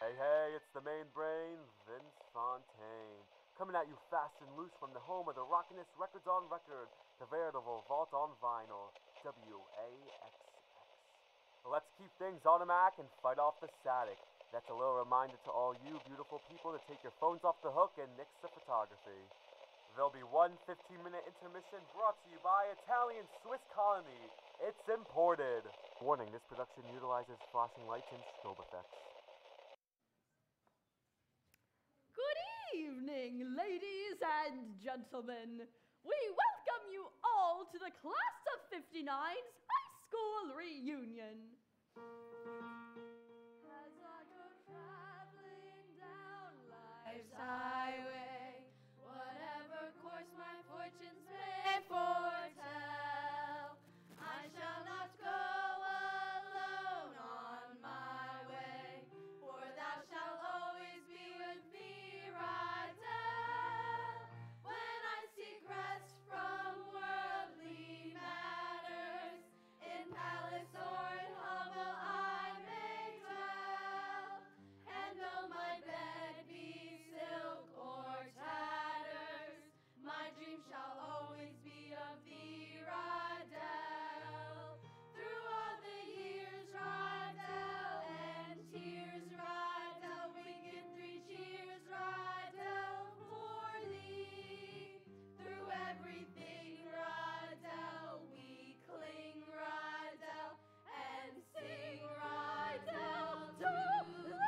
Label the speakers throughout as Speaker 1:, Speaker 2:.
Speaker 1: Hey, it's the main brain, Vince Fontaine. Coming at you fast and loose from the home of the rockinest records on record, the veritable vault on vinyl, WAXX. Let's keep things automatic and fight off the static. That's a little reminder to all you beautiful people to take your phones off the hook and nix the photography. There'll be one 15-minute intermission brought to you by Italian Swiss Colony. It's imported. Warning, this production utilizes flashing lights and strobe effects.
Speaker 2: Good evening, ladies and gentlemen. We welcome you all to the Class of 59's high school reunion. As I go traveling down life's highway, whatever course my fortunes may foretell, I shall not go alone on my way, for thou shalt always be with me, Rydell. When I seek rest from worldly matters, in palace or in hovel I may dwell, and though my bed be silk or tatters, my dream shall always be of thee, Rydell. Through all the years, Rydell, and tears, Rydell, we give three cheers, Rydell, for thee. Through everything, Rydell, we cling, Rydell, and sing, Rydell, to thee.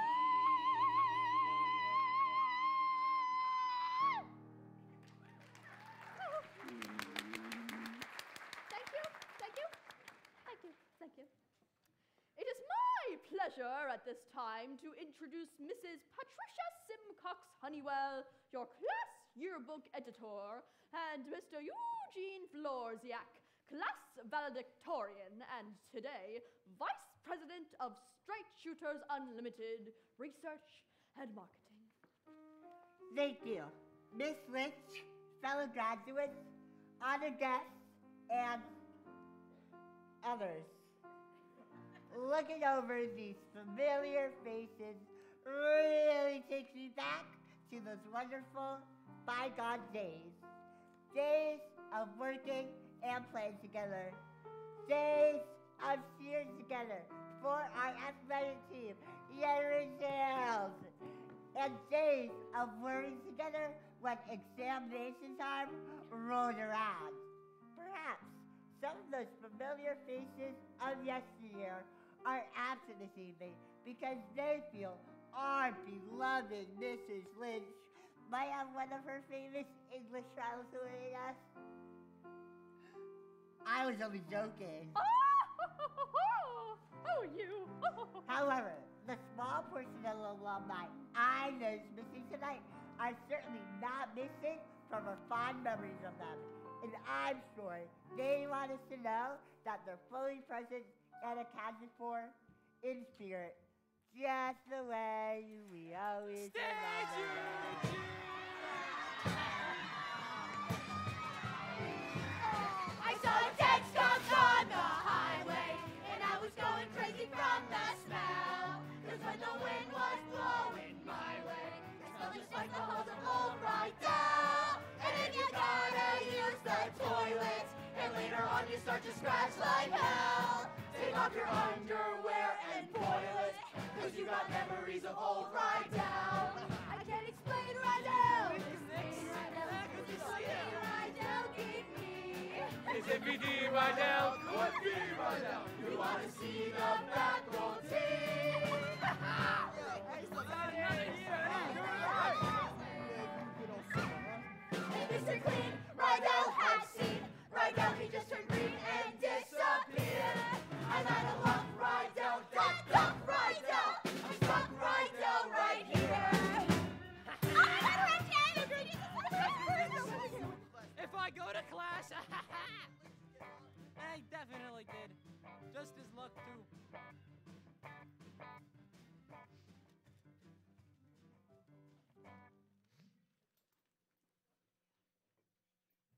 Speaker 2: Thank you. It is my pleasure at this time to introduce Mrs. Patricia Simcox Honeywell, your class yearbook editor, and Mr. Eugene Florziak, class valedictorian, and today, Vice President of Straight Shooters Unlimited Research and Marketing.
Speaker 3: Thank you, Miss Lynch, fellow graduates, honored guests, and others. Looking over these familiar faces really takes me back to those wonderful bygone days. Days of working and playing together. Days of cheering together for our athletic team, Yeller Sales. And days of worrying together when examination time rolled around. Perhaps some of those familiar faces of yesteryear are absent this evening because they feel our beloved Mrs. Lynch might have one of her famous English trials awaiting us. I was only joking.
Speaker 2: Oh, you.
Speaker 3: However, the small portion of the alumni I know is missing tonight are certainly not missing from our fond memories of them. And I'm sure they want us to know that they're fully present and accounted for in spirit, just the way we always remember.
Speaker 2: I saw a dead skunk on the highway, and I was going crazy from the smell. 'Cause when the wind was blowing my way, it smelled just like the halls of old Rydell. And if you gotta use the toilet, and later on you start to scratch like hell, take off your underwear and boil it, 'cause you got memories of old Rydell. I can't explain Rydell. Rydell gave me.
Speaker 4: It's MVD Rydell, good B Rydell. You want to see the back row team?
Speaker 2: And Mr. Clean, Rydell had seen. Rydell, he just turned green and disappeared. And I don't love Rydell, duck Rydell. I'm stuck Rydell right here.
Speaker 5: If I go to class, I definitely did. Just as luck too.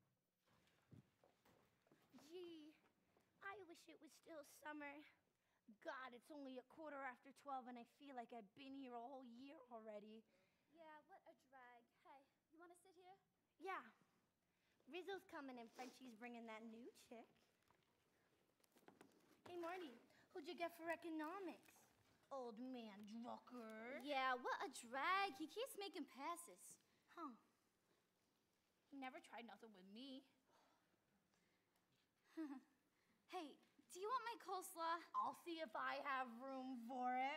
Speaker 6: Gee, I wish it was still summer.
Speaker 2: God, it's only 12:15 and I feel like I've been here a whole year already.
Speaker 6: Yeah, what a drag. Hey, you want to sit here?
Speaker 2: Yeah. Rizzo's coming and Frenchie's bringing that new chick. Hey, Marty, who'd you get for economics? Old man Drucker.
Speaker 6: Yeah, what a drag. He keeps making passes.
Speaker 2: Huh. He never tried nothing with me.
Speaker 6: Hey, do you want my coleslaw?
Speaker 2: I'll see if I have room for it.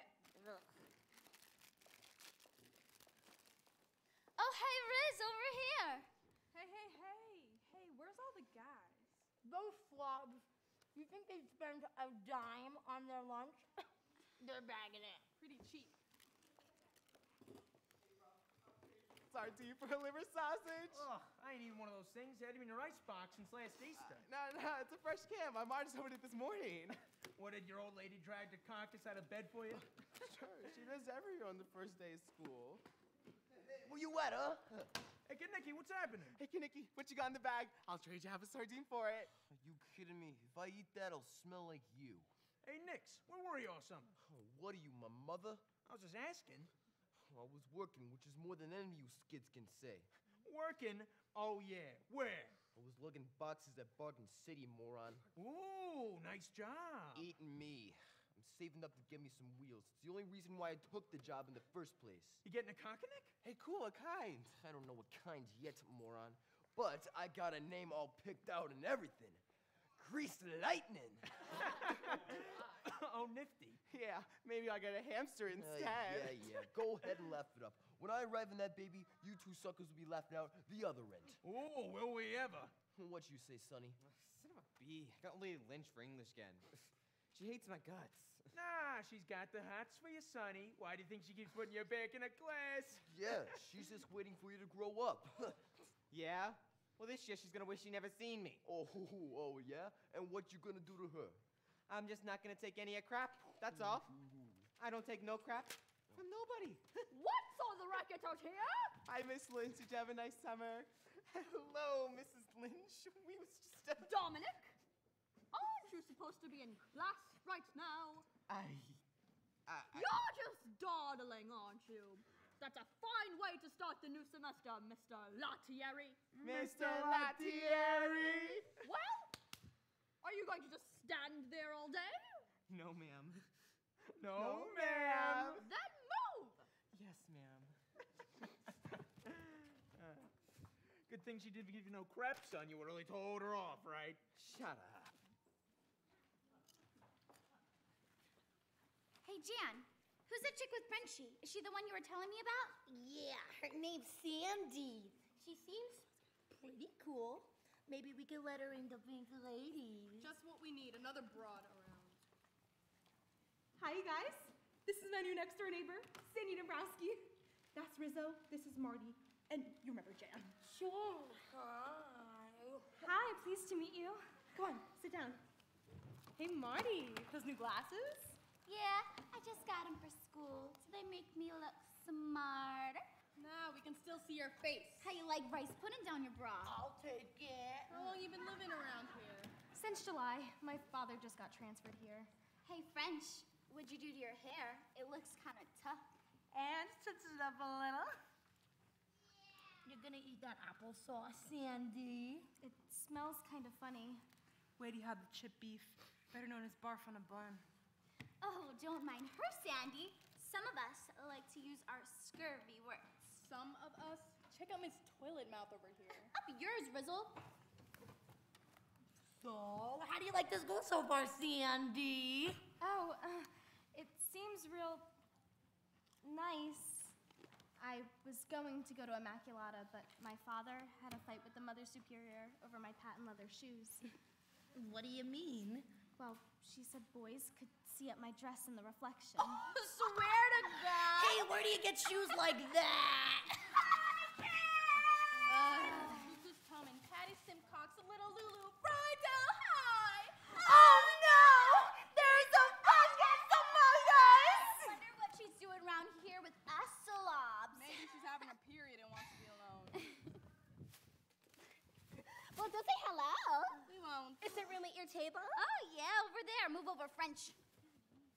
Speaker 6: Oh, hey, Riz, over here.
Speaker 7: Hey, where's all the guys?
Speaker 2: Those slobs, you think they spend a dime on their lunch? They're bagging it.
Speaker 7: Pretty cheap.
Speaker 8: Sardine for liver sausage.
Speaker 9: Oh, I ain't eaten one of those things. They had them in your icebox since last Easter.
Speaker 8: No, it's a fresh can. My mom just opened it this morning.
Speaker 9: What, did your old lady drag the carcass out of bed for you?
Speaker 8: Sure, she does every year on the first day of school. Where you at, huh?
Speaker 9: Hey, kid Nicky, what's happening?
Speaker 8: Hey, Nicky, what you got in the bag? I'll trade you half a sardine for it.
Speaker 10: Are you kidding me? If I eat that, I'll smell like you.
Speaker 9: Hey, Nix, where were you all summer?
Speaker 10: Oh, what are you, my mother?
Speaker 9: I was just asking.
Speaker 10: I was working, which is more than any of you skids can say.
Speaker 9: Working? Oh, yeah. Where?
Speaker 10: I was lugging boxes at Barton City, moron.
Speaker 9: Ooh, nice job.
Speaker 10: Eating me. I'm saving up to get me some wheels. It's the only reason why I took the job in the first place.
Speaker 9: You getting a cockanick?
Speaker 8: Hey, cool, what kind?
Speaker 10: I don't know what kind yet, moron. But I got a name all picked out and everything. Grease Lightning.
Speaker 9: Oh, nifty.
Speaker 8: Yeah, maybe I'll get a hamster instead.
Speaker 10: Yeah. Go ahead and laugh it up. When I arrive in that baby, you two suckers will be laughing out the other end.
Speaker 9: Ooh, will we ever?
Speaker 10: What you say, Sonny?
Speaker 11: Son of a bee. I got Lady Lynch for English again. She hates my guts.
Speaker 9: Nah, she's got the hots for you, Sonny. Why do you think she keeps putting you back in a class?
Speaker 10: Yeah, she's just waiting for you to grow up.
Speaker 11: Yeah? Well, this year she's gonna wish she never seen me.
Speaker 10: Oh, yeah? And what you gonna do to her?
Speaker 11: I'm just not gonna take any crap. That's all. I don't take no crap from nobody.
Speaker 2: What's on the racket out here?
Speaker 8: Hi, Miss Lynch. Did you have a nice summer? Hello, Mrs. Lynch. We was just...
Speaker 2: Dominic? Aren't you supposed to be in class right now? You're just dawdling, aren't you? That's a fine way to start the new semester, Mr. Lattieri.
Speaker 8: Mr. Lattieri!
Speaker 2: Well, are you going to just stand there all day?
Speaker 11: No, ma'am.
Speaker 8: No, ma'am.
Speaker 2: Then move!
Speaker 11: Yes, ma'am.
Speaker 9: Good thing she didn't give you no crap, son. You would have really told her off, right?
Speaker 11: Shut up.
Speaker 6: Hey, Jan, who's that chick with Frenchie? Is she the one you were telling me about?
Speaker 2: Yeah, her name's Sandy. She seems pretty cool. Maybe we could let her in the Pink Ladies.
Speaker 7: Just what we need, another broad around. Hi, you guys. This is my new next door neighbor, Sandy Dombrowski. That's Rizzo. This is Marty. And you remember Jan.
Speaker 2: Sure. Hi.
Speaker 7: Hi, pleased to meet you. Come on, sit down. Hey, Marty, those new glasses?
Speaker 6: Yeah, I just got them for school. Do they make me look smarter?
Speaker 7: Nah, we can still see your face.
Speaker 6: How you like rice pudding down your bra?
Speaker 2: I'll take it.
Speaker 7: How long you been living around here?
Speaker 12: Since July. My father just got transferred here.
Speaker 6: Hey, French, what'd you do to your hair? It looks kind of tough.
Speaker 2: And touch it up a little. You're gonna eat that applesauce, Sandy.
Speaker 12: It smells kind of funny.
Speaker 7: Wait till you have the chip beef, better known as barf on a bun.
Speaker 6: Oh, don't mind her, Sandy. Some of us like to use our scurvy words.
Speaker 7: Some of us? Check out Miss Toilet Mouth over here.
Speaker 6: Up yours, Rizzle.
Speaker 2: So, how do you like this go so far, Sandy?
Speaker 12: Oh, it seems real nice. I was going to go to Immaculata, but my father had a fight with the Mother Superior over my patent leather shoes.
Speaker 2: What do you mean?
Speaker 12: Well, she said boys could see up my dress in the reflection.
Speaker 2: Swear to God! Hey, where do you get shoes like that?
Speaker 7: This is Tom and Patty Simcox, a little Lulu, Bridal High!
Speaker 2: Oh no! There's a fungus among us!
Speaker 6: Wonder what she's doing around here with us slobs.
Speaker 7: Maybe she's having a period and wants to be alone.
Speaker 6: Well, go say hello.
Speaker 7: We won't.
Speaker 6: Is it really at your table? Oh, yeah, over there. Move over, French.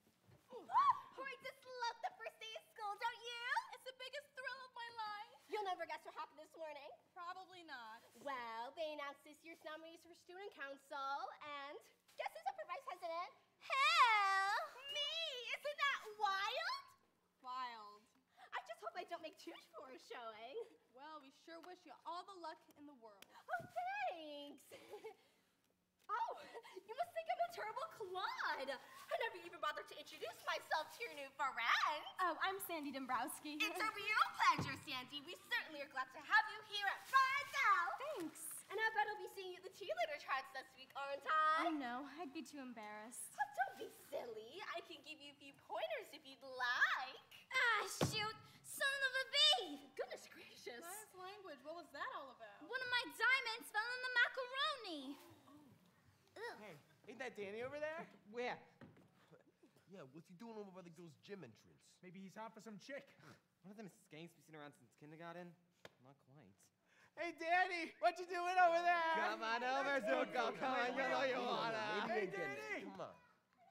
Speaker 2: I just love the first day of school, don't you?
Speaker 12: It's the biggest thrill of my life.
Speaker 2: You'll never guess what happened this morning.
Speaker 12: Probably not.
Speaker 2: Well, they announced this year's nominees for student council, and guess who's up for vice president? Hell! Me! Isn't that wild?
Speaker 12: Wild.
Speaker 2: I just hope I don't make too poor a showing.
Speaker 12: Well, we sure wish you all the luck in the world.
Speaker 2: Oh, thanks. Oh, you must think I'm a terrible clod. I never even bothered to introduce myself to your new friend.
Speaker 12: Oh, I'm Sandy Dombrowski.
Speaker 2: It's a real pleasure, Sandy. We certainly are glad to have you here at Friedel.
Speaker 12: Thanks.
Speaker 2: And I bet I'll be seeing you at the cheerleader tracks this week, aren't
Speaker 12: I
Speaker 2: I?
Speaker 12: know. I'd be too embarrassed.
Speaker 2: Oh, don't be silly. I can give you a few pointers if you'd like.
Speaker 6: Ah, shoot. Son of a bee.
Speaker 2: Goodness gracious.
Speaker 12: Nice language. What was that all about?
Speaker 6: One of my diamonds fell in the macaroni.
Speaker 8: Hey, ain't that Danny over there?
Speaker 11: Where?
Speaker 10: Yeah, what's he doing over by the girls' gym entrance?
Speaker 9: Maybe he's out for some chick.
Speaker 11: One of them skanks we've seen around since kindergarten? Not quite.
Speaker 8: Hey, Danny, what you doing over there?
Speaker 11: Come on over, Zuko. Come on, you know you wanna.
Speaker 8: Hey, Danny.
Speaker 10: Come on.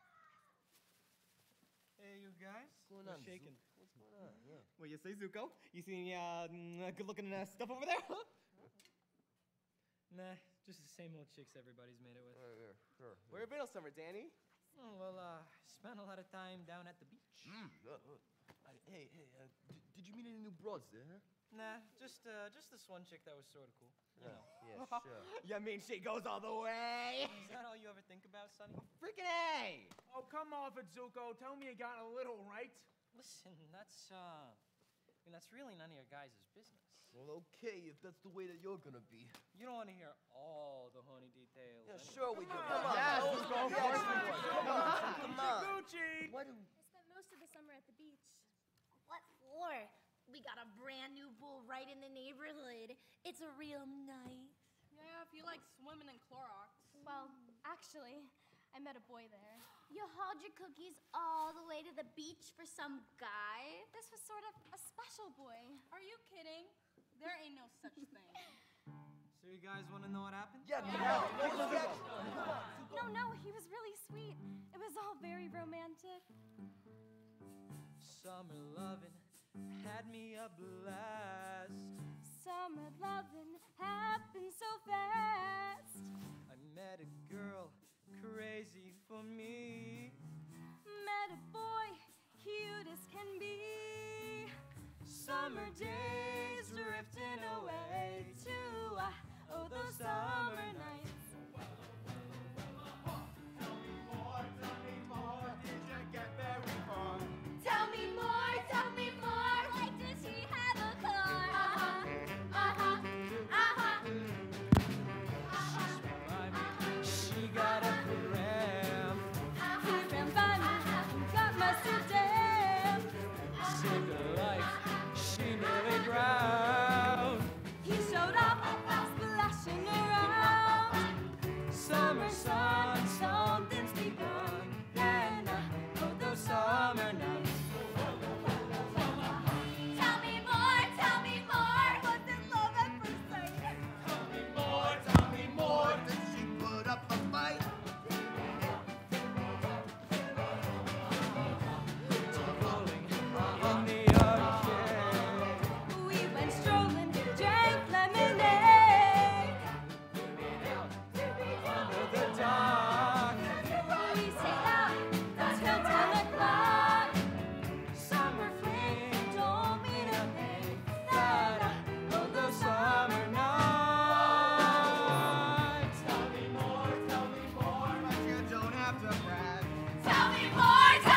Speaker 13: Hey, you guys.
Speaker 10: What's going on,
Speaker 13: shaking?
Speaker 10: Zuko? What's going on? Yeah.
Speaker 11: What you say, Zuko? You see any good-looking stuff over there?
Speaker 13: Nah, just the same old chicks everybody's made it with.
Speaker 10: Yeah, sure.
Speaker 8: Where you been all summer, Danny?
Speaker 13: Oh, well, spent a lot of time down at the beach.
Speaker 10: Hey, did you meet any new broads there? Huh?
Speaker 13: Nah, just this one chick that was sort of cool. You know.
Speaker 10: Yeah, sure.
Speaker 11: You mean she goes all the way?
Speaker 13: Is that all you ever think about, Sonny?
Speaker 11: Freaking A!
Speaker 9: Oh, come off it, Zuko. Tell me you got a little right.
Speaker 13: Listen, that's that's really none of your guys' business.
Speaker 10: Well, okay, if that's the way that you're gonna be.
Speaker 13: You don't want to hear all the honey details.
Speaker 10: Yeah,
Speaker 13: anyway.
Speaker 10: sure we do.
Speaker 9: Come
Speaker 10: Come
Speaker 9: on.
Speaker 10: on.
Speaker 9: Yes,
Speaker 10: Oh,
Speaker 9: let's go.
Speaker 10: yes,
Speaker 9: Come on.
Speaker 10: we do. Come on. Come on.
Speaker 9: Gucci.
Speaker 10: Why do
Speaker 12: I spent most of the summer at the beach.
Speaker 2: What for? We got a brand new pool right in the neighborhood. It's a real nice.
Speaker 12: Yeah, if you like swimming in Clorox. Well, actually, I met a boy there.
Speaker 6: You hauled your cookies all the way to the beach for some guy?
Speaker 12: This was sort of a special boy. Are you kidding? There ain't no such thing.
Speaker 13: So you guys want to know what happened?
Speaker 10: Yeah,
Speaker 12: No, he was really sweet. It was all very romantic.
Speaker 13: Summer loving had me a blast.
Speaker 12: Summer loving happened so fast.
Speaker 13: I met a girl crazy for me.
Speaker 12: Met a boy, cute as can be.
Speaker 13: Summer days drifting away to those summer nights.
Speaker 2: Tell me more, tell me more.
Speaker 6: Like, does he have a car?
Speaker 13: She got a gram.
Speaker 12: He ran by me, got my sedan.
Speaker 13: Saved her life. She nearly drowned.
Speaker 12: He showed up, splashing around.
Speaker 13: Summer sun, something's begun. And those summer nights.
Speaker 2: Tell me more. Was it love at first sight?
Speaker 10: Tell me more. Did she put up a fight?
Speaker 13: In the arcade.
Speaker 12: We went strolling, drank lemonade.
Speaker 13: Under the dark.
Speaker 12: We stayed out until 10 o'clock.
Speaker 13: Summer flame.
Speaker 12: Don't mean a thing.
Speaker 13: Those summer nights.
Speaker 10: Tell me more, but you don't have to brag.
Speaker 2: Tell me more.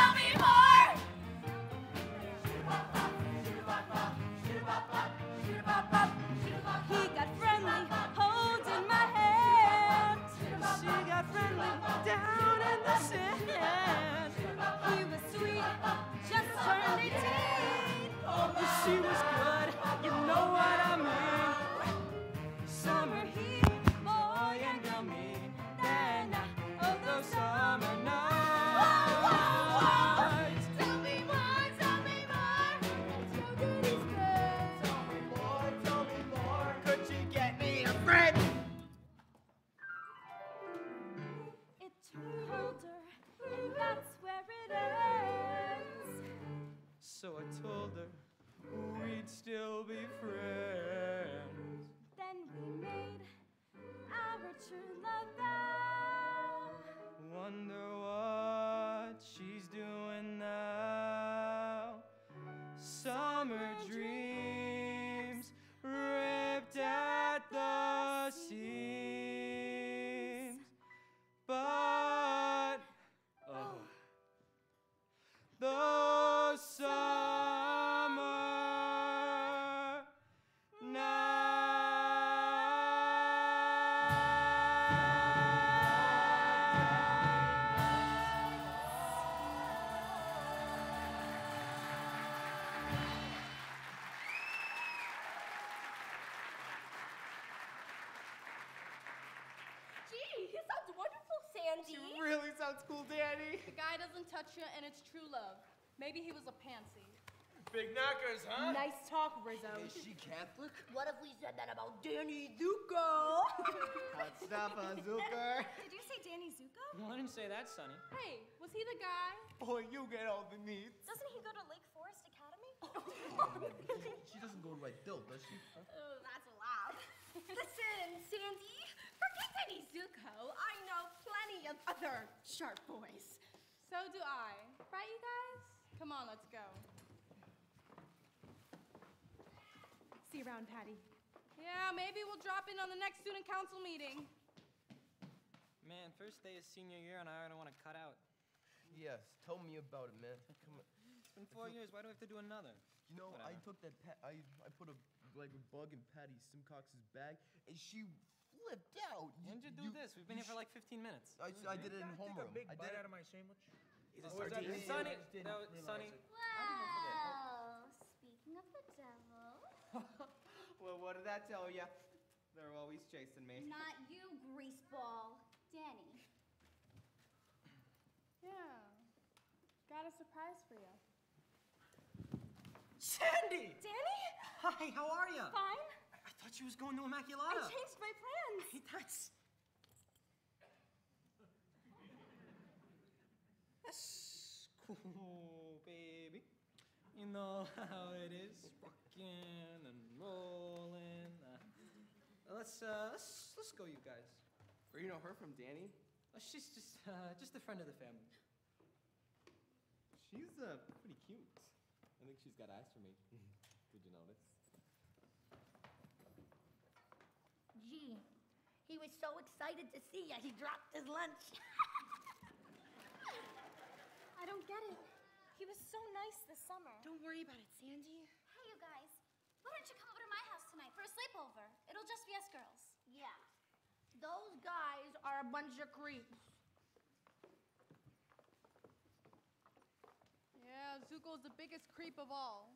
Speaker 12: He got friendly, holding my hand.
Speaker 13: She got friendly down in the sand.
Speaker 12: He was sweet, just turned 18.
Speaker 13: She was good, you know what I mean. Summer heat, boy and girl meet. Then those summer nights.
Speaker 2: Tell me more. How good he's good.
Speaker 8: Tell me more. Could she get me a friend?
Speaker 12: It turned colder, and that's where it ends.
Speaker 13: So I told her we'd still be friends.
Speaker 12: Then we made our true love vow.
Speaker 13: Wonder what she's doing now. Summer dreams ripped at the seams. But the summer
Speaker 2: Gee, you sound wonderful, Sandy.
Speaker 8: She really sounds cool, Danny.
Speaker 14: The guy doesn't touch you, and it's true love. Maybe he was a pansy.
Speaker 9: Big knockers, huh?
Speaker 7: Nice talk, Rizzo.
Speaker 10: Is she Catholic?
Speaker 2: What if we said that about Danny Zuko?
Speaker 11: Hot stuff, Zucker.
Speaker 12: Did you say Danny Zuko?
Speaker 5: No, I didn't say that, Sonny.
Speaker 14: Hey, was he the guy?
Speaker 8: Boy, you get all the needs.
Speaker 12: Doesn't he go to Lake Forest Academy?
Speaker 10: She doesn't go to Red Dill, does she?
Speaker 2: Oh, that's loud. Listen, Sandy, forget Danny Zuko. I know plenty of other sharp boys.
Speaker 14: So do I. Right, you guys? Come on, let's go.
Speaker 7: See you around, Patty.
Speaker 14: Yeah, maybe we'll drop in on the next student council meeting.
Speaker 5: Man, first day of senior year and I already want to cut out.
Speaker 10: Yes, tell me about it, man. Come on.
Speaker 5: It's been 4 years. Why do I have to do another?
Speaker 10: You know, I
Speaker 5: Whatever.
Speaker 10: took that I put a bug in Patty Simcox's bag, and she flipped out.
Speaker 5: When did you do this? We've been here for like 15 minutes.
Speaker 10: I did it in homeroom.
Speaker 9: Take a big
Speaker 10: I
Speaker 9: bite
Speaker 10: did
Speaker 9: out
Speaker 10: it.
Speaker 9: of my sandwich.
Speaker 5: Is it
Speaker 9: Or was that
Speaker 5: sardines?
Speaker 9: me?
Speaker 5: Sonny,
Speaker 9: I just didn't
Speaker 5: no,
Speaker 9: realize
Speaker 5: Sonny.
Speaker 9: it.
Speaker 6: Well, speaking of the devil,
Speaker 11: Well, what did that tell ya? They're always chasing me.
Speaker 6: not you, greaseball. Danny.
Speaker 14: Yeah. Got a surprise for you.
Speaker 5: Sandy!
Speaker 12: Danny?
Speaker 5: Hi, how are you?
Speaker 12: Fine.
Speaker 5: I thought she was going to
Speaker 12: I
Speaker 5: Immaculata.
Speaker 12: changed my plans.
Speaker 5: That's cool, baby. You know how it is, rocking and rolling. Let's go, you guys.
Speaker 11: Where you know her from, Danny?
Speaker 5: She's just a friend of the family.
Speaker 11: She's pretty cute. I think she's got eyes for me. Did you notice?
Speaker 2: Gee, he was so excited to see you, he dropped his lunch.
Speaker 12: I don't get it. He was so nice this summer.
Speaker 7: Don't worry about it, Sandy.
Speaker 6: Hey, you guys. Why don't you come over to my house tonight for a sleepover? It'll just be us girls.
Speaker 2: Yeah, those guys are a bunch of creeps.
Speaker 14: Yeah, Zuko's the biggest creep of all.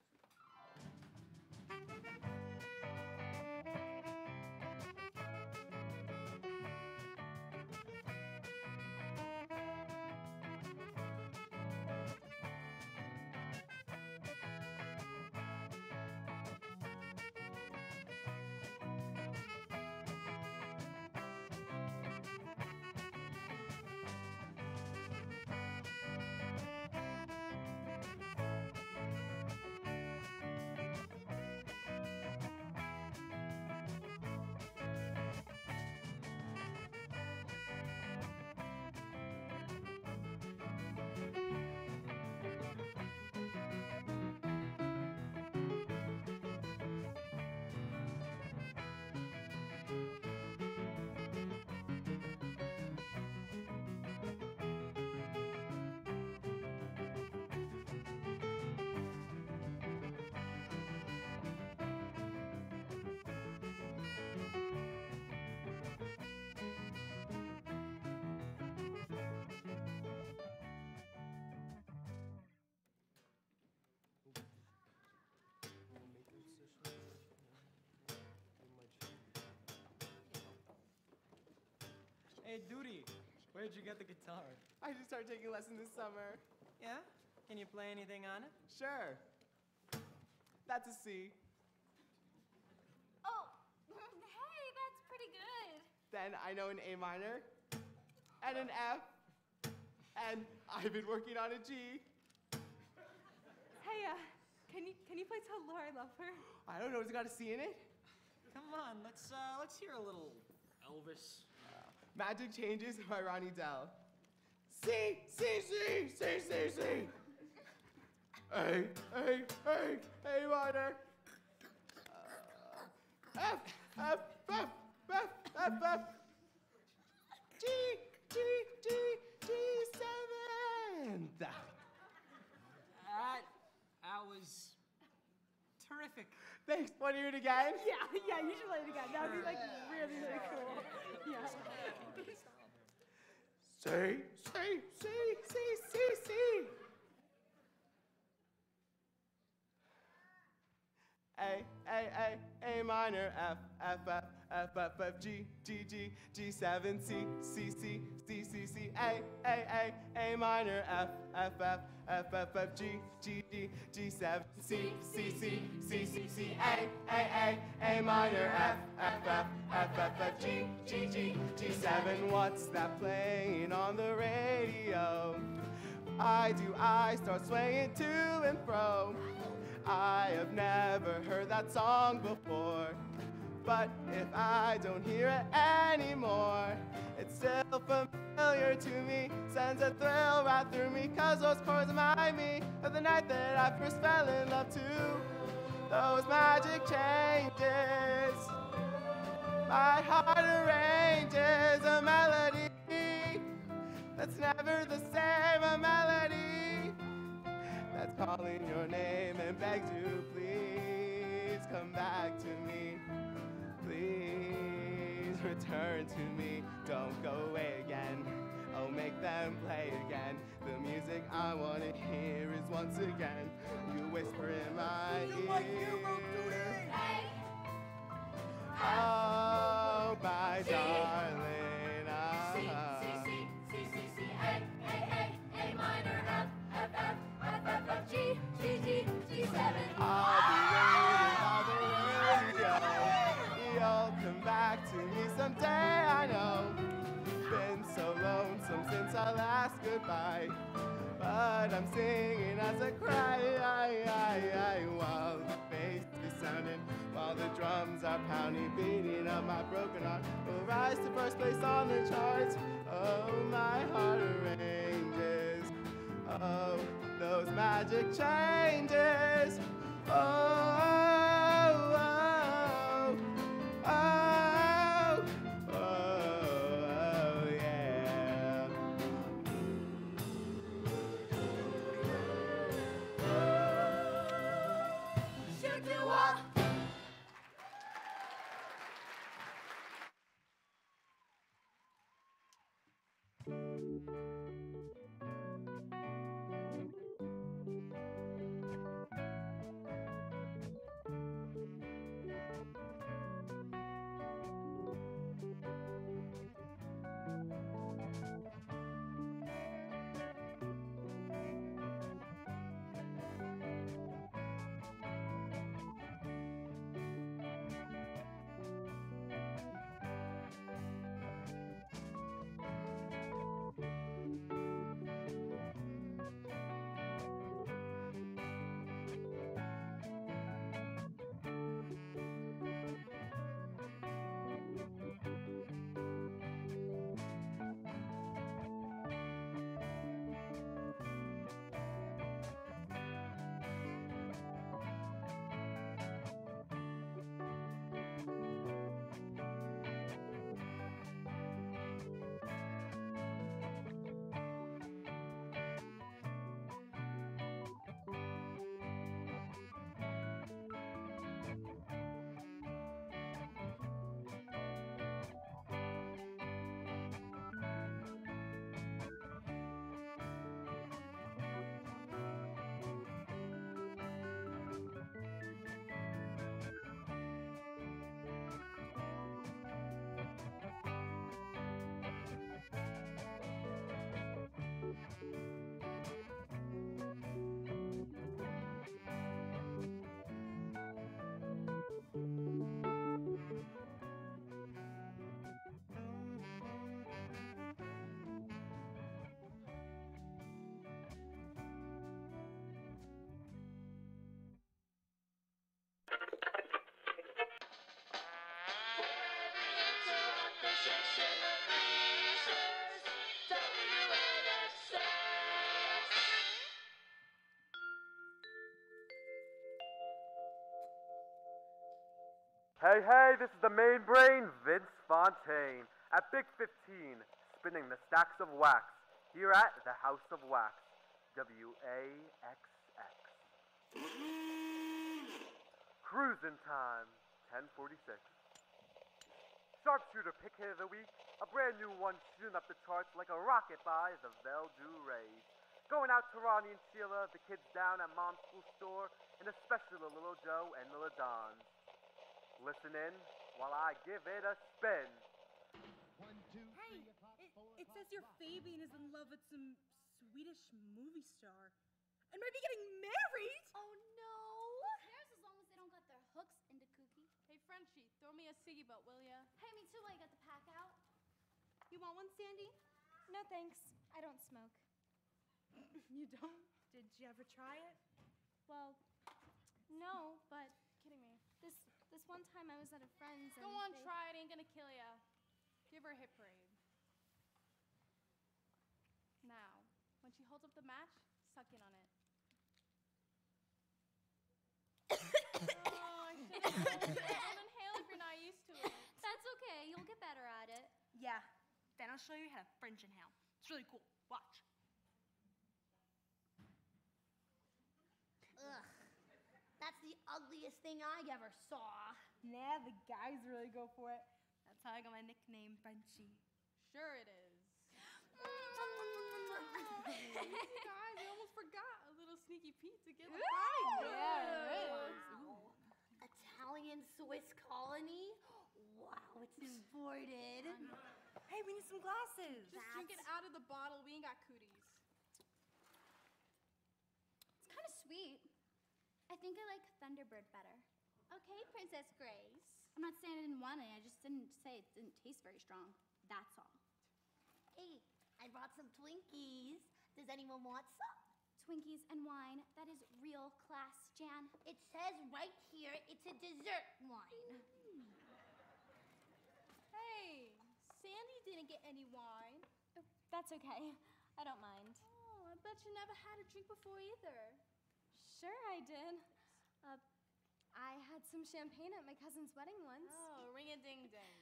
Speaker 5: Hey, Duty, where'd you get the guitar?
Speaker 8: I just started taking lessons this summer.
Speaker 5: Yeah? Can you play anything on it?
Speaker 8: Sure. That's a C.
Speaker 6: Oh, hey, that's pretty good.
Speaker 8: Then I know an A minor, and an F, and I've been working on a G.
Speaker 7: Hey, can you play Tell Laura I Love Her?
Speaker 8: I don't know. Has it got a C in it?
Speaker 5: Come on, let's hear a little Elvis.
Speaker 8: Magic Changes by Ronnie Dell. C, C, C, C, C, C. A, minor. F, F, F, F, F, F. G, G, G, G7.
Speaker 5: That was terrific.
Speaker 8: Thanks. Want to hear it again?
Speaker 7: Yeah, you should play it again. That would be like really, really cool. Yeah.
Speaker 8: C, C, C, C, C, C. A minor, F, F, F, F, F, F, G, G, G, G7, C, C, C, C, C, C, A minor, F, F, F, F, F, F, G, G, G, G7, C, C, C, C, C, C, A minor, F, F, F, F, F, F, G, G, G, G7. What's that playing on the radio? I start swaying to and fro. I have never heard that song before, but if I don't hear it anymore, it's still familiar to me, sends a thrill right through me, 'cause those chords remind me of the night that I first fell in love too. Those magic changes, my heart arranges a melody that's never the same, a melody that's calling your name and begs you, please come back to me. Please return to me. Don't go away again. Oh, make them play again. The music I want to hear is once again you whisper in my ear. Oh, my darling. I'll be waiting on the radio. You'll come back to me someday, I know. Been so lonesome since our last goodbye, but I'm singing as I cry, while the bass is sounding, while the drums are pounding, beating up my broken heart. Will rise to first place on the charts. Oh, my heart arranges. Oh, those magic changes. Oh, oh, oh, oh, oh, oh, yeah.
Speaker 2: Shoot you up.
Speaker 1: Hey, hey, this is the main brain, Vince Fontaine, at Big 15, spinning the stacks of wax, here at the House of Wax, WAXX. Cruising time, 10:46. Sharpshooter pick hit of the week, a brand new one shooting up the charts like a rocket by the Veldu Rays. Going out to Ronnie and Sheila, the kids down at Mom's school store, and especially the little Joe and the Ladons. Listen in while I give it a spin.
Speaker 7: Hey, it says your Fabian is in love with some Swedish movie star. And might be getting married!
Speaker 6: Oh no! Who cares as long as they don't got their hooks into Kooky?
Speaker 14: Hey, Frenchie, throw me a ciggy butt, will ya?
Speaker 6: Hey, me too, I got the pack out.
Speaker 7: You want one, Sandy?
Speaker 12: No thanks. I don't smoke.
Speaker 7: You don't? Did you ever try it?
Speaker 12: Well, no, but kidding me. This one time I was at a friend's and
Speaker 14: Go on,
Speaker 12: they...
Speaker 14: try it. Ain't gonna kill ya. Give her a hip parade. Now, when she holds up the match, suck in on it. Oh, I should have told you. Don't inhale if you're not used to it.
Speaker 6: That's okay, you'll get better at it.
Speaker 7: Yeah. Then I'll show you how to French inhale. It's really cool. Watch.
Speaker 2: Ugh. That's the ugliest thing I ever saw.
Speaker 7: Nah, the guys really go for it. That's how I got my nickname, Frenchie.
Speaker 14: Sure it is. Easy, guys, I almost forgot. A little sneaky Pete to get the party.
Speaker 2: Wow. Italian Swiss colony? Wow, it's imported.
Speaker 7: Hey, we need some glasses.
Speaker 14: Just drink it out of the bottle. We ain't got cooties.
Speaker 6: It's kind of sweet. I think I like Thunderbird better. Okay, Princess Grace. I'm not saying I didn't want it, I just didn't say it didn't taste very strong. That's all.
Speaker 2: Hey, I brought some Twinkies. Does anyone want some?
Speaker 6: Twinkies and wine, that is real class, Jan.
Speaker 2: It says right here it's a dessert wine.
Speaker 14: Hey, Sandy didn't get any wine.
Speaker 12: That's okay. I don't mind.
Speaker 14: Oh, I bet you never had a drink before either.
Speaker 12: Sure I did. I had some champagne at my cousin's wedding once.
Speaker 14: Oh, ring-a-ding-ding.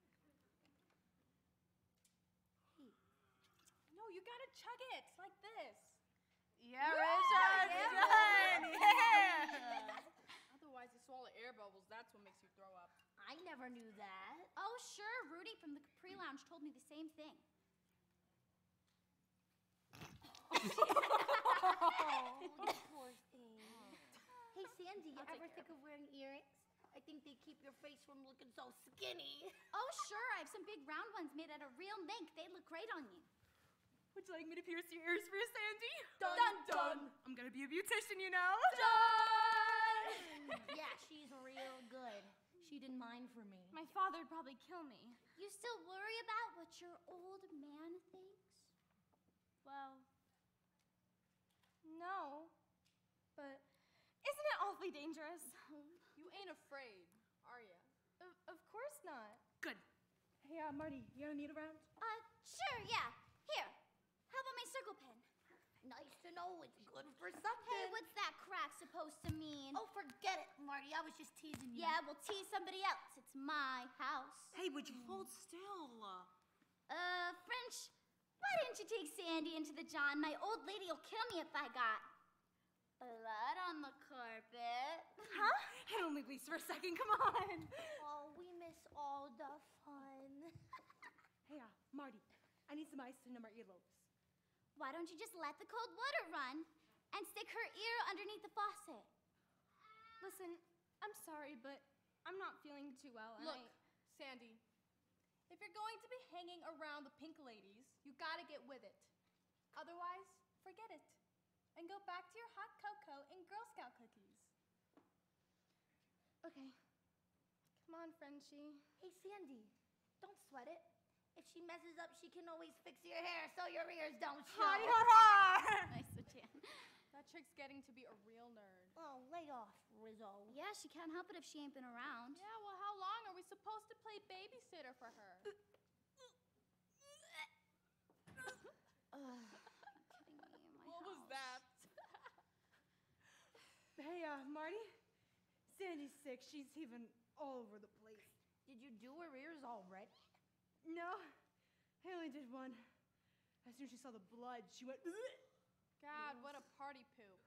Speaker 2: Hey.
Speaker 14: No, you gotta chug it like this.
Speaker 7: Yeah, Richard, done. Yeah.
Speaker 14: Otherwise, you swallow air bubbles. That's what makes you throw up.
Speaker 2: I never knew that.
Speaker 6: Oh, sure, Rudy from the Capri Lounge told me the same thing.
Speaker 2: Oh, you poor thing. Hey, Sandy, you ever think of wearing earrings? I think they keep your face from looking so skinny.
Speaker 6: Oh, sure, I have some big round ones made out of real mink. They look great on you.
Speaker 7: Would you like me to pierce your ears for you, Sandy?
Speaker 2: Dun, dun, dun.
Speaker 7: I'm gonna be a beautician, you know?
Speaker 2: Done! Yeah, she's real good. She didn't mind for me.
Speaker 12: My father'd probably kill me.
Speaker 6: You still worry about what your old man thinks?
Speaker 12: Well, no. But isn't it awfully dangerous?
Speaker 14: You ain't afraid, are ya?
Speaker 12: Of course not.
Speaker 7: Good. Hey, Marty, you got a needle round?
Speaker 6: Sure, yeah. Here. How about my circle pin?
Speaker 2: Nice to know it's good for something.
Speaker 6: Hey, what's that crack supposed to mean?
Speaker 2: Oh, forget it, Marty. I was just teasing you.
Speaker 6: Yeah, well, tease somebody else. It's my house.
Speaker 7: Hey, would you hold still?
Speaker 6: French, why didn't you take Sandy into the John? My old lady'll kill me if I got blood on the carpet.
Speaker 7: Huh? Hey, don't leave Lisa for a second. Come on.
Speaker 2: Oh, we miss all the fun.
Speaker 7: Hey, Marty, I need some ice to numb our earlobes.
Speaker 6: Why don't you just let the cold water run and stick her ear underneath the faucet?
Speaker 12: Listen, I'm sorry, but I'm not feeling too well. And
Speaker 14: Look, Sandy, if you're going to be hanging around the pink ladies, you gotta get with it. Otherwise, forget it. And go back to your hot cocoa and Girl Scout cookies.
Speaker 12: Okay. Come on, Frenchie.
Speaker 2: Hey, Sandy, don't sweat it. If she messes up, she can always fix your hair so your ears don't show.
Speaker 6: Nice, Jan.
Speaker 14: That chick's getting to be a real nerd.
Speaker 2: Oh, lay off, Rizzo.
Speaker 6: Yeah, she can't help it if she ain't been around.
Speaker 14: Yeah, well, how long are we supposed to play babysitter for her?
Speaker 6: Kidding me,
Speaker 14: What was that?
Speaker 7: Hey, Marty, Sandy's sick. She's even all over the place.
Speaker 2: Did you do her ears already?
Speaker 7: No, I only did one. As soon as she saw the blood, she went, "Ugh."
Speaker 14: God, what a party poop.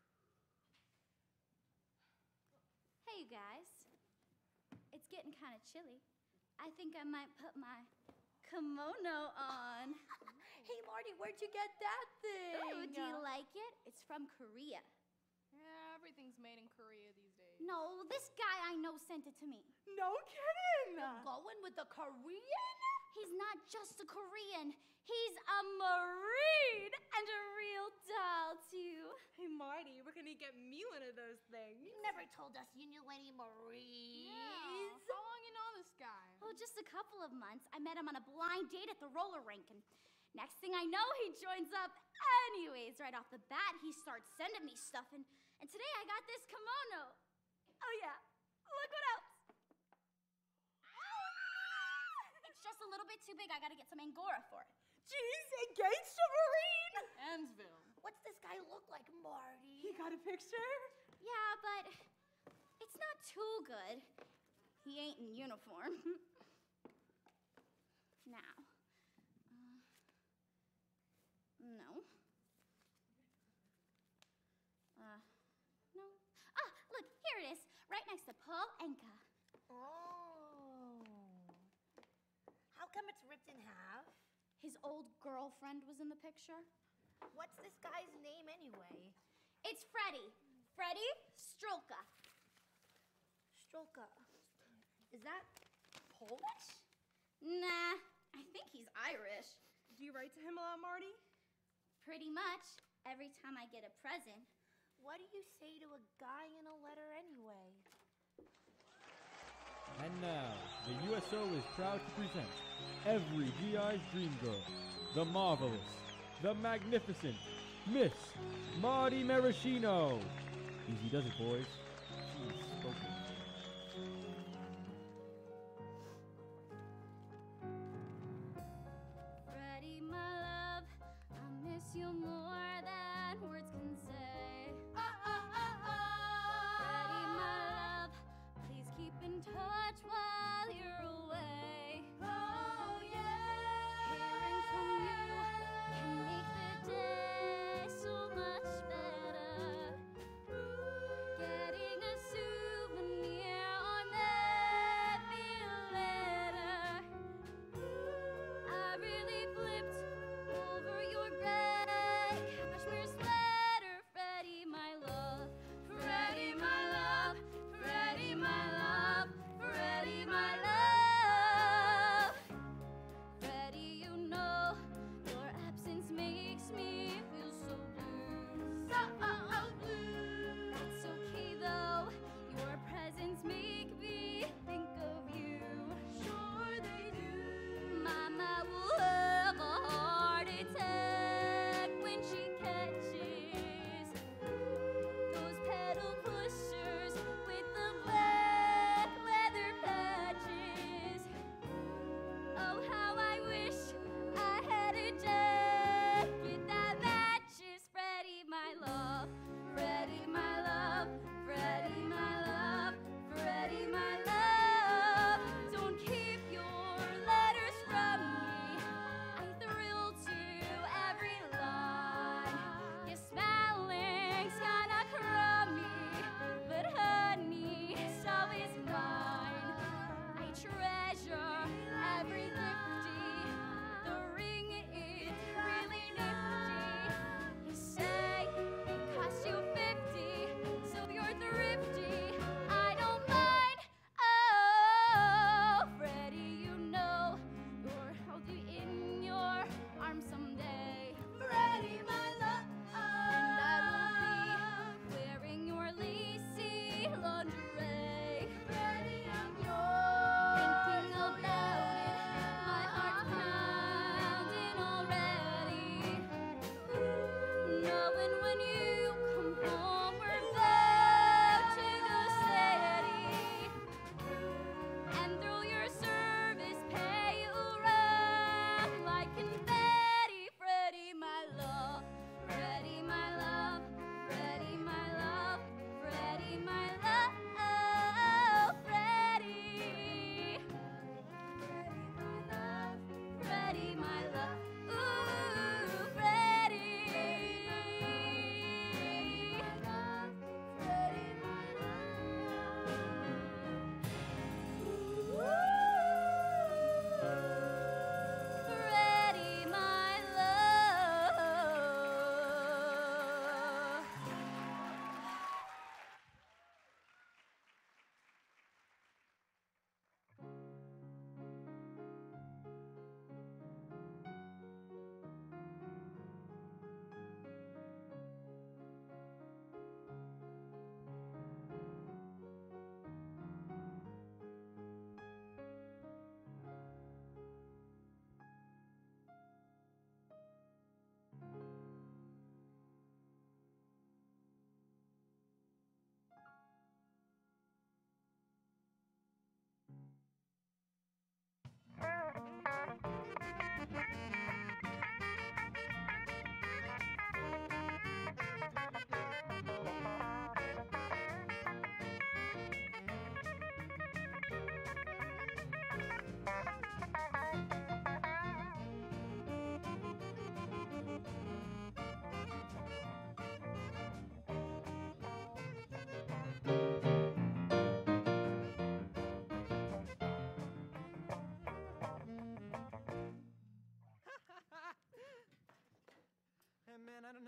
Speaker 6: Hey, you guys. It's getting kind of chilly. I think I might put my kimono on.
Speaker 2: Hey, Marty, where'd you get that thing?
Speaker 6: Ooh, do you like it? It's from Korea.
Speaker 14: Yeah, everything's made in Korea these days.
Speaker 6: No, this guy I know sent it to me.
Speaker 7: No kidding!
Speaker 2: Going with the Korean?
Speaker 6: He's not just a Korean. He's a Marine and a real doll, too.
Speaker 7: Hey, Marty, we're gonna get me one of those things.
Speaker 2: You never told us you knew any Marines.
Speaker 14: Yeah. How long you know this guy?
Speaker 6: Oh, just a couple of months. I met him on a blind date at the roller rink, and next thing I know, he joins up. Anyways, right off the bat, he starts sending me stuff, and today I got this kimono. Oh, yeah. Look what else. It's just a little bit too big. I gotta get some Angora for it.
Speaker 7: Jeez, engaged to Marine!
Speaker 14: Ansville.
Speaker 2: What's this guy look like, Marty?
Speaker 7: You got a picture?
Speaker 6: Yeah, but it's not too good. He ain't in uniform. Now. No. No. Ah, look, here it is. Right next to Paul Anka.
Speaker 2: Oh. How come it's ripped in half?
Speaker 6: His old girlfriend was in the picture.
Speaker 2: What's this guy's name anyway?
Speaker 6: It's Freddie. Freddie Strulka.
Speaker 2: Strulka. Is that Polish?
Speaker 6: Nah, I think he's Irish.
Speaker 7: Do you write to him a lot, Marty?
Speaker 6: Pretty much. Every time I get a present.
Speaker 2: What do you say to a guy in a letter anyway?
Speaker 15: And now, the USO is proud to present every GI's dream girl, the marvelous, the magnificent Miss Marty Maraschino. Easy does it, boys. She's spoken.
Speaker 6: Freddie, my love, I miss you more than words can say. Freddie, my love, please keep in touch while you're away. Oh, yeah. Hearing from you can make the day so much better. Getting a souvenir on the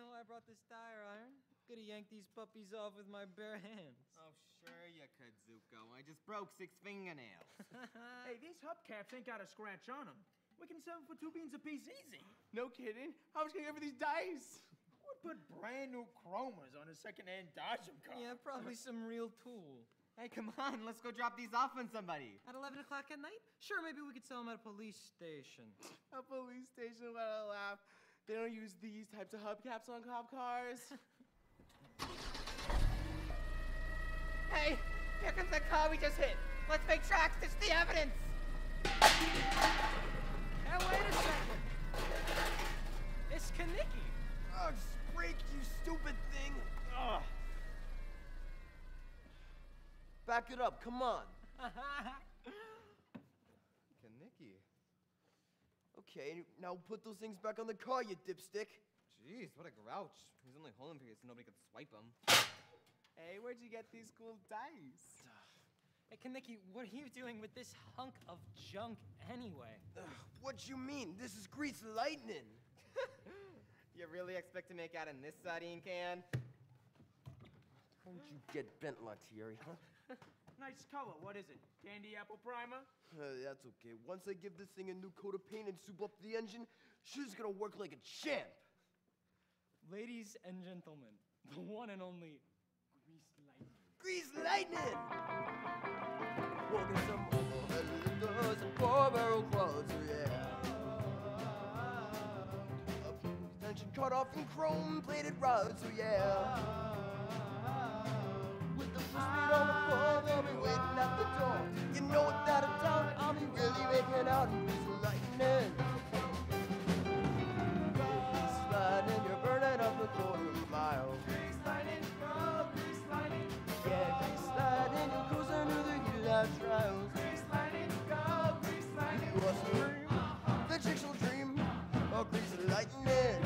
Speaker 5: know I brought this tire iron? Could have yanked these puppies off with my bare hands.
Speaker 11: Oh, sure you could, Zuko. I just broke 6 fingernails.
Speaker 9: Hey, these hubcaps ain't got a scratch on them. We can sell them for 2 beans a piece easy.
Speaker 8: No kidding. How much can you get for these dice?
Speaker 9: Who would put brand new chromas on a second-hand Dodgem car?
Speaker 5: Yeah, probably some real tool.
Speaker 11: Hey, come on, let's go drop these off on somebody.
Speaker 5: At 11 o'clock at night? Sure, maybe we could sell them at a police station.
Speaker 8: A police station, what a laugh. They don't use these types of hubcaps on cop cars.
Speaker 11: Hey, here comes that car we just hit. Let's make tracks, ditch the evidence.
Speaker 5: Hey, wait a second. It's Kaneki.
Speaker 10: Oh, just brake, you stupid thing. Ugh. Back it up, come on.
Speaker 11: Kaneki.
Speaker 10: Okay, now put those things back on the car, you dipstick.
Speaker 11: Jeez, what a grouch. He's only holding them so nobody could swipe him.
Speaker 8: Hey, where'd you get these cool dice?
Speaker 5: Hey, Kaneki, what are you doing with this hunk of junk anyway?
Speaker 10: What you mean? This is grease lightning.
Speaker 11: You really expect to make out in this sardine can?
Speaker 10: Don't you get bent, Latieri, huh?
Speaker 9: Nice color. What is it? Candy apple primer?
Speaker 10: That's okay. Once I give this thing a new coat of paint and soup up the engine, she's gonna work like a champ.
Speaker 5: Ladies and gentlemen, the one and only
Speaker 10: Grease Lightning! Walking some overhead windows and 4-barrel quads, oh yeah. Tension cut off in chrome-plated rods, oh yeah. With the full speed on the floor, they'll be waiting at the door. You know without a doubt, I'll be really making out in Grease Lightning. Grease Lightning, you're burning up a quarter mile.
Speaker 4: Grease lightning, oh, grease lightning.
Speaker 10: Yeah, grease lightning, you're cruising through the heat of trials.
Speaker 4: Grease lightning, go, grease lightning.
Speaker 10: You want some dream? The chicks will dream of grease lightning.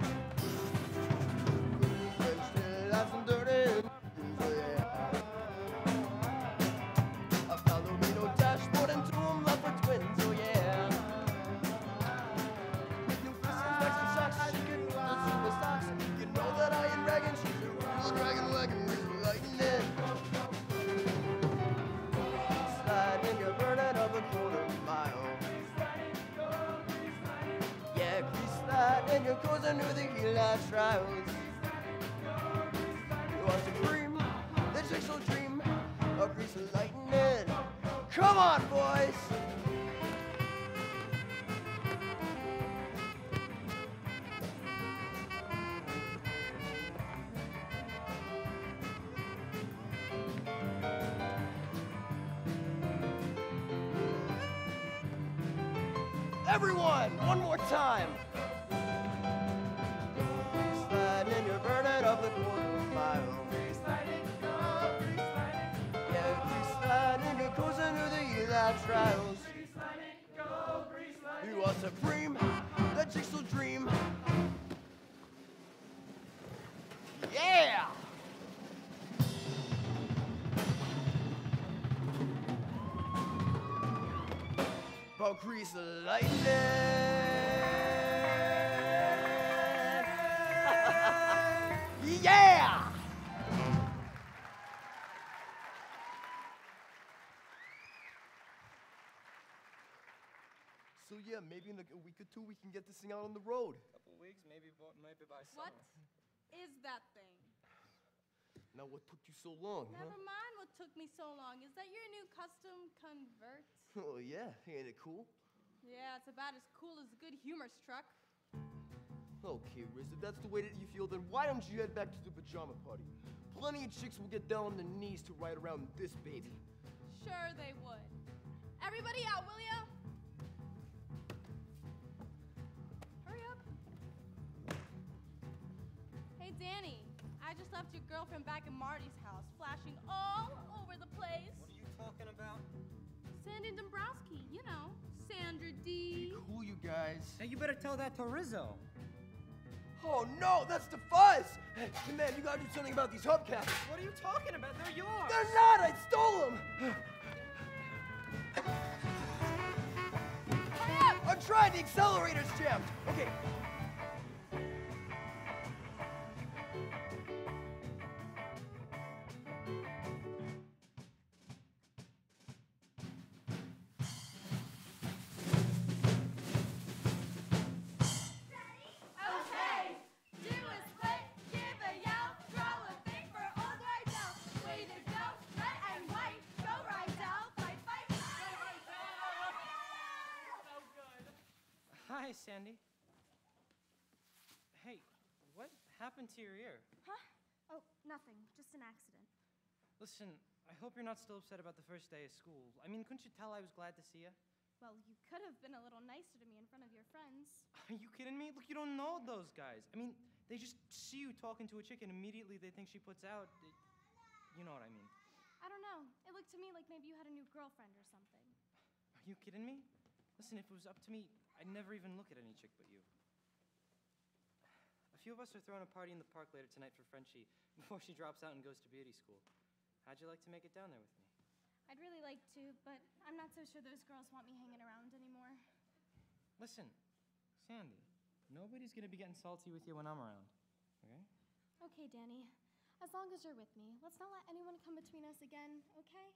Speaker 10: But still have some dirty, so yeah. A Palomino dashboard and 2 leopard twins, oh yeah. New pistons, back some shocks, shaking the super stocks. You know that Iron Dragon, she's a real dragon wagon, grease lightning. Sliding, you're burning up a quarter mile. Yeah, grease lightning, you're cruising through the heel trials. You want to dream, the chicks will dream of grease lightning. Come on, boys! Everyone, one more time. Grease lightning, you're burning up the quarter mile.
Speaker 4: Grease lightning, go, grease lightning.
Speaker 10: Yeah, grease lightning, you're cruising through the Eli trials.
Speaker 4: Grease lightning, go, grease lightning.
Speaker 10: You are supreme, the chicks will dream. Yeah! About grease lightning. Yeah! So yeah, maybe in a week or 2 we can get this thing out on the road.
Speaker 5: Couple weeks, maybe by summer.
Speaker 14: What is that thing?
Speaker 10: Now what took you so long, huh?
Speaker 14: Never mind what took me so long. Is that your new custom convert?
Speaker 10: Oh yeah, ain't it cool?
Speaker 14: Yeah, it's about as cool as a good humorous truck.
Speaker 10: Okay, Riz, if that's the way that you feel, then why don't you head back to the pajama party? Plenty of chicks will get down on their knees to ride around this baby.
Speaker 14: Sure they would. Everybody out, will ya? Hurry up. Hey, Danny, I just left your girlfriend back in Marty's house, flashing all over the place.
Speaker 5: What are you talking about?
Speaker 14: Sandy Dombrowski, you know, Sandra D.
Speaker 10: Cool, you guys.
Speaker 5: Hey, you better tell that to Rizzo.
Speaker 10: Oh no, that's the fuzz! Hey, man, you gotta do something about these hubcaps.
Speaker 5: What are you talking about? They're yours.
Speaker 10: They're not! I stole them!
Speaker 14: Hurry up!
Speaker 10: I'm trying, the accelerator's jammed. Okay.
Speaker 5: Sandy. Hey, what happened to your ear?
Speaker 12: Huh? Oh, nothing. Just an accident.
Speaker 5: Listen, I hope you're not still upset about the first day of school. I mean, couldn't you tell I was glad to see you?
Speaker 12: Well, you could have been a little nicer to me in front of your friends.
Speaker 5: Are you kidding me? Look, you don't know those guys. I mean, they just see you talking to a chick and immediately they think she puts out. You know what I mean.
Speaker 12: I don't know. It looked to me like maybe you had a new girlfriend or something.
Speaker 5: Are you kidding me? Listen, if it was up to me, I'd never even look at any chick but you. A few of us are throwing a party in the park later tonight for Frenchie before she drops out and goes to beauty school. How'd you like to make it down there with me?
Speaker 12: I'd really like to, but I'm not so sure those girls want me hanging around anymore.
Speaker 5: Listen, Sandy, nobody's gonna be getting salty with you when I'm around, okay?
Speaker 12: Okay, Danny. As long as you're with me, let's not let anyone come between us again, okay?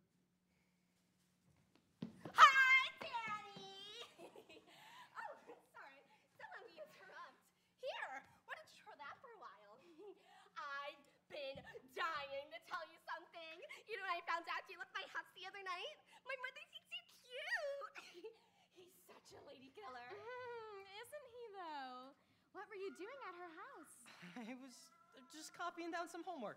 Speaker 2: Hi, Daddy! Oh, sorry. So let me interrupt. Here, why don't you try that for a while? I've been dying to tell you something. You know when I found out you left my house the other night? My mother thinks you're cute. He's such a lady killer.
Speaker 12: Isn't he, though? What were you doing at her house?
Speaker 5: I was just copying down some homework.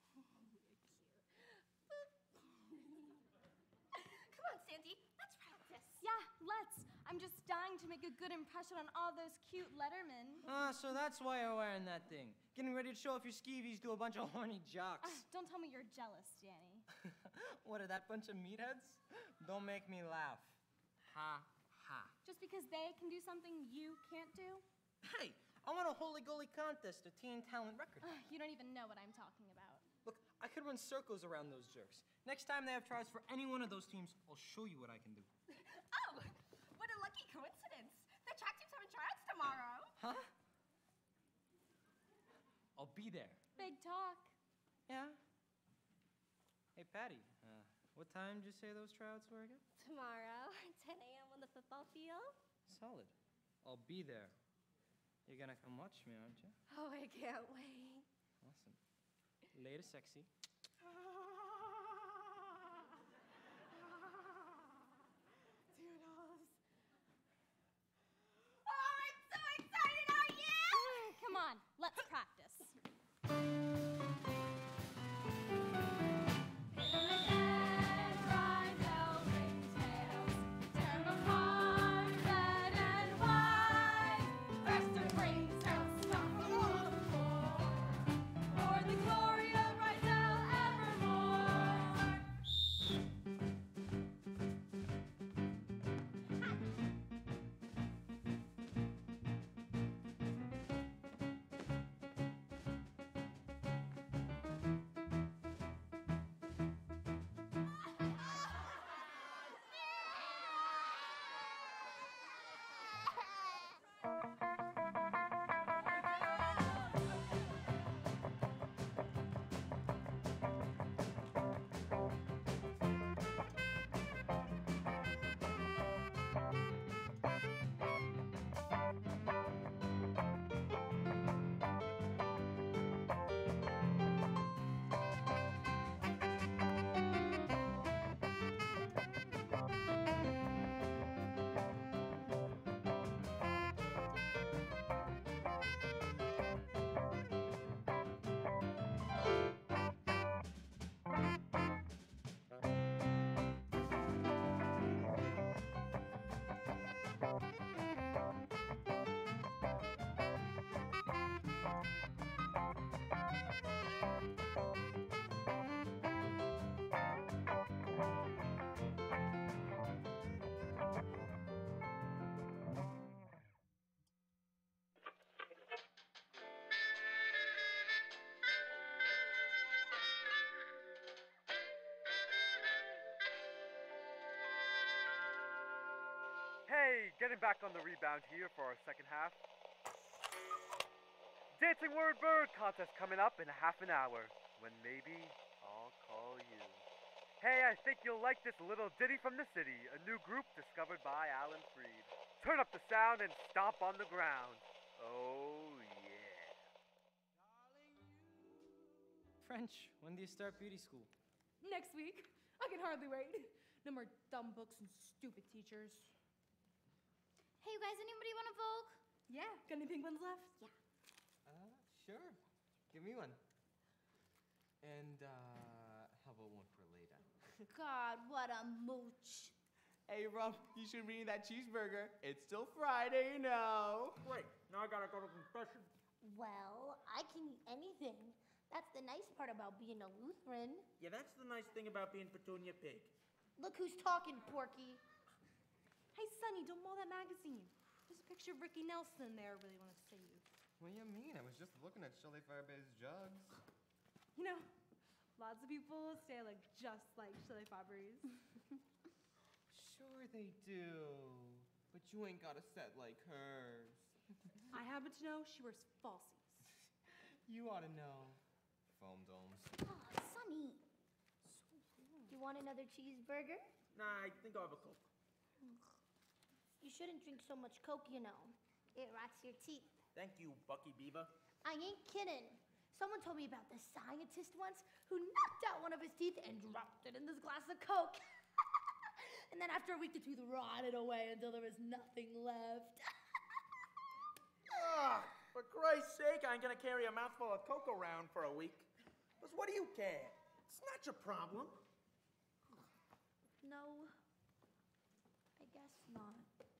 Speaker 2: Come on, Sandy. Let's practice.
Speaker 12: Yeah, let's. I'm just dying to make a good impression on all those cute lettermen.
Speaker 5: So that's why you're wearing that thing. Getting ready to show off your skeevies to a bunch of horny jocks.
Speaker 12: Don't tell me you're jealous, Danny.
Speaker 5: What, are that bunch of meatheads? Don't make me laugh. Ha, ha.
Speaker 12: Just because they can do something you can't do?
Speaker 5: Hey, I want a Holy Goalie contest, a teen talent record.
Speaker 12: You don't even know what I'm talking about.
Speaker 5: Look, I could run circles around those jerks. Next time they have tries for any one of those teams, I'll show you what I can do.
Speaker 2: Oh, what a lucky coincidence. The track team's having tryouts tomorrow.
Speaker 5: Huh? I'll be there.
Speaker 12: Big talk.
Speaker 5: Yeah. Hey, Patty, what time did you say those tryouts were again?
Speaker 2: Tomorrow, 10 a.m. on the football field.
Speaker 5: Solid. I'll be there. You're gonna come watch me, aren't you?
Speaker 2: Oh, I can't wait.
Speaker 5: Awesome. Later, sexy.
Speaker 2: Doodles. Oh, I'm so excited, are you?
Speaker 12: Come on, let's practice.
Speaker 1: Hey, getting back on the rebound here for our second half. Dancing Word Bird contest coming up in half an hour, when maybe I'll call you. Hey, I think you'll like this little ditty from the city, a new group discovered by Alan Freed. Turn up the sound and stomp on the ground. Oh, yeah.
Speaker 5: French, when do you start beauty school?
Speaker 7: Next week. I can hardly wait. No more dumb books and stupid teachers.
Speaker 6: Hey, you guys, anybody want a Vogue?
Speaker 7: Yeah, got any pink ones left?
Speaker 6: Yeah.
Speaker 11: Sure. Give me one. And, how about one for later?
Speaker 6: God, what a mooch.
Speaker 8: Hey, Rump, you should be eating that cheeseburger. It's still Friday, you know.
Speaker 9: Wait, now I gotta go to confession.
Speaker 2: Well, I can eat anything. That's the nice part about being a Lutheran.
Speaker 9: Yeah, that's the nice thing about being Petunia Pig.
Speaker 2: Look who's talking, Porky.
Speaker 7: Hey, Sonny, don't maul that magazine. There's a picture of Ricky Nelson there I really want to save.
Speaker 11: What do you mean? I was just looking at Shelley Faba's jugs.
Speaker 7: You know, lots of people say I look just like Shelley Faba's.
Speaker 11: Sure they do. But you ain't got a set like hers.
Speaker 7: I happen to know she wears falsies.
Speaker 11: You ought to know. Foam domes.
Speaker 2: Oh, Sonny. You want another cheeseburger?
Speaker 9: Nah, I think I'll have a Coke.
Speaker 2: You shouldn't drink so much Coke, you know. It rots your teeth.
Speaker 9: Thank you, Bucky Beaver.
Speaker 2: I ain't kidding. Someone told me about this scientist once who knocked out one of his teeth and dropped it in this glass of Coke. And then after a week, the tooth rotted away until there was nothing left.
Speaker 9: For Christ's sake, I ain't gonna carry a mouthful of Coke around for a week. Because what do you care? It's not your problem.
Speaker 2: No, I guess not.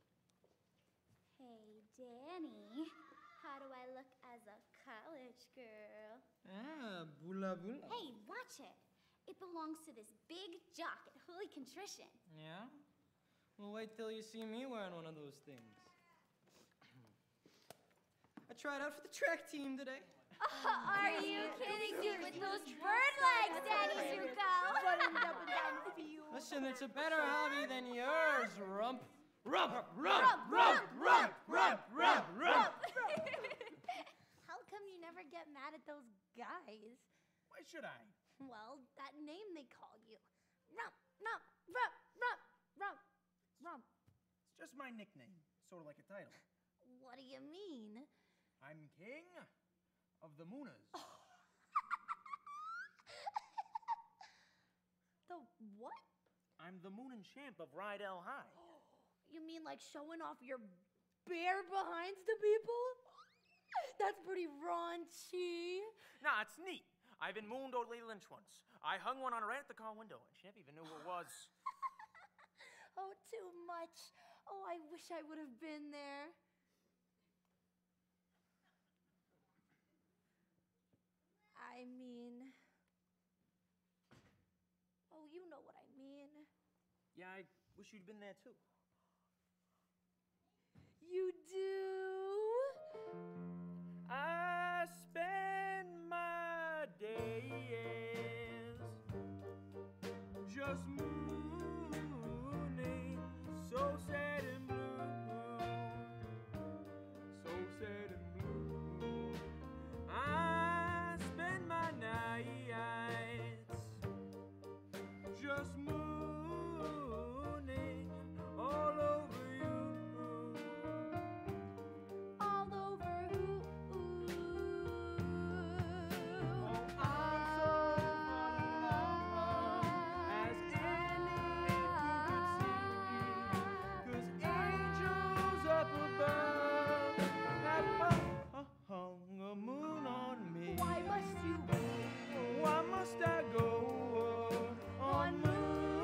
Speaker 6: Hey, Danny, how do I look as a college girl?
Speaker 5: Ah, bula bula.
Speaker 6: Hey, watch it. It belongs to this big jock at Holy Contrition.
Speaker 5: Yeah? Well, wait till you see me wearing one of those things. I tried out for the track team today.
Speaker 6: Are you kidding me with those bird legs, Danny Zuko?
Speaker 2: Running up and down the field.
Speaker 5: Listen, it's a better hobby than yours, Rump.
Speaker 9: Rump, rump, rump, rump, rump, rump, rump.
Speaker 2: How come you never get mad at those guys?
Speaker 9: Why should I?
Speaker 2: Well, that name they call you. Rump, rump, rump, rump, rump, rump.
Speaker 9: It's just my nickname, sort of like a title.
Speaker 2: What do you mean?
Speaker 9: I'm king of the Moonas.
Speaker 2: The what?
Speaker 9: I'm the Moon and Champ of Rydell High.
Speaker 2: You mean like showing off your bare behinds to people? That's pretty raunchy.
Speaker 9: Nah, it's neat. I've been mooned O'Leigh Lynch once. I hung one on her right at the car window, and she never even knew who it was.
Speaker 2: Oh, too much. Oh, I wish I would have been there. I mean... Oh, you know what I mean.
Speaker 9: Yeah, I wish you'd been there too.
Speaker 2: You do?
Speaker 9: I spend my days just mooning, so sad and blue, so sad and blue. I spend my nights just mooning all over you.
Speaker 2: All over who?
Speaker 9: Why must I go on moon?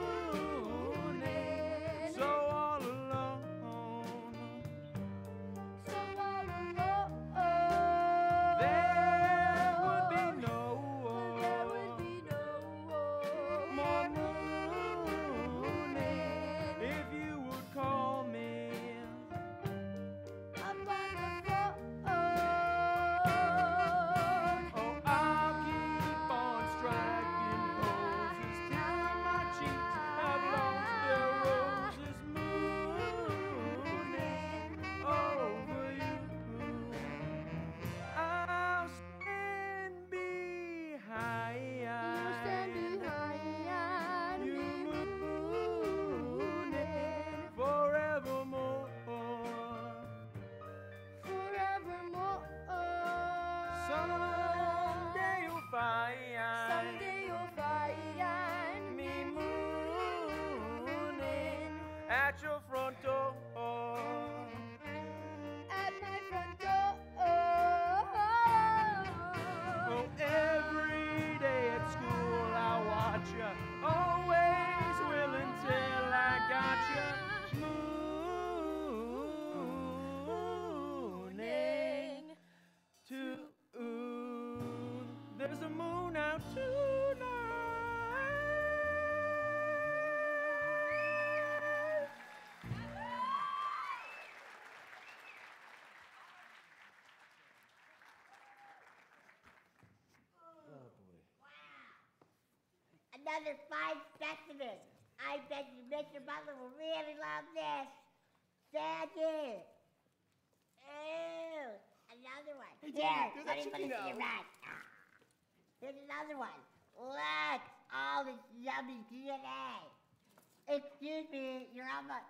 Speaker 3: another 5 specimens. I bet you Mr. Butler will really love this. Sandy. Ew. Another one.
Speaker 10: Hey,
Speaker 3: Here,
Speaker 10: Danny, there's
Speaker 3: let
Speaker 10: that
Speaker 3: me put
Speaker 10: chicken
Speaker 3: it in your
Speaker 10: now.
Speaker 3: mouth. Here's another one. Look, all this yummy DNA. Excuse me, you're on the...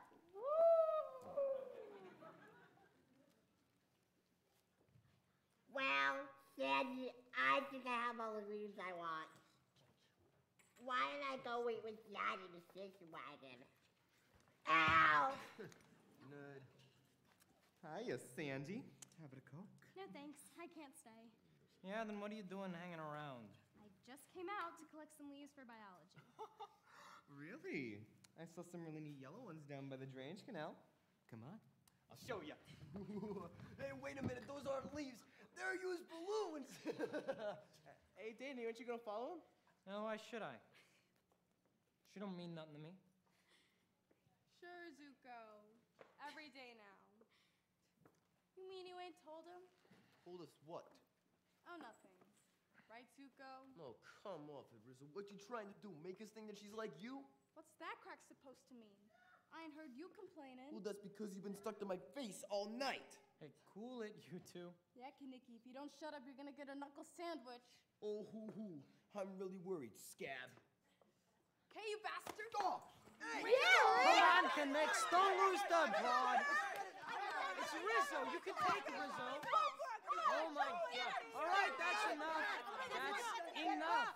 Speaker 3: Well, Sandy, I think I have all the reasons I want. Why don't I go wait with Dad in the station wagon? Ow!
Speaker 10: Good. Hiya, Sandy. Have a Coke?
Speaker 12: No thanks, I can't stay.
Speaker 5: Yeah, then what are you doing hanging around?
Speaker 12: I just came out to collect some leaves for biology.
Speaker 10: Really? I saw some really neat yellow ones down by the drainage canal. Come on. I'll show you. Hey, wait a minute. Those aren't leaves. They're used balloons. Hey, Danny, aren't you going to follow him?
Speaker 5: No, why should I? She don't mean nothing to me.
Speaker 14: Sure, Zuko. Every day now. You mean you ain't told him?
Speaker 10: Told us what?
Speaker 14: Oh, nothing. Right, Zuko?
Speaker 10: Oh, come off it, Rizzo. What you trying to do? Make us think that she's like you?
Speaker 14: What's that crack supposed to mean? I ain't heard you complaining.
Speaker 10: Well, that's because you've been stuck to my face all night.
Speaker 5: Hey, cool it, you two.
Speaker 14: Yeah, Kaneki, if you don't shut up, you're gonna get a knuckle sandwich.
Speaker 10: Oh, hoo. I'm really worried, Scab.
Speaker 14: Okay, you bastard!
Speaker 10: Oh! Hey!
Speaker 5: Come on, Connect. Don't lose the broad. It's Rizzo. You can take it, Rizzo. Oh, my God. All right, that's enough. That's enough.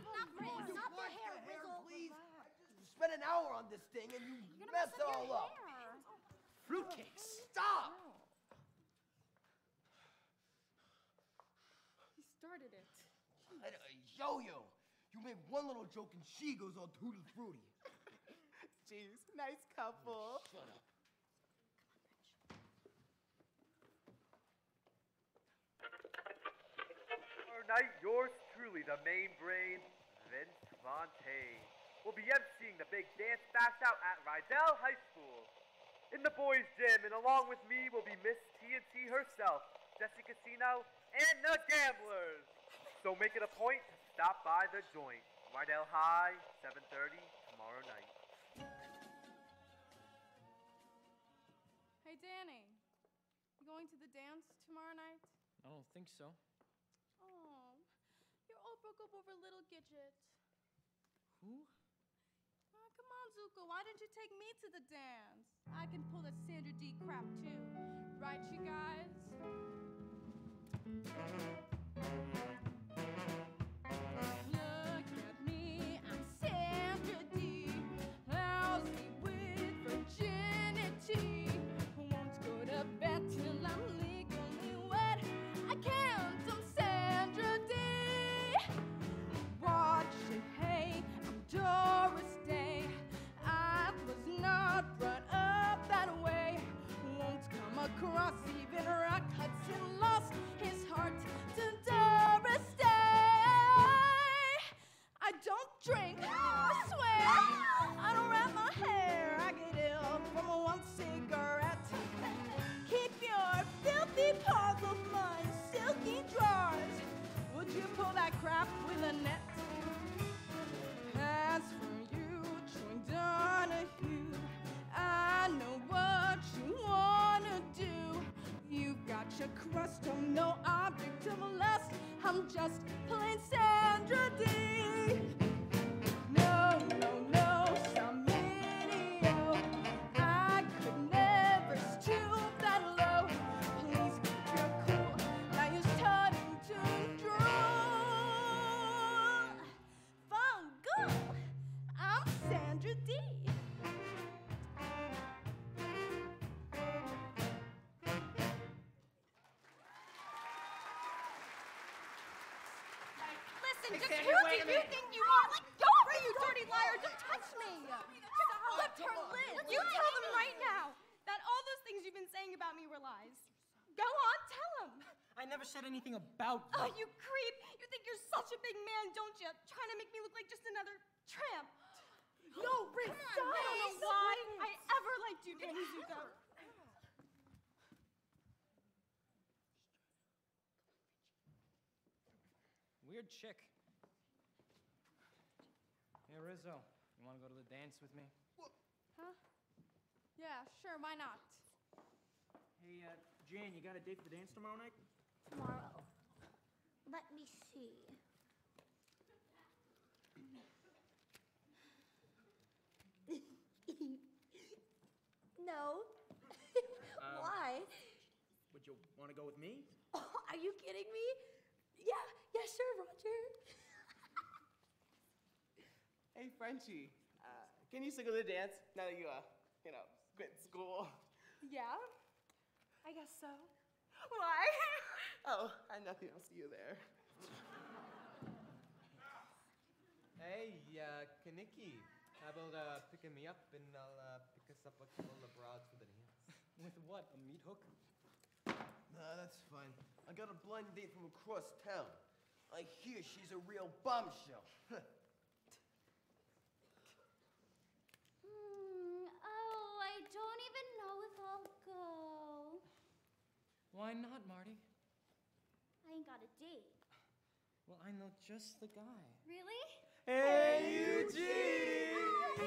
Speaker 10: Please. Spend an hour on this thing and you mess it all up.
Speaker 5: Fruitcakes.
Speaker 10: Stop!
Speaker 14: He started it.
Speaker 10: Yo-yo, you make one little joke and she goes all tutti fruity.
Speaker 8: Jeez, nice couple.
Speaker 10: Shut up.
Speaker 1: Tomorrow night, yours truly, the main brain, Vince Fontaine, will be emceeing the big dance bash out at Rydell High School. In the boys' gym, and along with me will be Miss TNT herself, Jessie Casino, and the Gamblers. So make it a point to stop by the joint. Rydell High, 7:30 tomorrow night.
Speaker 14: Hey, Danny. You going to the dance tomorrow night?
Speaker 5: I don't think so.
Speaker 14: Oh, you all broke up over little Gidget.
Speaker 5: Who?
Speaker 14: Oh, come on, Zuko. Why didn't you take me to the dance? I can pull that Sandra D crap too. Right, you guys? Look at me, I'm Sandra D. Lousy with virginity. Won't go to bed till I'm legally wed. I can't, I'm Sandra D. Watch it, hey, I'm Doris Day. I was not brought up that way. Won't come across even Rock Hudson lost his heart to Doris Day. I don't drink, I swear. I don't wrap my hair. I get ill from one cigarette. Keep your filthy paws off my silky drawers. Would you pull that crap with a net? As for you, Troy Donahue, I know what you wanna do. You've got your crust on no object of lust. I'm just plain Sandra D. No, some idiot. I could never stoop that low. Please keep your cool. Now you're starting to drool. Fungal. I'm Sandra D.
Speaker 2: Listen,
Speaker 14: Just
Speaker 2: just
Speaker 14: who
Speaker 2: who
Speaker 14: do you think you are? Let go of her, you dirty liar! Don't touch me! Lift her lid! You tell them right now that all those things you've been saying about me were lies. Go on, tell them!
Speaker 5: I never said anything about you.
Speaker 14: Oh, you creep! You think you're such a big man, don't you? Trying to make me look like just another tramp. No, Riz, I don't know why I ever liked you, Danny Zuko.
Speaker 5: Weird chick. Hey,
Speaker 11: Rizzo, you want to go to the dance with me?
Speaker 7: Huh? Yeah, sure, why not?
Speaker 9: Hey, Jan, you got a date for the dance tomorrow night?
Speaker 6: Tomorrow. Let me see. No. Why?
Speaker 9: Would you want to go with me?
Speaker 6: Oh, are you kidding me? Yeah, sure, Roger.
Speaker 8: Hey, Frenchie, can you still go to the dance now that you, quit school?
Speaker 7: Yeah, I guess so. Why?
Speaker 8: Oh, I had nothing else to do there.
Speaker 11: Hey, Kaniki, how about picking me up and I'll pick us up a couple of broads for the dance?
Speaker 10: With what, a meat hook?
Speaker 16: Nah, that's fine. I got a blind date from across town. I hear she's a real bombshell.
Speaker 6: Oh, I don't even know if I'll go.
Speaker 11: Why not, Marty?
Speaker 6: I ain't got a date.
Speaker 11: Well, I know just the guy.
Speaker 6: Really?
Speaker 8: Hey, Eugene!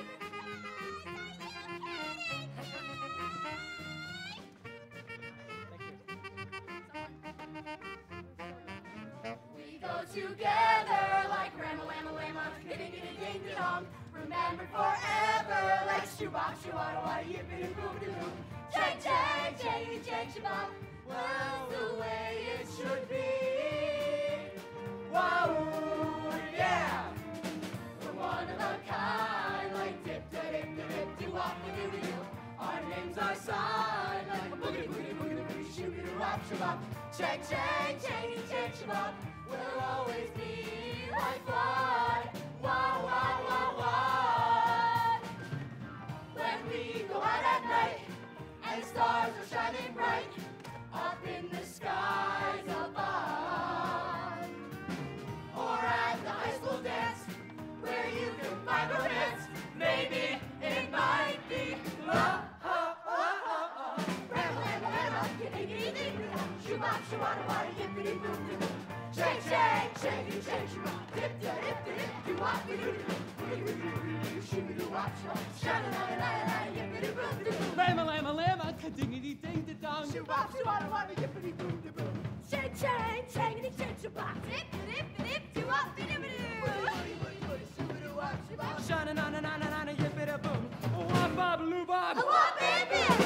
Speaker 2: We go together like Rama Wama Wama, hitting it a ding dong. Remember forever like shoebox, shoo-wada wada, yippity boom de boom. Chang chang, chang chang shabop. Well, the way it should be. Wow, yeah. We're one of a kind, like dip da dip da dip doo wop da doo doo. Our names are signed like boogity boogity boogity boogity shooby doo wop shabop. Chang chang, chang chang shabop. We'll always be like fun. Wow, wow, wow, wow. When we go out at night and the stars are shining bright up in the skies above, or at the high school dance where you can find romance, maybe it might be love. Ramble, ramble, ramble, yippity dee dee, shoo-bop, shoo-wada wada, yippity boom doo boom. Shake, shake, shake, shake, shoo-bop, dip da dip da dip, doo-wop, doo-doo-doo, doo-doo-doo-doo, shoo-doo-wop, shoo-wop, sha-da-da-da-da-da, yippity boom doo boom.
Speaker 5: Lama, lama, lama, ka-dingity ding da dong.
Speaker 2: Shoo-bop, shoo-wada wada, yippity boom doo boom. Shake, shake, shake, shake, shoo-bop, dip da dip da dip, doo-wop, doo-doo-doo.
Speaker 5: Sha-na-na-na-na-na-na, yippity-boom. Wop-bop-loo-bop.
Speaker 2: Wop, baby.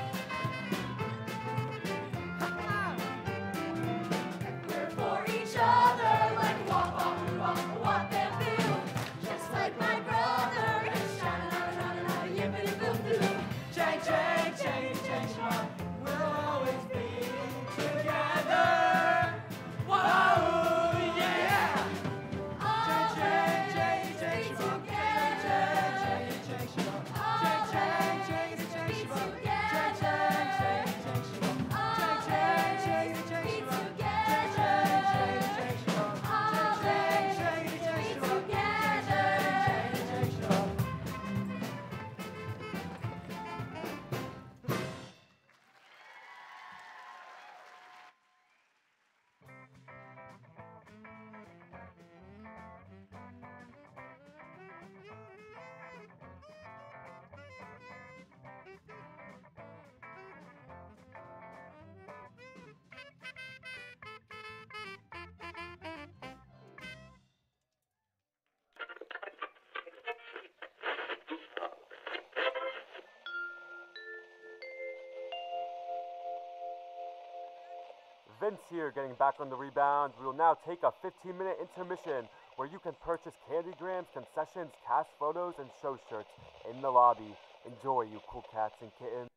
Speaker 2: We're for each other like wop, wop, wop, wop, and boo. Just like my brother. Sha-na-na-na-na-na, yippity-boom-doo.
Speaker 5: Chang, chang, chang, chang, chang. We'll always be together. Whoa, yeah. Chang, chang, chang, chang, chang, chang, chang, chang, chang, chang, chang, chang, chang,
Speaker 1: Vince here getting back on the rebound. We will now take a 15-minute intermission where you can purchase candy grams, concessions, cast photos, and show shirts in the lobby. Enjoy, you cool cats and kittens.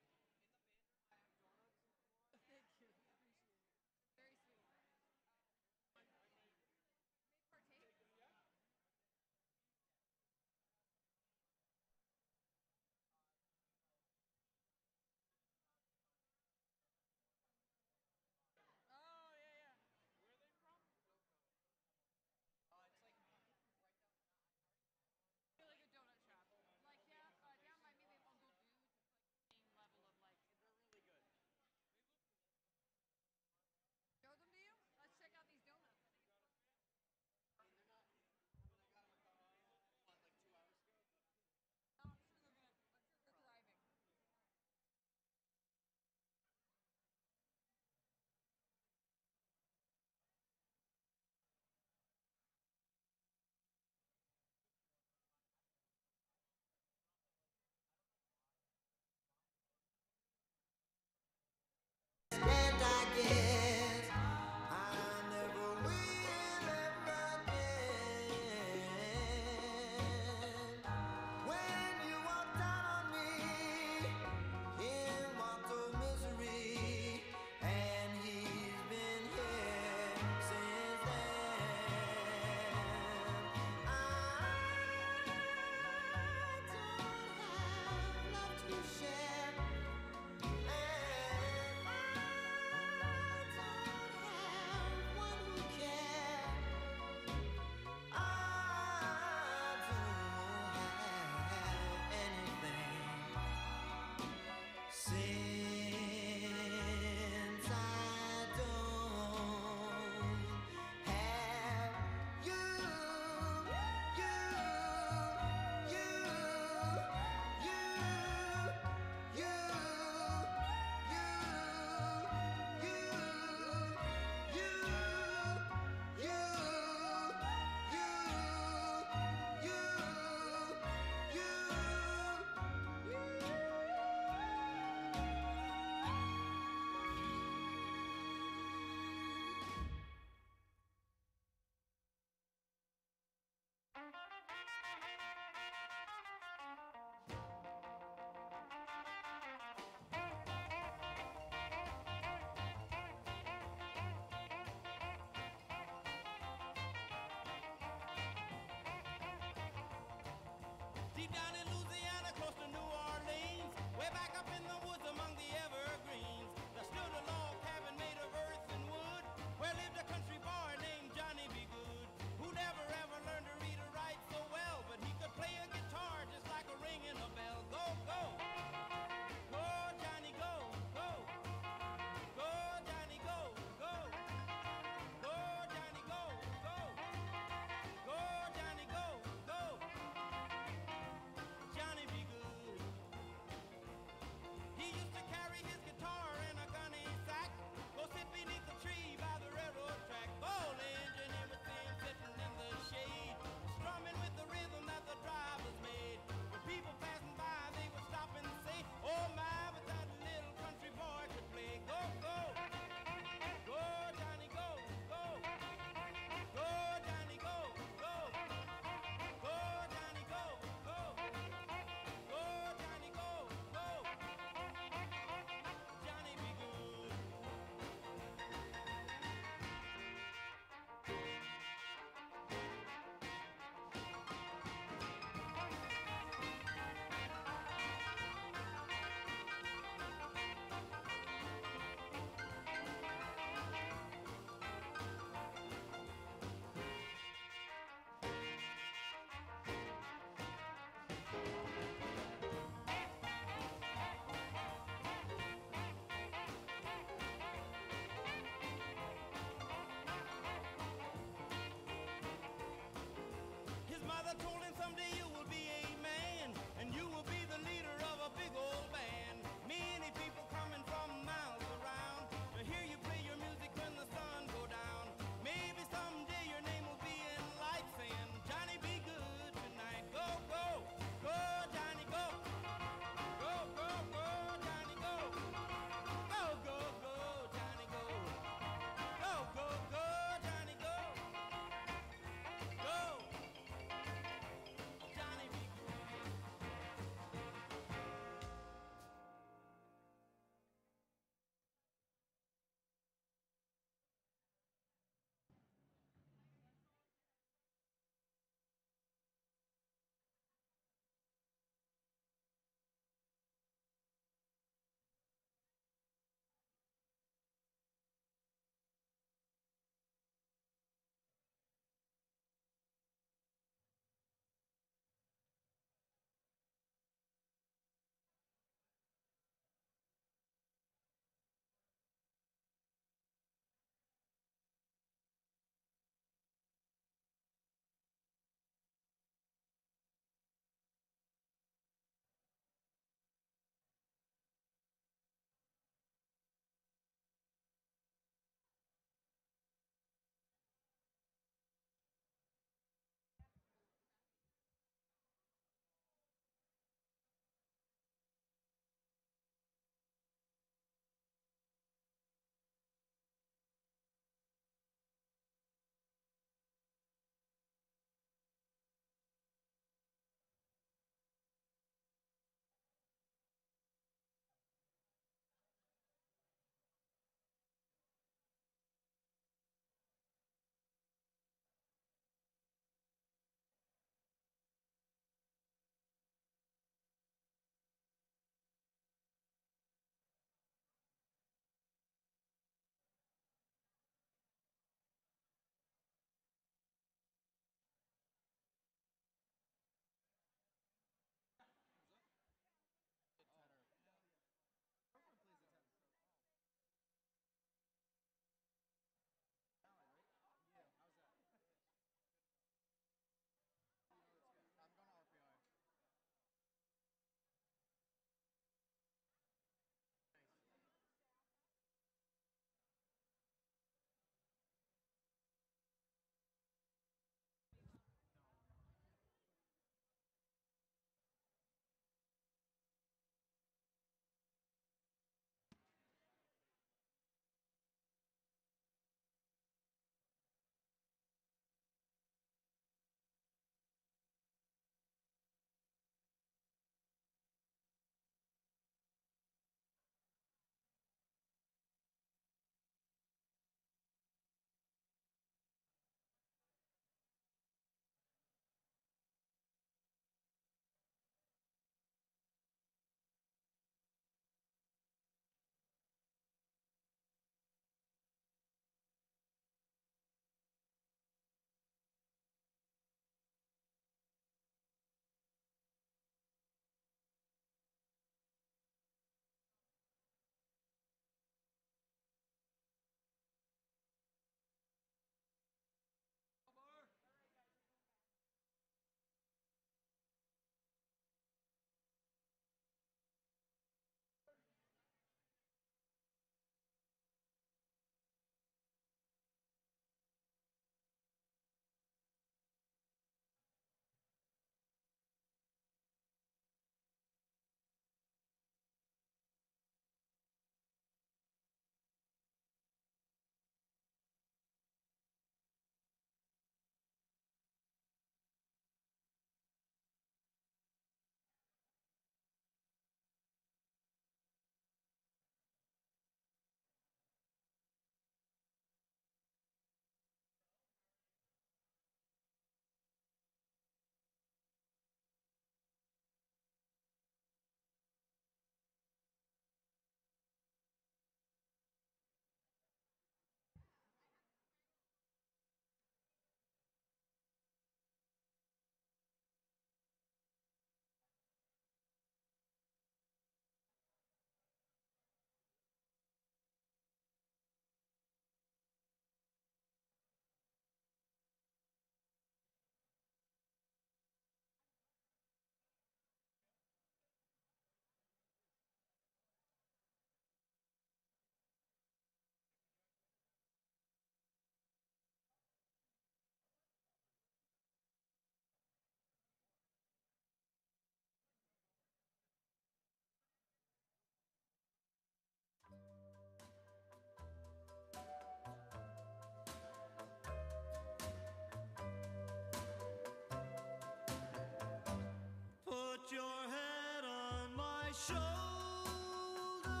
Speaker 17: shoulder.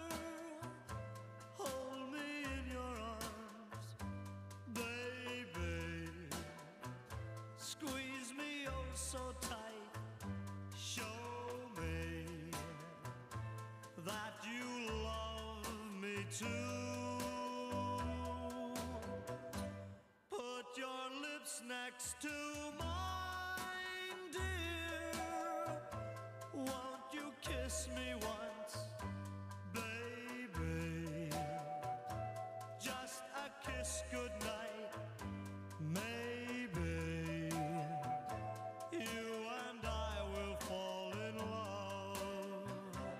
Speaker 17: Hold me in your arms, baby. Squeeze me oh so tight. Show me that you love me too. Put your lips next to mine, dear. Won't you kiss me once, baby? Just a kiss goodnight, maybe. You and I will fall in love.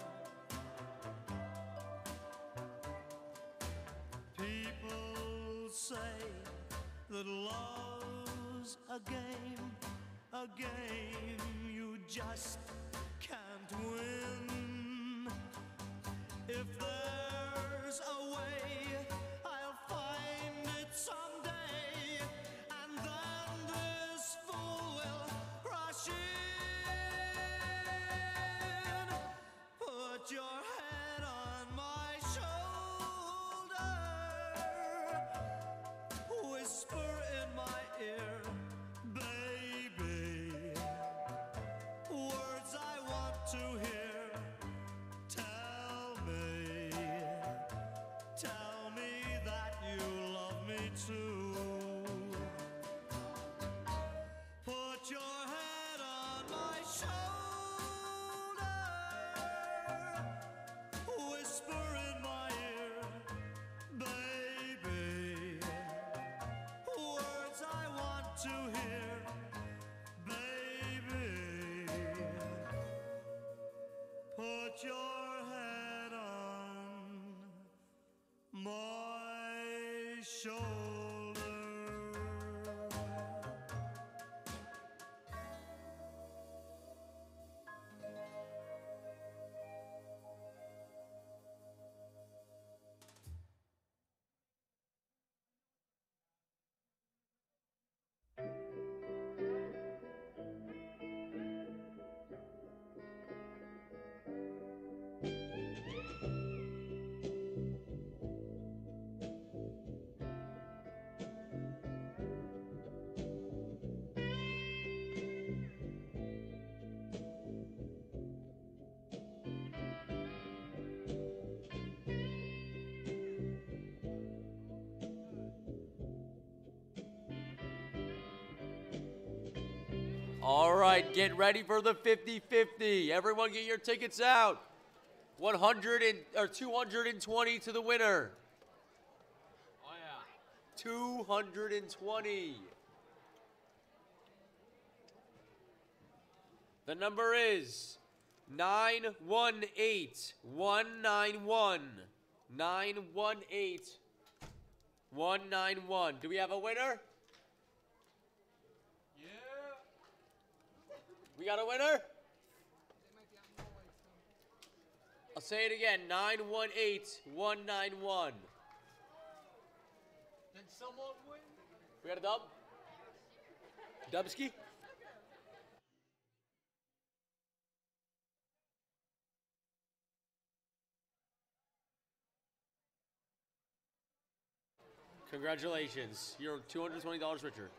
Speaker 17: People say that love's a game you just can't win. If there's a way, I'll find it someday, and then this fool will rush in. Put your head on my shoulder, whisper in my ear, baby, words I want to hear. Tell me that you love me too. Put your head on my shoulder, whisper in my ear, baby, words I want to hear, baby. Put your head on my shoulder.
Speaker 18: All right, get ready for the 50-50. Everyone get your tickets out. 220 to the winner.
Speaker 19: Oh, yeah.
Speaker 18: 220. The number is 918-191. 918-191. Do we have a winner? We got a winner? I'll say it again, 918-191.
Speaker 19: Did someone win?
Speaker 18: We got a dub? Dubski? Congratulations, you're $220 richer.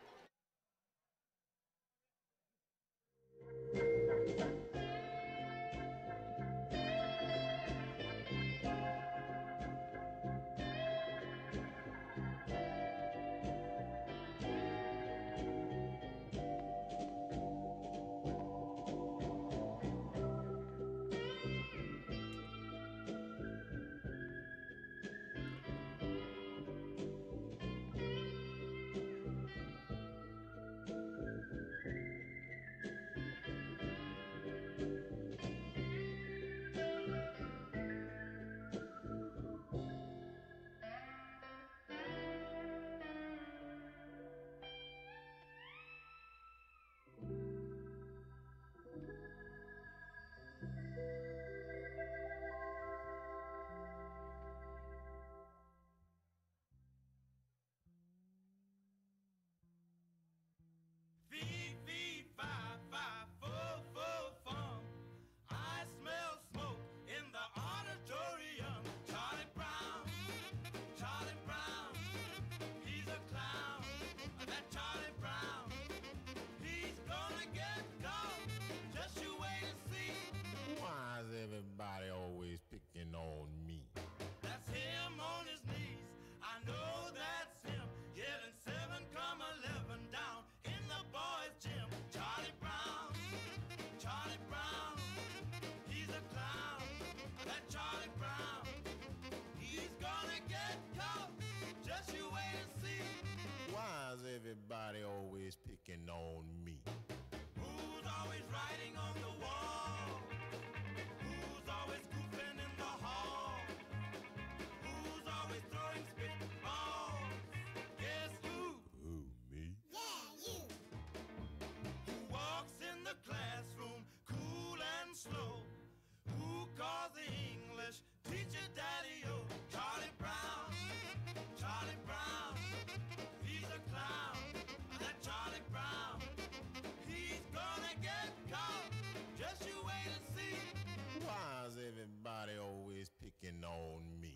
Speaker 20: everybody always picking on me?
Speaker 17: Who's always writing on the wall? Who's always goofing in the hall? Who's always throwing spitballs? Guess who?
Speaker 20: Who, me?
Speaker 17: Yeah, you. Who walks in the classroom cool and slow? Who calls the English teacher daddy-o? Charlie Brown, Charlie Brown, he's a clown. That Charlie Brown, he's gonna get caught. Just you wait and see.
Speaker 20: Why is everybody always picking on me?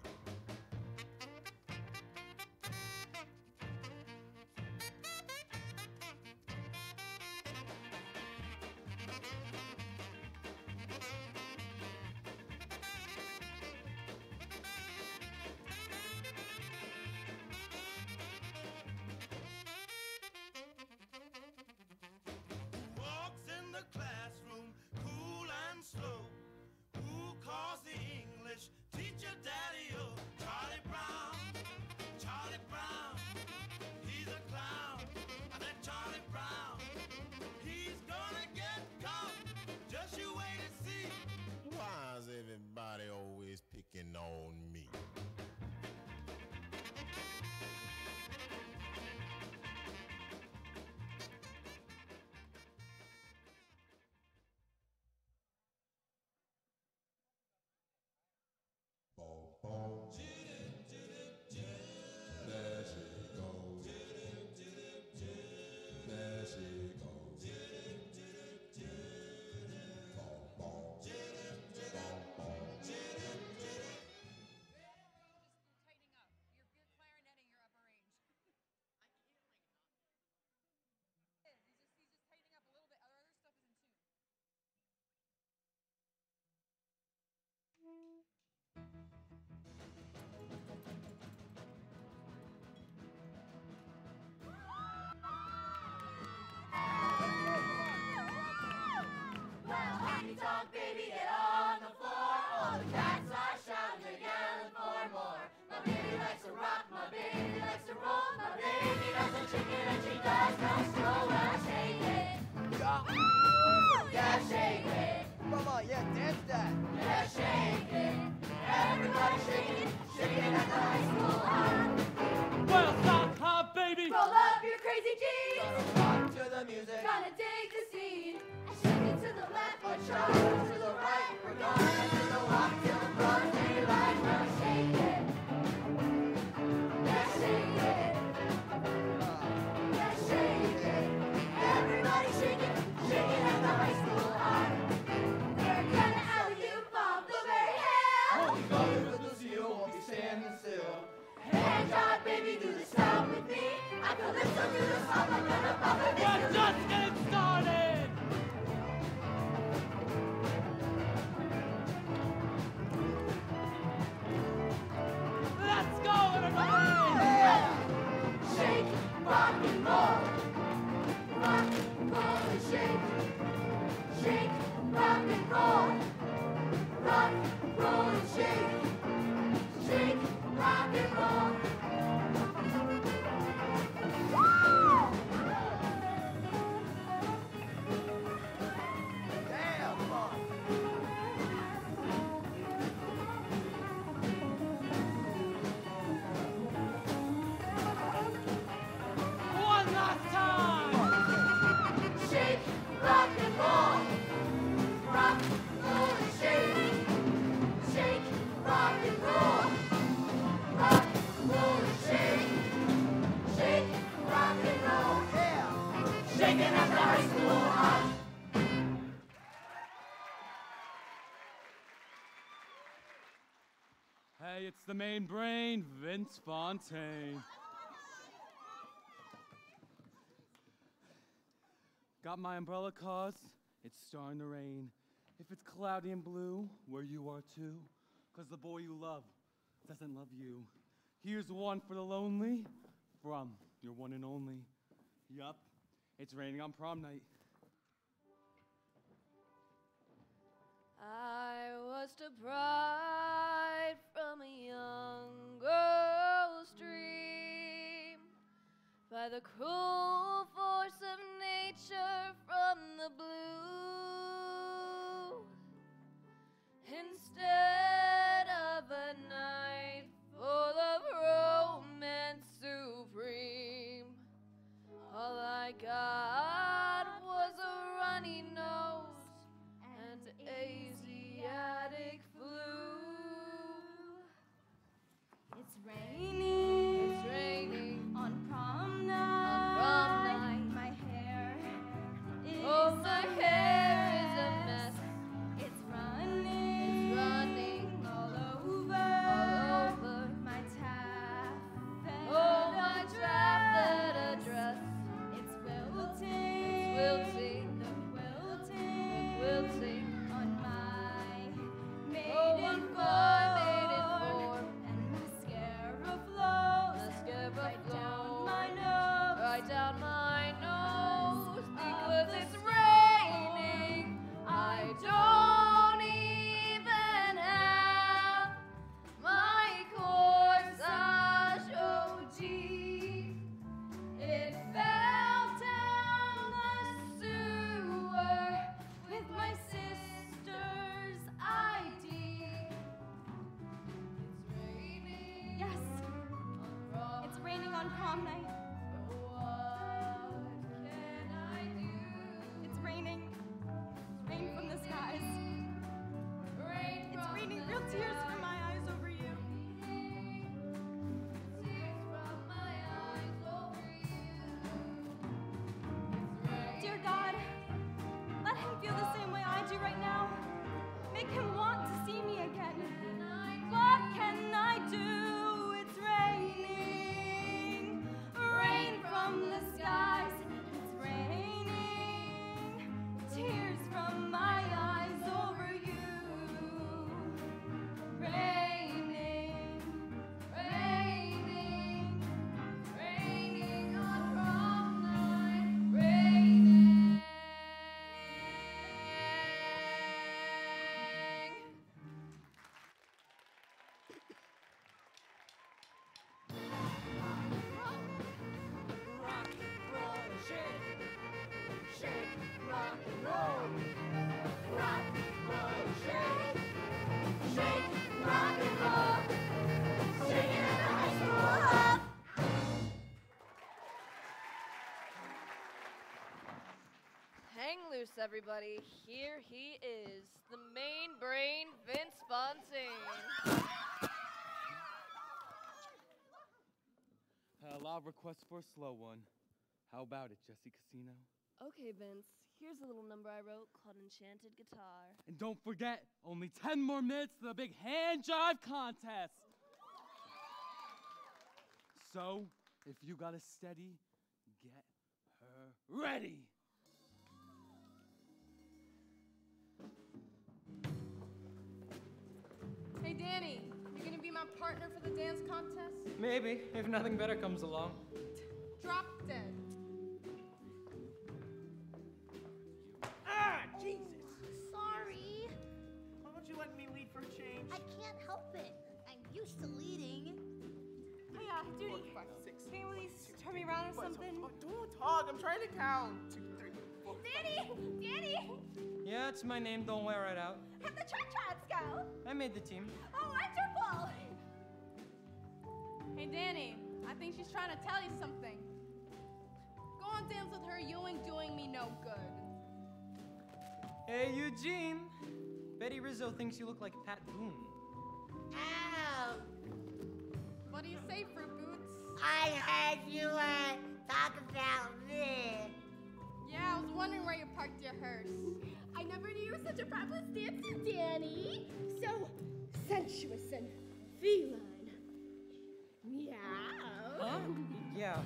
Speaker 17: Walks in the classroom cool and slow. Who calls the English teacher daddy-o? Charlie Brown, Charlie Brown, he's a clown. That Charlie Brown, he's gonna get caught. Just you wait and see.
Speaker 20: Why is everybody always picking on me?
Speaker 21: There she goes. There she goes.
Speaker 2: Well, honky tonk baby, get on the floor. All the cats are shouting and yelling for more. My baby likes to rock, my baby likes to roll. My baby doesn't chicken and she does no stroll. Well, shake it. Yeah, shake it.
Speaker 10: Come on, yeah, dance that.
Speaker 2: Yeah, shake it. Everybody shake it. Shake it at the high school hop.
Speaker 19: Well, stop, hop, baby.
Speaker 2: Roll up your crazy jeans.
Speaker 10: Rock to the music.
Speaker 2: Gonna dig the scene. Shake it to the left, or shove it to the right. We're gonna do the walk till broad daylight. Well, shake it. Yeah, shake it. Yeah, shake it. Everybody shake it. Shake it at the high school hop. We're gonna alley-oop on Blueberry Hill.
Speaker 10: Won't go to the seal, won't be standing still.
Speaker 2: Hand job, baby, do the stop with me. I calypso, do the stop. I'm gonna pop a
Speaker 19: We're just getting started. Let's go, everybody.
Speaker 2: Shake, rock and roll. Rock, roll and shake. Shake, rock and roll. Rock, roll and shake. Shake, rock and roll.
Speaker 10: Damn, come on.
Speaker 19: One last time.
Speaker 2: Shake, rock and roll. Rock, roll and shake. Shake, rock and roll. Rock, roll and shake. Shake, rock and roll.
Speaker 10: Yeah.
Speaker 2: Shaking at the high school hop.
Speaker 19: Hey, it's the main brain, Vince Fontaine. Got my umbrella, cause it's starting to rain. If it's cloudy and blue, where you are too, cause the boy you love doesn't love you. Here's one for the lonely, from your one and only. Yup, it's raining on prom night.
Speaker 22: I was to bride from a young girl's dream, but by the cruel force of nature from the blue. Instead of a night full of romance supreme, all I got was a runny nose and Asiatic flu.
Speaker 12: It's raining.
Speaker 22: It's raining
Speaker 12: On prom night.
Speaker 22: on prom night.
Speaker 12: My hair is
Speaker 22: Oh, my
Speaker 12: a
Speaker 22: hair is a
Speaker 12: mess.
Speaker 22: mess.
Speaker 12: It's running.
Speaker 22: It's running
Speaker 12: all over.
Speaker 22: all over
Speaker 12: My taffeta
Speaker 22: oh, my taffeta dress.
Speaker 12: It's wilting.
Speaker 22: It's wilting.
Speaker 12: The quilting.
Speaker 22: The quilting
Speaker 12: On my maiden
Speaker 22: oh, on my maiden
Speaker 12: form.
Speaker 22: form.
Speaker 12: And mascara flows
Speaker 22: Mascara
Speaker 12: right down
Speaker 22: flows
Speaker 12: my nose.
Speaker 22: right down my nose because
Speaker 12: the
Speaker 22: it's raining. I don't even have my corsage OG. It fell down the sewer with my sister's ID. It's raining.
Speaker 12: Yes,
Speaker 22: on prom
Speaker 12: it's raining on prom night.
Speaker 22: What can I do?
Speaker 12: It's raining. Rain from the skies.
Speaker 22: Rain
Speaker 12: It's
Speaker 22: from
Speaker 12: raining
Speaker 22: the
Speaker 12: real tears
Speaker 22: sky.
Speaker 12: from my eyes over you.
Speaker 22: Tears from my eyes over you. It's raining.
Speaker 12: Dear God, let him feel the same way I do right now. Make him want to see me again. What can I do? It's raining. Rain from the skies. It's raining. Tears from my eyes over you. Raining.
Speaker 22: Raining, raining on prom night, raining.
Speaker 5: Rock, roll, shake. Shake, rock, and roll. Rock, roll, shake. Shake, rock, and roll. Sing it in the high school hall.
Speaker 22: Hang loose, everybody. Here he is, the main brain, Vince Fontaine.
Speaker 19: A lot of requests for a slow one. How about it, Jesse Casino?
Speaker 22: Okay, Vince, here's a little number I wrote called Enchanted Guitar.
Speaker 19: And don't forget, only 10 more minutes to the big hand jive contest. So, if you got a steady, get her ready.
Speaker 7: Hey, Danny, you gonna be my partner for the dance contest?
Speaker 11: Maybe, if nothing better comes along.
Speaker 7: Drop dead.
Speaker 9: Ah, Jesus!
Speaker 2: Sorry.
Speaker 9: Why don't you let me lead for a change?
Speaker 2: I can't help it. I'm used to leading.
Speaker 7: Hey, Judy, can you at least turn me around or something?
Speaker 9: Don't talk. I'm trying to count. 2, 3, 4.
Speaker 2: Danny! Danny!
Speaker 11: Yeah, it's my name, don't wear it out.
Speaker 2: How'd the Cha-Chats go?
Speaker 11: I made the team.
Speaker 2: Oh, wonderful!
Speaker 7: Hey, Danny, I think she's trying to tell you something. Go and dance with her. You ain't doing me no good.
Speaker 11: Hey, Eugene. Betty Rizzo thinks you look like Pat Boone.
Speaker 3: Ow!
Speaker 7: What do you say, Fruit Boots?
Speaker 3: I heard you talk about me.
Speaker 7: Yeah, I was wondering where you parked your hearse.
Speaker 2: I never knew you were such a fabulous dancer, Danny. So sensuous and feline. Meow.
Speaker 11: Huh? Yeah.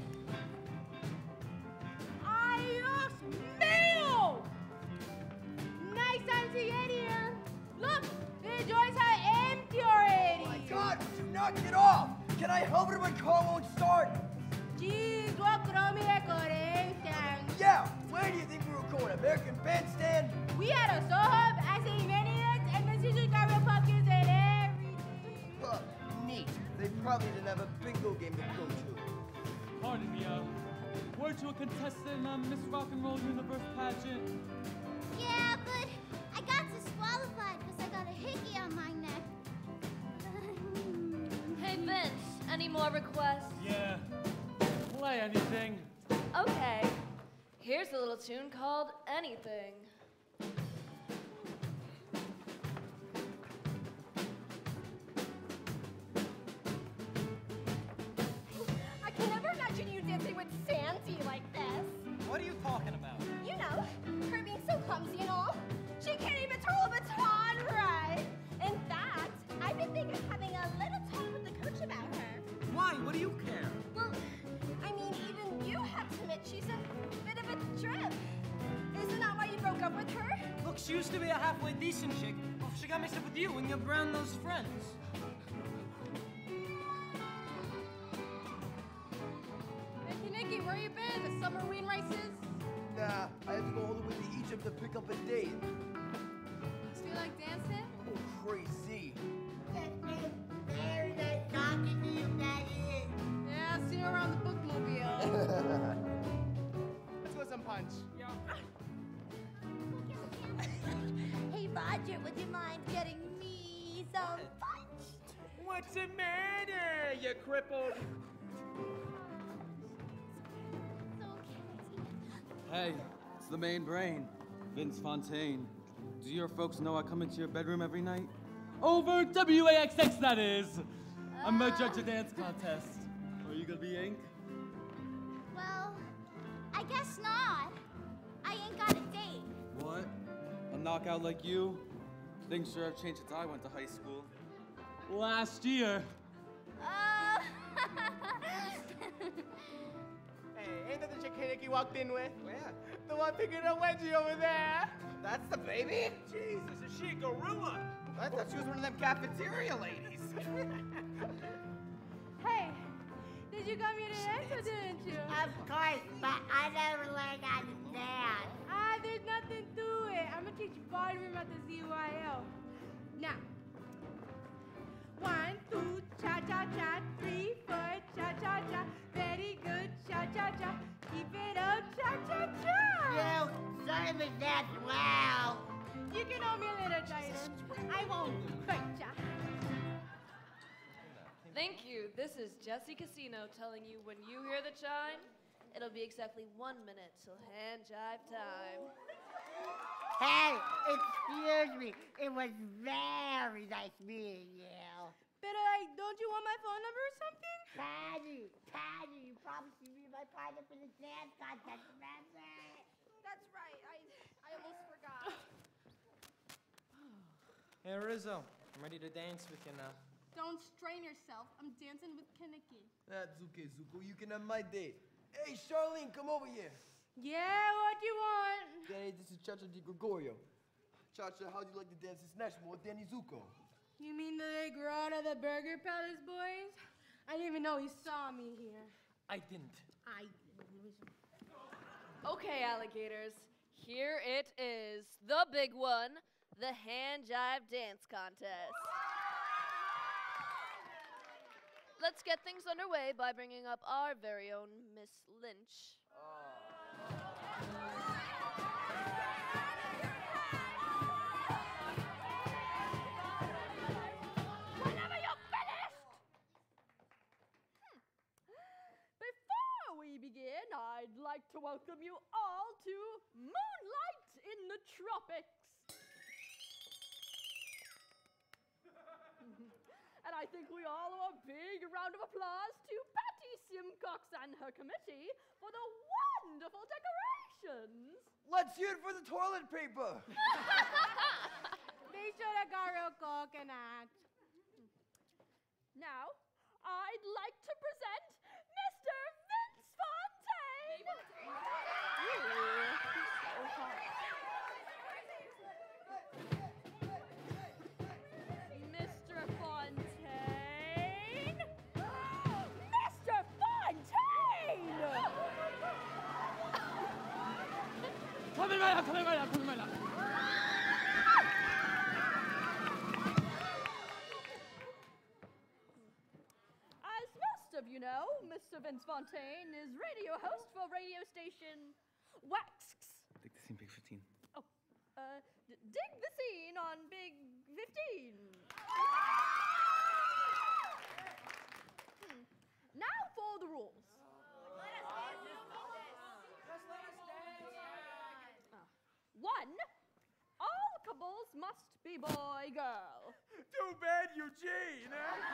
Speaker 2: Adios mío! Nice auntie Eddie here. Look, the joints are empty already.
Speaker 16: Oh my God, would you knock it off? Can I help it? My car won't start.
Speaker 2: Jeez, what cromi de correctan.
Speaker 16: Yeah, where do you think we were going? American Bandstand?
Speaker 2: We had a Soho, Acid Minutes, and the Sister Carol Pumpkins and everything.
Speaker 16: Huh, neat. They probably didn't have a bingo game to go to.
Speaker 19: Pardon me, Weren't you a contestant in a Miss Rock and Roll Universe pageant?
Speaker 6: Yeah, but I got disqualified because I got a hickey on my neck.
Speaker 22: Hey, Vince, any more requests?
Speaker 19: Yeah. Play anything.
Speaker 22: Okay. Here's a little tune called Anything.
Speaker 5: I can never imagine you dancing with Sandy like this.
Speaker 13: What are you talking about?
Speaker 5: You know, her being so clumsy and all. She can't even twirl a baton right. In fact, I've been thinking of having a little talk with the coach about her.
Speaker 13: Why? What do you care?
Speaker 5: Well, I mean, even you have to admit she's a bit of a trip. Isn't that why you broke up with her?
Speaker 13: Look, she used to be a halfway decent chick. Well, she got mixed up with you and your brown-nosed friends.
Speaker 7: Hey, Nikki, where you been? The summer ween races?
Speaker 16: Nah, I had to go all the way to Egypt to pick up a date.
Speaker 7: Do you like dancing?
Speaker 16: Oh, crazy.
Speaker 3: Very nice talking to you, Maggie.
Speaker 7: Yeah, I'll see you around the bookmobile.
Speaker 8: Let's go some punch.
Speaker 2: Hey, Roger, would you mind getting me some punch?
Speaker 9: What's the matter, you crippled?
Speaker 19: Hey, it's the main brain, Vince Fontaine. Do your folks know I come into your bedroom every night? Over WAXX, that is. I'm a judge of dance contest. Are you gonna be Ink?
Speaker 6: Well, I guess not. I ain't got a date.
Speaker 19: What? A knockout like you? Things sure have changed since I went to high school. Last year.
Speaker 8: Hey, ain't that the chick Hideki walked in with? Where? The one picking up wedgie over there.
Speaker 10: That's the baby?
Speaker 9: Jesus, is she a gorilla?
Speaker 10: I thought she was one of them cafeteria ladies.
Speaker 7: Hey, did you come here to dance or didn't you?
Speaker 3: Of course, but I never learned how to dance.
Speaker 7: There's nothing to it. I'm gonna teach you ballroom at the ZYL. Now, 1, 2, cha cha cha, 3, 4, cha cha cha. Very good, cha cha cha. Keep it up, cha cha cha.
Speaker 3: You certainly dance well.
Speaker 7: You can hold me a little tighter. I won't hurt ya.
Speaker 22: Thank you. This is Jesse Casino telling you when you hear the chime, it'll be exactly 1 minute till hand jive time.
Speaker 3: Hey, excuse me. It was very nice meeting you.
Speaker 7: But don't you want my phone number or something?
Speaker 3: Patty, you promised to be my partner for the dance contest, remember?
Speaker 7: That's right. I almost forgot.
Speaker 13: Hey, Rizzo, I'm ready to dance with you now.
Speaker 7: Don't strain yourself. I'm dancing with Kaneki.
Speaker 16: That's okay, Zuko. You can have my date. Hey, Charlene, come over here.
Speaker 7: Yeah, what you want?
Speaker 16: Danny, this is Chacha Di Gregorio. Chacha, how'd you like to dance this next one with Danny Zuko?
Speaker 7: You mean the big girl of the Burger Palace boys? I didn't even know he saw me here.
Speaker 13: I didn't.
Speaker 22: Okay, alligators, here it is, the big one, the hand jive dance contest. Let's get things underway by bringing up our very own Miss Lynch.
Speaker 5: Whenever you're finished!
Speaker 14: Before we begin, I'd like to welcome you all to Moonlight in the Tropics. And I think we all owe a big round of applause to Patty Simcox and her committee for the wonderful decorations.
Speaker 16: Let's hear it for the toilet paper.
Speaker 7: Be sure to gargle coconut.
Speaker 14: Now, I'd like to present Mr. Vince Fontaine. Mr. Fontaine. Mr. Fontaine!
Speaker 19: Coming right up.
Speaker 14: As most of you know, Mr.
Speaker 4: Mr. Vince Fontaine is radio host for radio station Waxx.
Speaker 19: Dig the scene, Big 15.
Speaker 4: Oh, dig the scene on Big 15. Now for the rules. One, all couples must be boy-girl.
Speaker 9: Too bad, Eugene.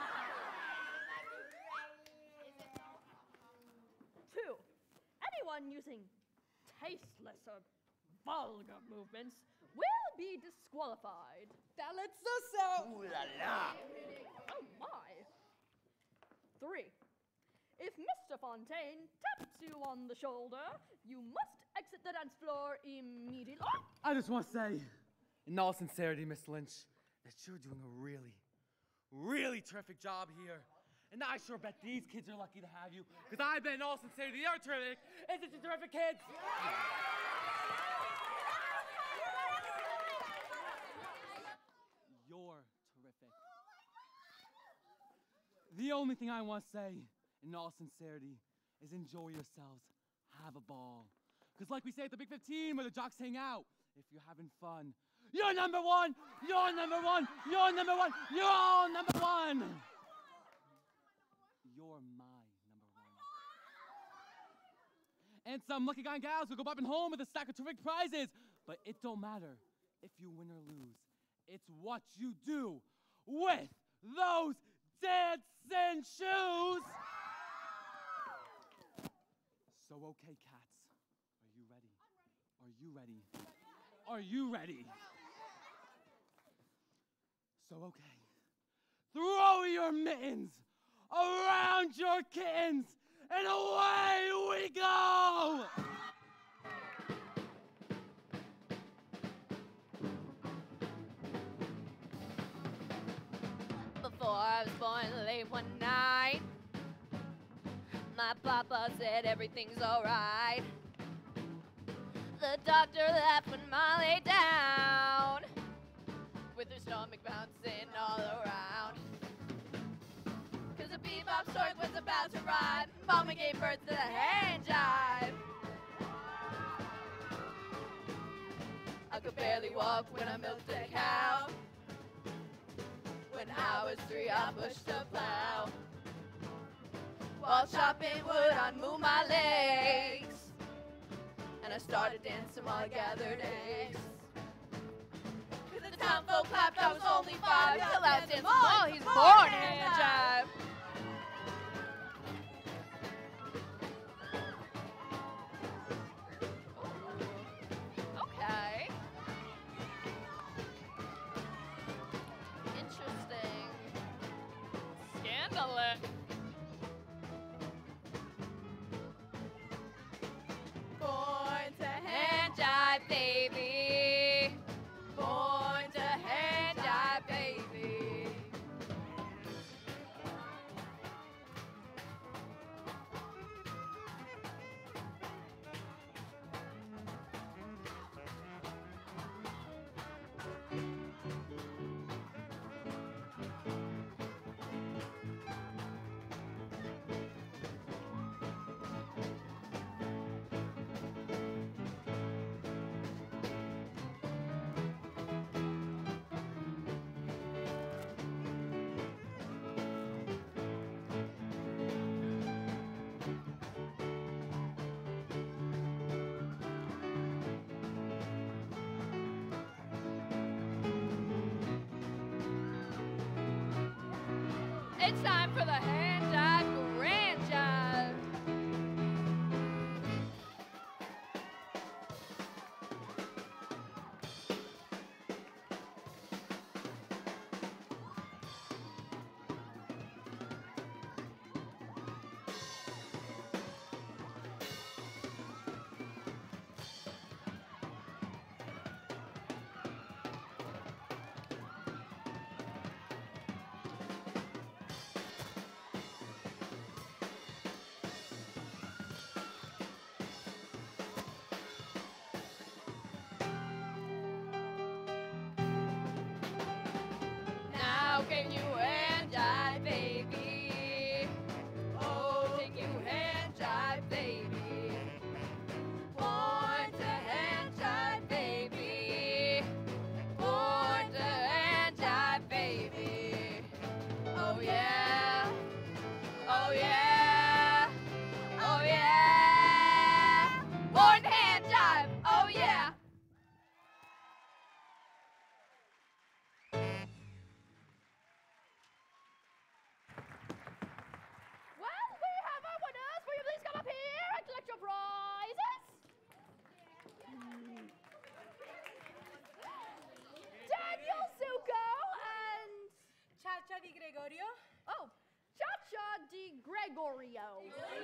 Speaker 4: Two, anyone using tasteless or vulgar movements will be disqualified.
Speaker 14: That lets us out.
Speaker 9: Ooh la la.
Speaker 4: Oh my. Three, if Mr. Fontaine taps you on the shoulder, you must exit the dance floor immediately.
Speaker 19: I just want to say, in all sincerity, Miss Lynch, that you're doing a really, really terrific job here. And I sure bet these kids are lucky to have you, because I bet in all sincerity, you're terrific. Isn't you terrific, kids? You're terrific. The only thing I want to say, in all sincerity, is enjoy yourselves. Have a ball. Because like we say at the Big 15 where the jocks hang out, if you're having fun, you're number one! You're number one! You're number one! You're all number one! You're my number one. And some lucky guy and gals will go up and home with a stack of terrific prizes. But it don't matter if you win or lose. It's what you do with those dancing shoes! So okay, cats. Are you ready? Are you ready? Are you ready? So okay. Throw your mittens around your kittens and away we go!
Speaker 22: Before I was born late one night, my papa said everything's alright. The doctor left when Ma lay down, with her stomach bouncing all around. 'Cause a bebop stork was about to ride, Mama gave birth to the hand jive. I could barely walk when I milked a cow. When I was 3, I pushed a plow. While chopping wood, I'd move my legs, and I started dancing while I gathered eggs. 'Cause the town folk clapped, I was only 5, till I danced while he's born hand jive. Okay. Interesting. Scandalous. Born to hand jive, baby. Born to hand jive, baby. It's time for the hand jive grand jive.
Speaker 4: Gregorio.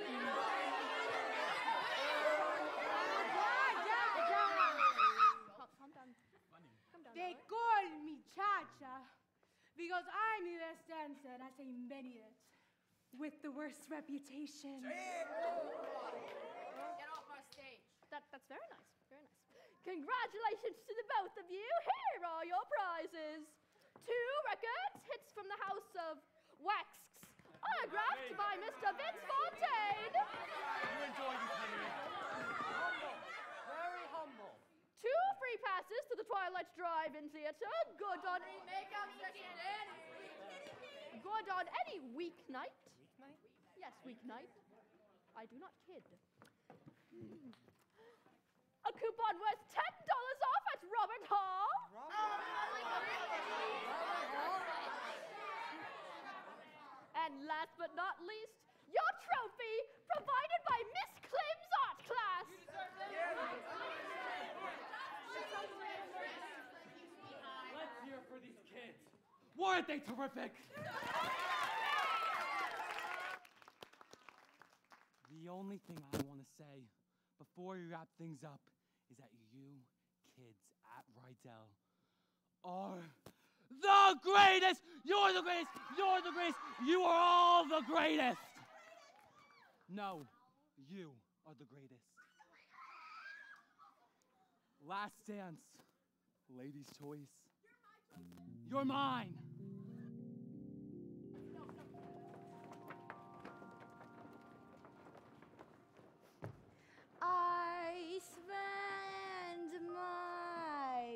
Speaker 4: Calm down. Calm down.
Speaker 7: They call me Cha-Cha because I'm the best dancer, and I say many it, with the worst reputation.
Speaker 22: Get off our stage.
Speaker 4: That's very nice. Very nice. Congratulations to the both of you. Here are your prizes. 2 records, hits from the house of Waxx, autographed by Mr. Vince Fontaine.
Speaker 19: You enjoy this, Henry.
Speaker 10: Humble. Very humble.
Speaker 4: 2 free passes to the Twilight Drive-In Theater. Good on Good on any weeknight.
Speaker 10: Weeknight?
Speaker 4: Yes, weeknight. I do not kid. A coupon worth $10 off at Robert Hall. And last but not least, your trophy provided by Miss Clim's art class.
Speaker 19: Let's hear for these kids. Weren't they terrific? The only thing I want to say before we wrap things up is that you kids at Rydell are the greatest! You're the greatest! You're the greatest! You are all the greatest! No, you are the greatest. Last dance. Ladies' choice. You're mine!
Speaker 3: I spend my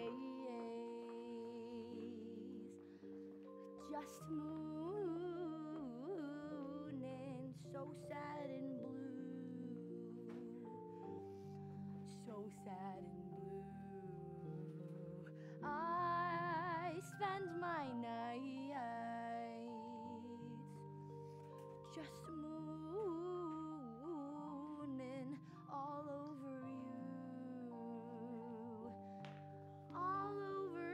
Speaker 3: days just mooning, so sad and blue, so sad and blue. I spend my nights just mooning all over you, all over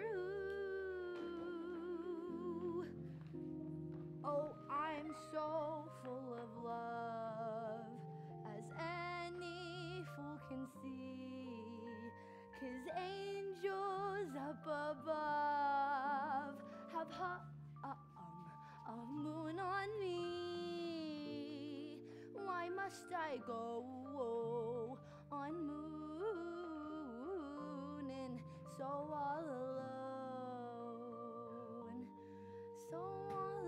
Speaker 3: you. Oh, I'm so full of love, as any fool can see, 'cause angels up above have a moon on me. Why must I go on mooning so all alone, so all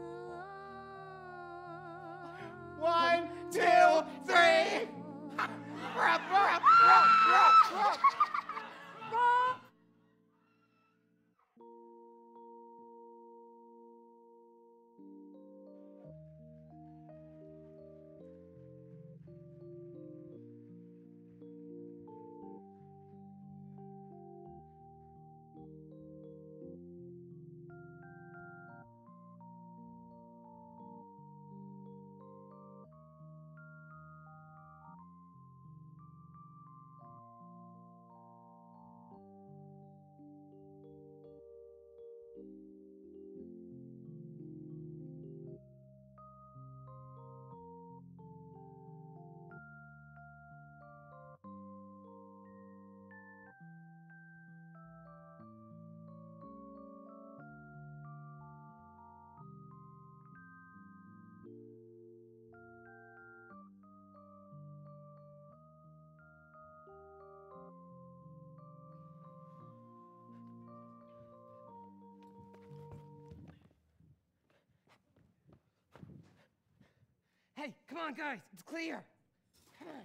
Speaker 3: alone?
Speaker 8: 1, 2, 3. Rup, rup, rup, rup, rup.
Speaker 10: Hey, come on, guys. It's clear. Come on.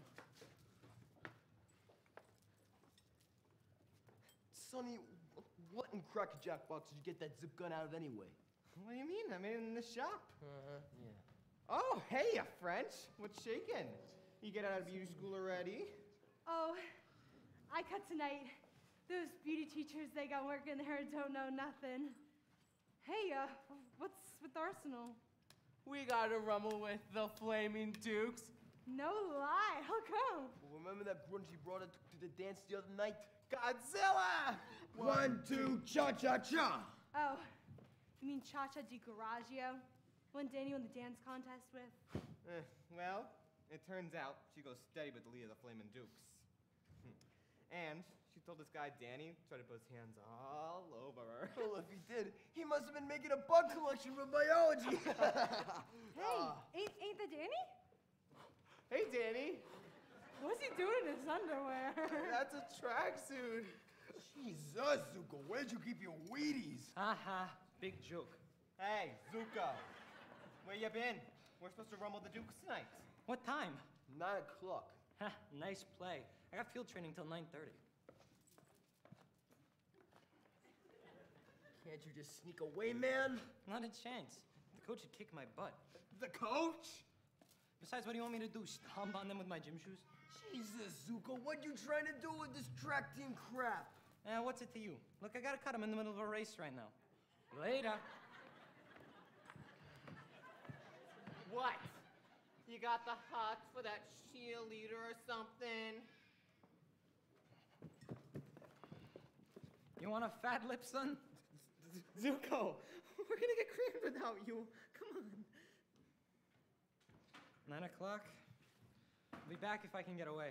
Speaker 16: Sonny, what in Cracker Jack box did you get that zip gun out of anyway?
Speaker 10: What do you mean? I made it in the shop.
Speaker 16: Yeah.
Speaker 10: Oh, hey, French. What's shaking? You get out of beauty school already?
Speaker 7: Oh, I cut tonight. Those beauty teachers they got working there don't know nothing. Hey, what's with Arsenal?
Speaker 8: We gotta rumble with the Flaming Dukes.
Speaker 7: No lie, how come?
Speaker 16: Well, remember that grungy brother took to the dance the other night?
Speaker 8: Godzilla!
Speaker 16: 1, 2, cha-cha-cha!
Speaker 7: Oh, you mean Cha-Cha Di Coraggio? Won Danny won the dance contest with?
Speaker 10: Well, it turns out she goes steady with Leah the Flamin' Dukes. And she told this guy Danny tried to put his hands all over her.
Speaker 16: Well, if he did, he must have been making a bug collection for biology.
Speaker 7: Hey, ain't that Danny?
Speaker 10: Hey, Danny.
Speaker 7: What's he doing in his underwear?
Speaker 10: That's a tracksuit.
Speaker 16: Jesus, Zuko, where'd you keep your Wheaties?
Speaker 13: Haha, big joke.
Speaker 10: Hey, Zuko. Where you been? We're supposed to rumble the Dukes tonight.
Speaker 13: What time?
Speaker 16: 9 o'clock.
Speaker 13: Ha, nice play. I got field training till 9:30.
Speaker 16: Can't you just sneak away, man?
Speaker 13: Not a chance. The coach would kick my butt.
Speaker 16: The coach?
Speaker 13: Besides, what do you want me to do? Stomp on them with my gym shoes?
Speaker 16: Jesus, Zuko, what you trying to do with this track team crap?
Speaker 13: What's it to you? Look, I gotta cut him in the middle of a race right now. Later.
Speaker 10: What? You got the hots for that cheerleader or something?
Speaker 13: You want a fat lip, son?
Speaker 10: Zuko, we're gonna get creamed without you. Come on.
Speaker 13: 9 o'clock? I'll be back if I can get away.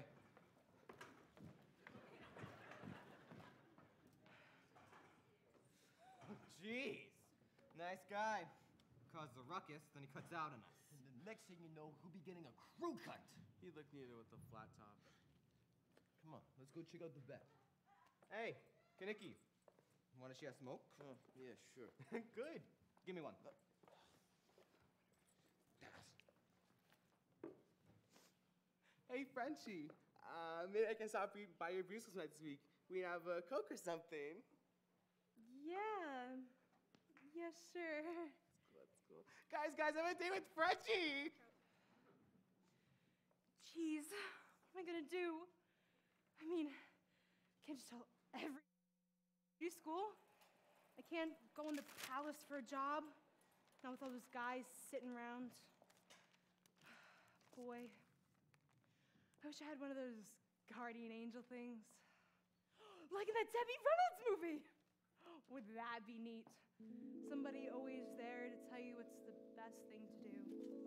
Speaker 10: Jeez. Nice guy. Caused a ruckus, then he cuts out on us.
Speaker 16: And the next thing you know, he'll be getting a crew cut.
Speaker 10: He looked neater with the flat top.
Speaker 16: Come on, let's go check out the vet.
Speaker 10: Hey, Kaneki. Want to share a smoke?
Speaker 16: Yeah, sure.
Speaker 10: Good. Give me one. Hey, Frenchie. Maybe I can stop by your Brussels next week. We have a Coke or something.
Speaker 7: Yeah. Yeah, sure.
Speaker 10: Let's go. Guys, I have a date with Frenchie.
Speaker 7: Jeez, what am I gonna do? I mean, I can't just tell every school. I can't go in the palace for a job. Not with all those guys sitting around. Boy, I wish I had one of those guardian angel things. Like in that Debbie Reynolds movie. Would that be neat? Somebody always there to tell you what's the best thing to do.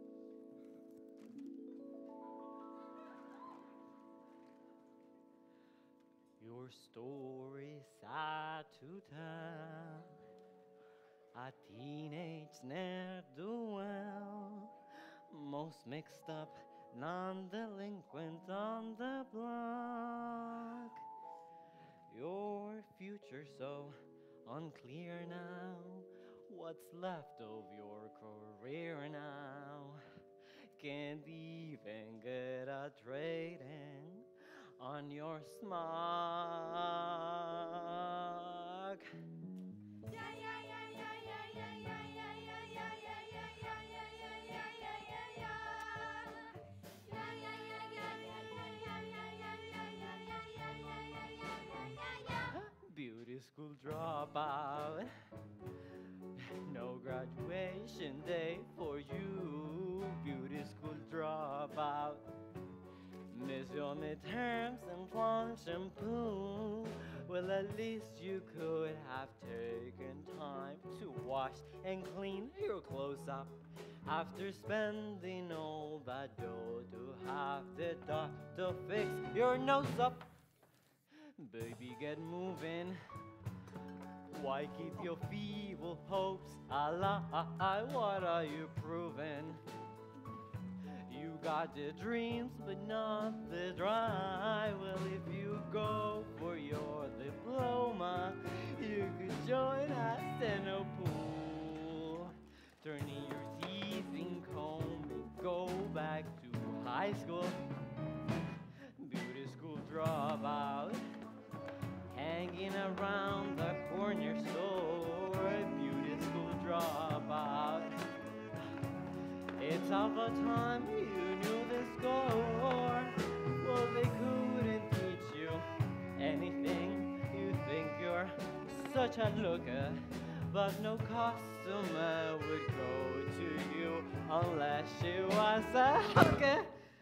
Speaker 1: Your story sad to tell. A teenage ne'er-do-well, most mixed up, non-delinquent on the block. Your future so unclear now. What's left of your career now? Can't even get a trade in on your smug. Beauty school dropout, no graduation day for you. Beauty school dropout, miss your midterms and blonde shampoo. Well, at least you could have taken time to wash and clean your clothes up after spending all that dough to have the doctor fix your nose up. Baby, get moving. Why keep your feeble hopes alive? What are you proving? You got the dreams, but not the drive. Well, if you go for your diploma, you could join us in a pool. Turning your teething comb and go back to high school. Beauty school dropout, hanging around the corner store. Beauty school dropout. It's of a time you knew the score. Well, they couldn't teach you anything. You think you're such a looker, but no customer would go to you unless she was a hooker.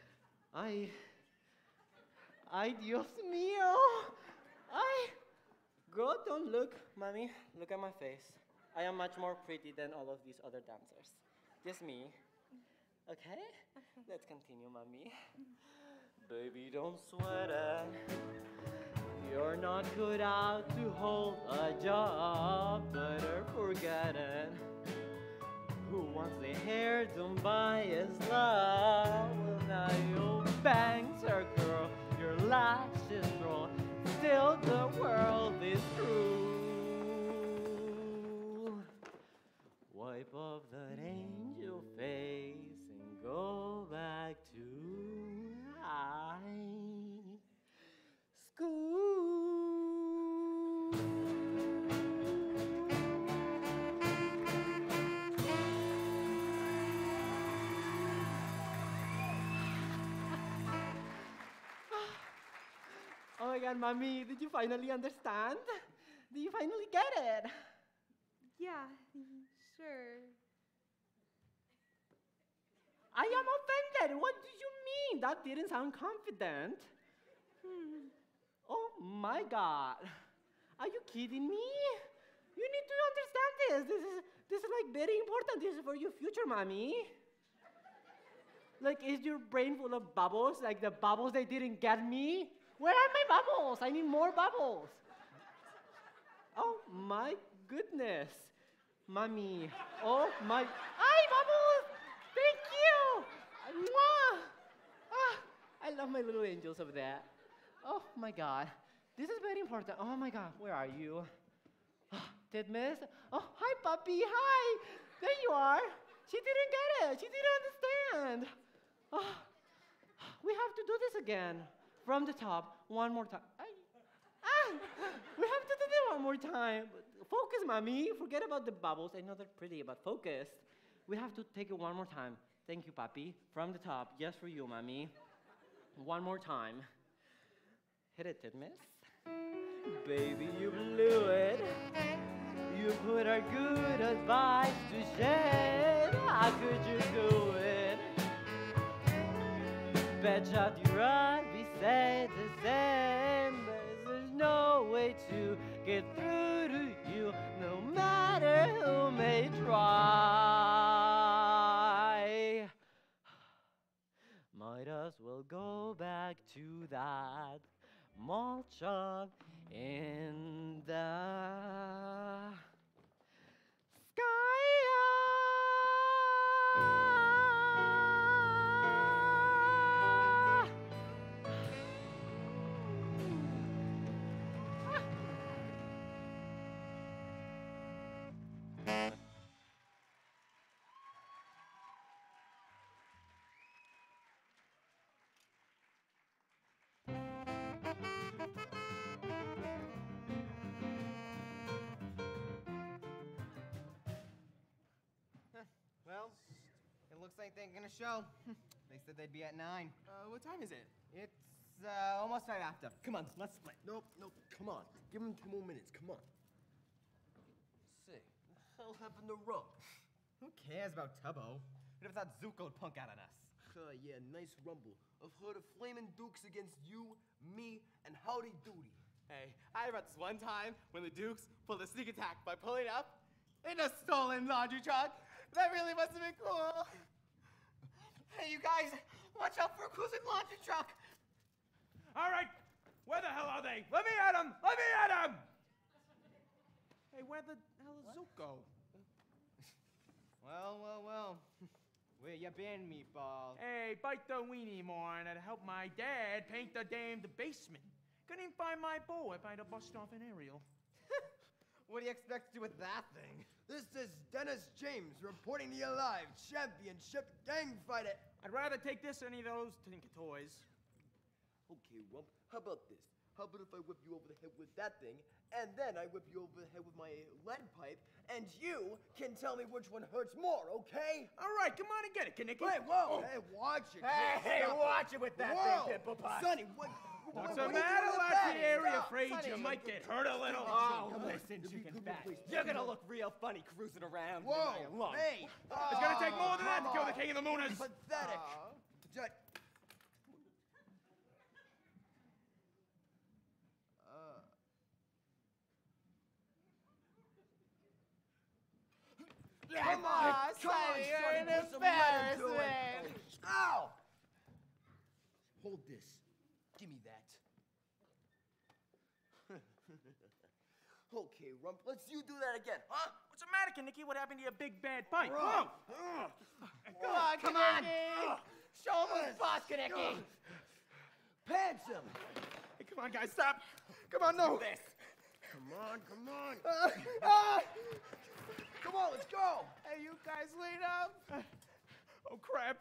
Speaker 1: Ay, Dios mío. Ay. Girl, don't look. Mommy, look at my face. I am much more pretty than all of these other dancers. This me. Okay? Let's continue, mommy. Baby, don't sweat it. You're not good out to hold a job. Better forget it. Who wants the hair done by his love? Well, now your bangs are curl, your lashes roll. Still the world is cruel. Wipe off that angel face and go back to high school. Oh my God, mommy, did you finally understand? Did you finally get it?
Speaker 7: Yeah, sure.
Speaker 1: I am offended. What do you mean? That didn't sound confident. Oh my God. Are you kidding me? You need to understand this. This is like very important. This is for your future, mommy. Like, is your brain full of bubbles? Like the bubbles they didn't get me? Where are my bubbles? I need more bubbles. Oh my goodness. Mommy. Oh my. Hi, bubbles! Thank you! Mwah! Ah, I love my little angels over there. Oh my God. This is very important. Oh my God, where are you? Tidmus? Oh, hi, puppy. Hi. There you are. She didn't get it. She didn't understand. Oh, we have to do this again. From the top, one more time. We have to do this one more time. Focus, mommy. Forget about the bubbles. I know they're pretty, but focus. We have to take it one more time. Thank you, papi. From the top, just for you, mommy. One more time. Hit it, Tidmus. Baby, you blew it. You put our good advice to shame. How could you do it? Betcha you'd rather say the same. But there's no way to get through to you, no matter who may try. Might as well go back to that malt shop in the sky.
Speaker 10: Well, it looks like they're gonna show. They said they'd be at 9.
Speaker 8: What time is it?
Speaker 10: It's almost right after. Come on, let's split.
Speaker 16: Nope, come on. Give him 2 more minutes, come on. Say, what the hell happened to Rump?
Speaker 10: Who cares about Tubbo? What if that Zuko punk out on us?
Speaker 16: Yeah, nice rumble. I've heard of Flamin' Dukes against you, me, and Howdy Doody.
Speaker 8: Hey, I remember this one time when the Dukes pulled a sneak attack by pulling up in a stolen laundry truck. That really must have been cool.
Speaker 10: Hey, you guys, watch out for a cruising laundry truck.
Speaker 9: All right, where the hell are they? Let me at them! Let me at them! Hey, where the hell is Zuko?
Speaker 10: Well. Where you been, meatball?
Speaker 9: Hey, bite the weenie more and I'd help my dad paint the damned basement. Couldn't even find my bow if I'd have bust off an aerial.
Speaker 10: What do you expect to do with that thing?
Speaker 16: This is Dennis James reporting to you live. Championship gang fight it.
Speaker 9: I'd rather take this than any of those Tinker toys.
Speaker 16: Okay, Rump, how about this? How about if I whip you over the head with that thing, and then I whip you over the head with my lead pipe, and you can tell me which one hurts more, okay?
Speaker 9: All right, come on and get it, Kinnicky.
Speaker 16: Hey, whoa! Hey, watch it.
Speaker 10: Hey,
Speaker 16: Stop
Speaker 10: watch it with that
Speaker 16: Whoa.
Speaker 10: thing, Pimple Pot.
Speaker 16: Sonny, what?
Speaker 9: What's
Speaker 16: what
Speaker 9: the
Speaker 16: are you
Speaker 9: matter,
Speaker 16: doing with
Speaker 9: Lassie
Speaker 16: that?
Speaker 9: Area?
Speaker 16: Stop,
Speaker 9: Afraid
Speaker 16: Sonny.
Speaker 9: you might get hurt a little.
Speaker 10: Oh, listen, chicken fat. You're gonna look real funny cruising around.
Speaker 16: Whoa!
Speaker 10: Along.
Speaker 16: Hey!
Speaker 9: It's gonna take more than that to kill the King of the Mooners.
Speaker 16: Pathetic. Come on,
Speaker 1: Sonny, you're
Speaker 16: Sonny,
Speaker 1: an
Speaker 16: put some lead into it.
Speaker 1: embarrassment.
Speaker 16: Ow! Hold this. Give me that. Okay, Rump, let's you do that again, huh?
Speaker 9: What's the matter, Nicky? What happened to your big bad pipe?
Speaker 16: Rump.
Speaker 1: Come on, Kaneki. Show him who's boss, Kaneki.
Speaker 16: Pants him.
Speaker 9: Hey, come on, guys, stop. Come on, no.
Speaker 16: This. Come on. Come on, let's go.
Speaker 1: Hey, you guys lead up.
Speaker 9: Oh, crap.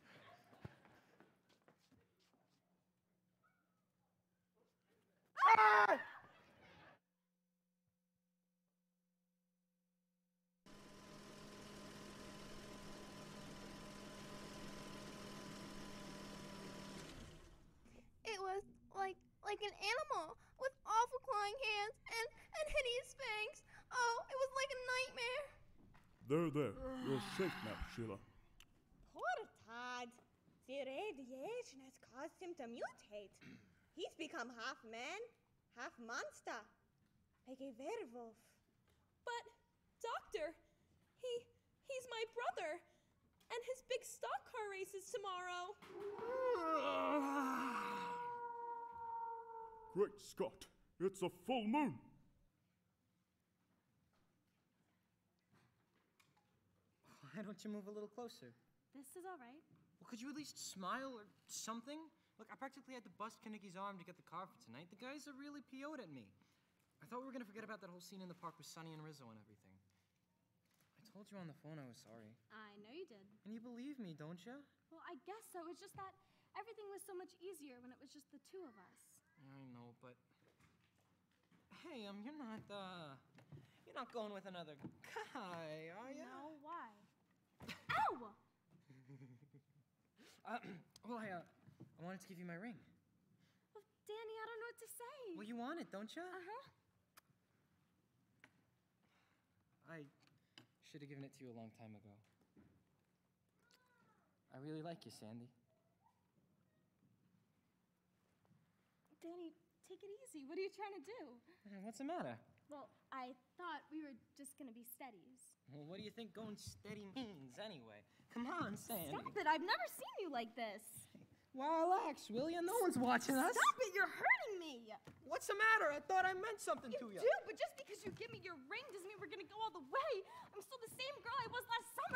Speaker 9: Ah!
Speaker 12: It was like an animal with awful clawing hands and hideous fangs. Oh, it was like a nightmare.
Speaker 15: There. You're safe now, Sheila.
Speaker 14: Poor Todd. The radiation has caused him to mutate. He's become half man, half monster, like a werewolf.
Speaker 18: But, Doctor, he's my brother, and his big stock car race is tomorrow.
Speaker 15: Great Scott, it's a full moon.
Speaker 13: Why don't you move a little closer?
Speaker 6: This is all right.
Speaker 13: Well, could you at least smile or something? Look, I practically had to bust Kanicki's arm to get the car for tonight. The guys are really PO'd at me. I thought we were gonna forget about that whole scene in the park with Sonny and Rizzo and everything. I told you on the phone I was sorry.
Speaker 6: I know you did.
Speaker 13: And you believe me, don't you?
Speaker 6: Well, I guess so. It's just that everything was so much easier when it was just the two of us.
Speaker 13: I know, but... Hey, you're not going with another guy, are you?
Speaker 6: No, why? Ow!
Speaker 13: Well, I wanted to give you my ring.
Speaker 6: Well, Danny, I don't know what to say.
Speaker 13: Well, you want it, don't you?
Speaker 6: Uh-huh.
Speaker 13: I should have given it to you a long time ago. I really like you, Sandy.
Speaker 6: Danny, take it easy. What are you trying to do?
Speaker 13: What's the matter?
Speaker 6: Well, I thought we were just gonna be steadies.
Speaker 13: Well, what do you think going steady means, anyway? Come on, Sandy.
Speaker 6: Stop it! I've never seen you like this.
Speaker 13: Well, relax, will you? No one's watching us.
Speaker 6: Stop it! You're hurting me.
Speaker 13: What's the matter? I thought I meant something to you.
Speaker 6: You do, but just because you give me your ring doesn't mean we're gonna go all the way. I'm still the same girl I was last summer.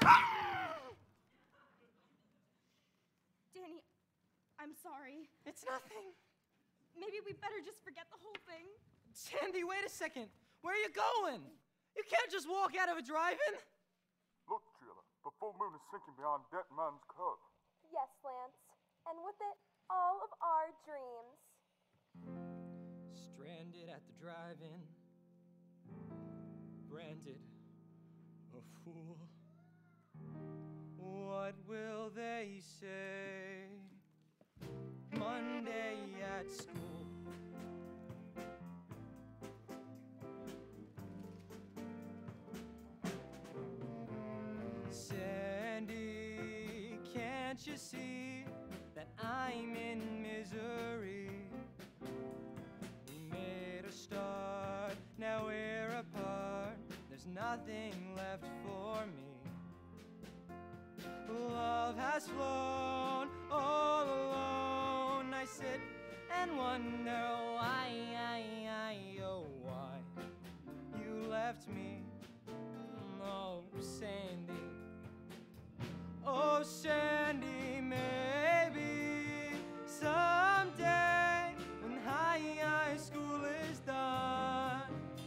Speaker 6: Danny, I'm sorry.
Speaker 13: It's nothing.
Speaker 6: Maybe we better just forget the whole thing.
Speaker 13: Sandy, wait a second. Where are you going? You can't just walk out of a drive-in.
Speaker 15: Look, Sheila, the full moon is sinking behind Dead Man's Curve.
Speaker 18: Yes, Lance. And with it, all of our dreams.
Speaker 13: Stranded at the drive-in. Branded a fool. What will they say Monday at school? Sandy, can't you see that I'm in misery? We made a start, now we're apart. There's nothing left for me. Love has flown all alone. I sit and wonder why, oh why you left me. Oh, Sandy. Oh, Sandy, maybe someday when high school is done,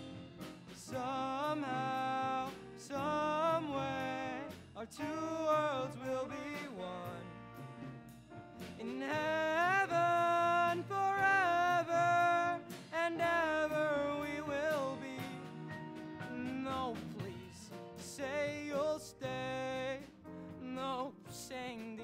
Speaker 13: somehow, someway, our two worlds will be one. In heaven forever and ever we will be. No, please, say you'll stay. No, Sandy.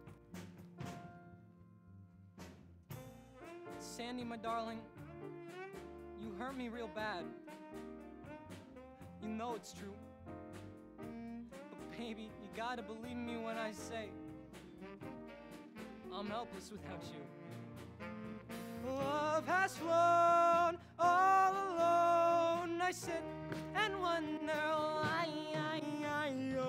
Speaker 13: Sandy, my darling, you hurt me real bad. You know it's true. But baby, you gotta believe me when I say I'm helpless without you. Love has flown all alone. I sit and wonder why,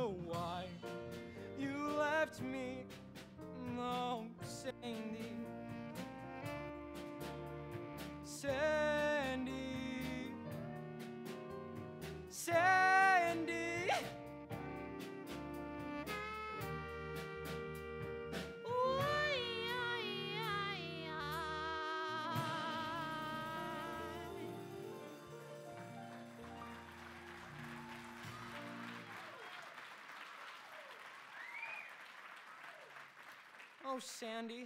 Speaker 13: Hello, Sandy.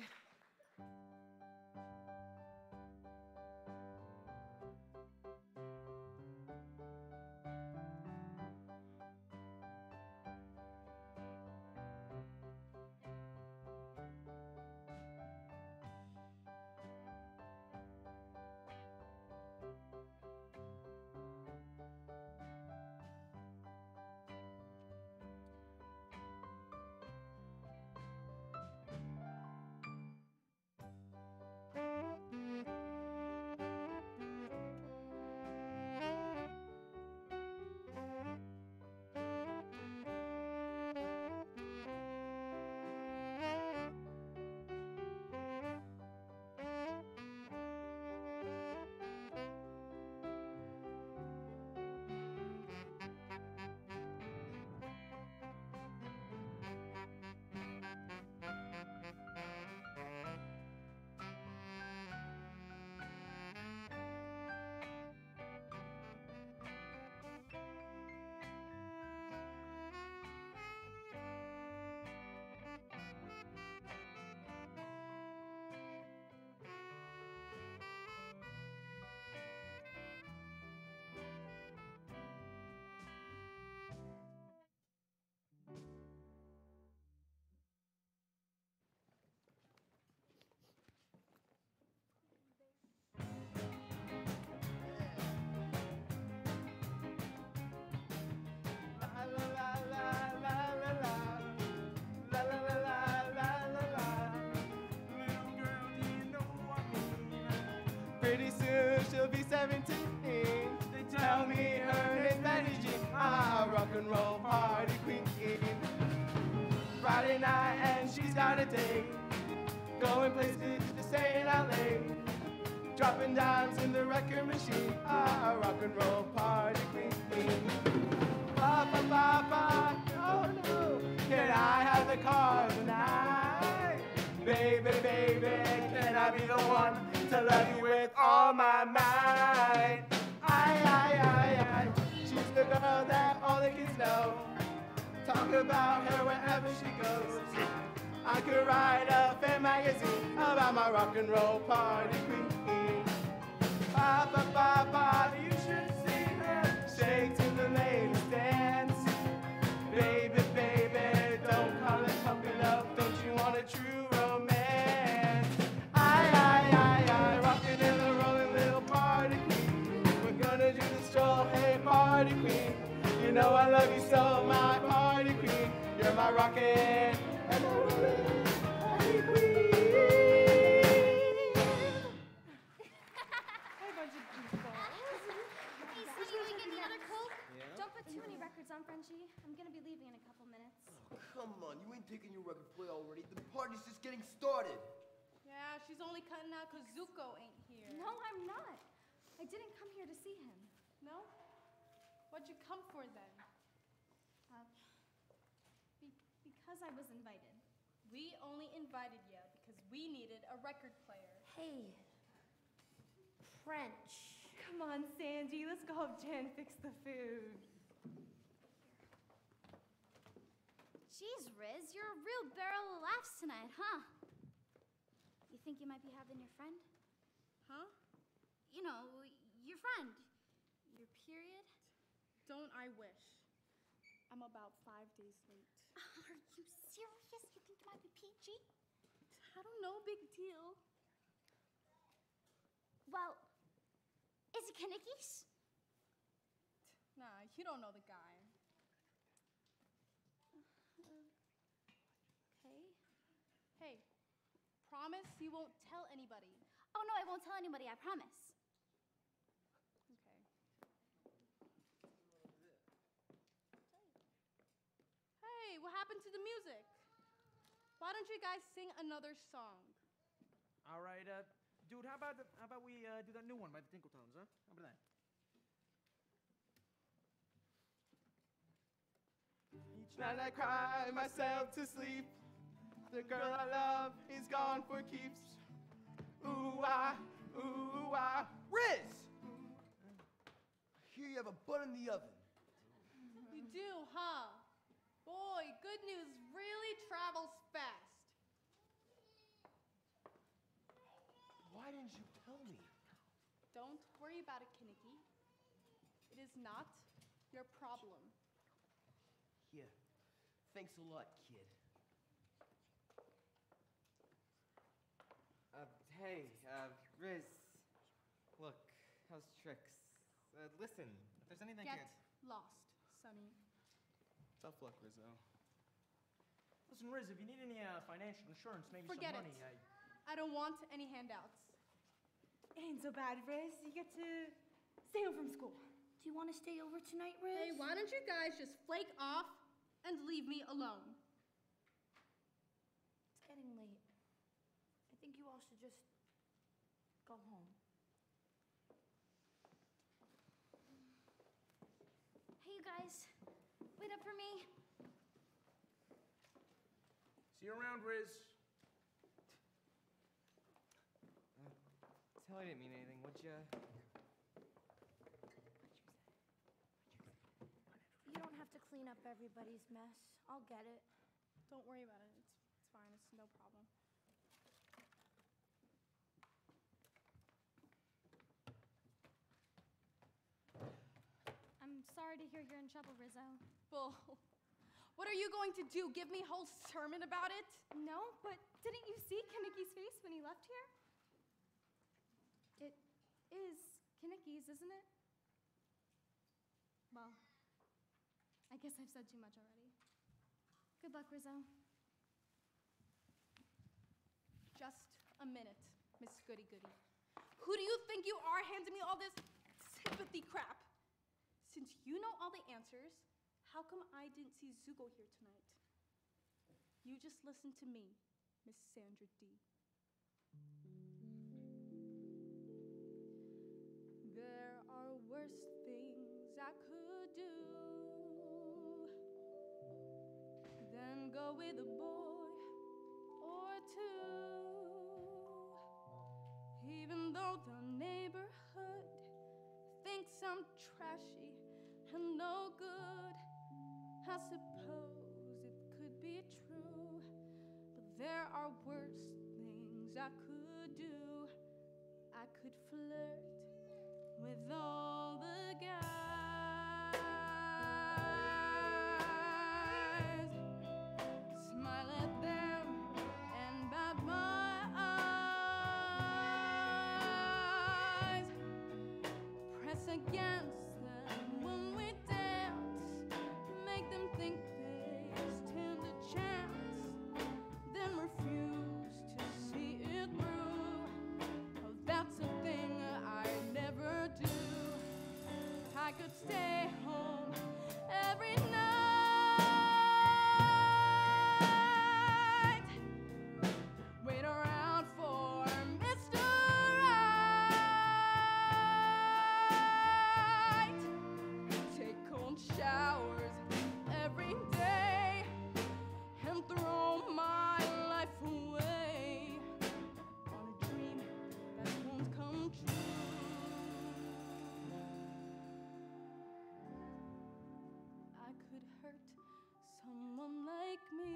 Speaker 8: Pretty soon she'll be 17. They tell me her name's Betty Jean. Ah, rock and roll party queen. Friday night and she's got a date. Going places to stay in LA. Dropping dimes in the record machine. Ah, rock and roll party queen. Ba ba ba ba. Oh no. Can I have the car tonight? Baby, baby, can I be the one to love you with all my might? I. She's the girl that all the kids know. Talk about her wherever she goes. I could write a fan magazine about my rock and roll party queen. Ba ba ba ba, you should see her shake to the latest dance. Baby, baby, don't call it puppy love. Don't you want a true romance? I, rockin' in the rolling little party queen. We're gonna do the stroll, hey party queen. You know I love you so, my party queen. You're my rockin' and rollin' party queen.
Speaker 12: Hey, bunch of people. Hey, Sonny, will you get me another Coke?
Speaker 16: Yeah?
Speaker 12: Don't put too many records on, Frenchie. I'm gonna be leaving in a couple minutes.
Speaker 16: Oh, come on, you ain't taking your record play already. The party's just getting started.
Speaker 7: Yeah, she's only cutting out 'cause Zuko ain't here.
Speaker 12: No, I'm not. I didn't come here to see him.
Speaker 7: No? What'd you come for then?
Speaker 12: Because I was invited.
Speaker 7: We only invited you because we needed a record player.
Speaker 12: Hey, French.
Speaker 7: Come on, Sandy, let's go help Jen fix the food.
Speaker 6: Jeez, Riz, you're a real barrel of laughs tonight, huh? You think you might be having your friend?
Speaker 7: Huh?
Speaker 6: You know, your friend. Your period?
Speaker 7: Don't I wish. I'm about 5 days late.
Speaker 6: Are you serious? You think you might be PG?
Speaker 7: I don't know, big deal.
Speaker 6: Well, is it Kanicki's?
Speaker 7: Nah, you don't know the guy.
Speaker 6: Okay.
Speaker 7: Hey, promise you won't tell anybody.
Speaker 6: Oh, no, I won't tell anybody, I promise.
Speaker 7: Okay. Hey, what happened to the music? Why don't you guys sing another song?
Speaker 9: All right, dude, how about we do that new one by the Tinkletones, huh? How about that?
Speaker 8: Each night I cry myself to sleep. The girl I love is gone for keeps. Ooh, ah,
Speaker 16: Riz! I hear you have a bun in the oven.
Speaker 7: You do, huh? Boy, good news really travels fast.
Speaker 10: Why didn't you tell me?
Speaker 4: Don't worry about it, Kinnicky. It is not your problem.
Speaker 16: Here. Thanks a lot, kid.
Speaker 11: Hey, Riz. Look, how's tricks? Listen, if there's anything
Speaker 4: Get lost, Sonny.
Speaker 10: Tough luck, Rizzo.
Speaker 9: Listen, Riz, if you need any financial insurance, maybe
Speaker 4: Forget
Speaker 9: some money,
Speaker 4: it. I don't want any handouts.
Speaker 7: Ain't so bad, Riz. You get to stay home from school.
Speaker 6: Do you want to stay over tonight, Riz?
Speaker 4: Hey, why don't you guys just flake off and leave me alone?
Speaker 6: It's getting late. I think you all should just go home. Hey, you guys. Wait up for me.
Speaker 9: See you around, Riz.
Speaker 11: Tell her I didn't mean anything, would ya?
Speaker 6: You don't have to clean up everybody's mess. I'll get it.
Speaker 4: Don't worry about it. It's fine. It's no problem.
Speaker 12: I'm sorry to hear you're in trouble, Rizzo.
Speaker 4: Well, what are you going to do? Give me a whole sermon about it?
Speaker 12: No, but didn't you see Kinnicky's face when he left here? It is Kinnicky's, isn't it? Well, I guess I've said too much already. Good luck, Rizzo.
Speaker 4: Just a minute, Miss Goody Goody. Who do you think you are handing me all this sympathy crap? Since you know all the answers, how come I didn't see Zuko here tonight? You just listen to me, Miss Sandra D. There are worse things I could do than go with a boy or two. Even though the neighborhood thinks I'm trashy and no good, I suppose it could be true. But there are worse things I could do. I could flirt with all the guys, smile at them and bat my eyes, press against them when we dance, make them think they stand a chance, then refuse to see it through. Oh, that's a thing I never do. I could stay home every night, wait around for Mr. Right, take cold showers every day, and throw my life away on a dream that won't come true. I could hurt someone like me,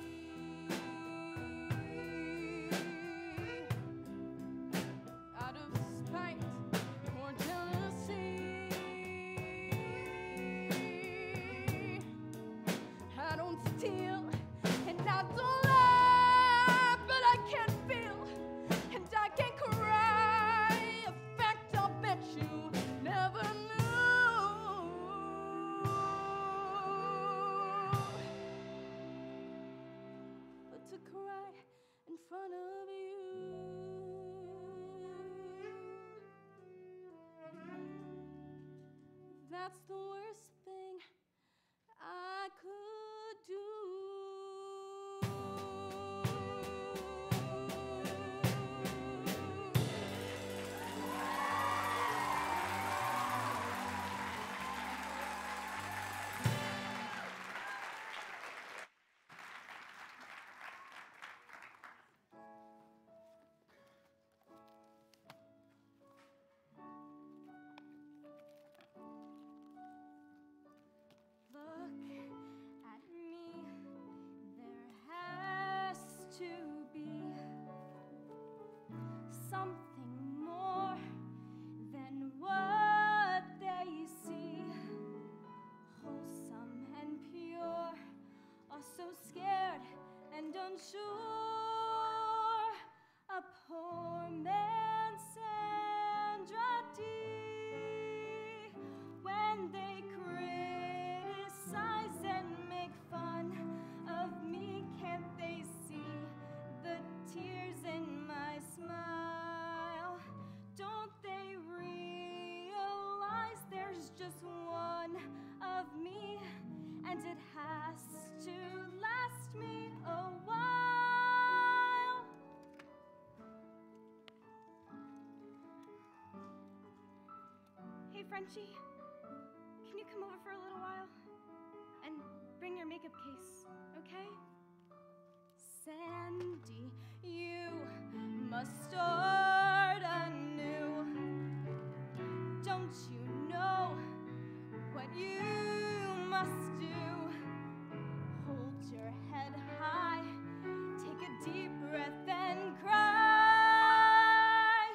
Speaker 4: out of spite or jealousy. I don't steal and I don't lie, but I can't feel and I can't cry. A fact I'll bet you never knew. But to cry in front of you, that's the worst thing I could do.
Speaker 12: island shore, a poor man's Sandra Dee. When they criticize and make fun of me, can't they see the tears in my smile? Don't they realize there's just one of me, and it has to last me a while? Hey, Frenchie, can you come over for a little while? And bring your makeup case, okay? Sandy, you must start anew. Don't you know what you must do? Hold your head high, take a deep breath and cry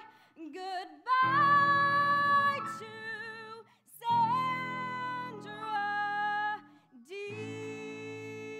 Speaker 12: goodbye to Sandra Dee.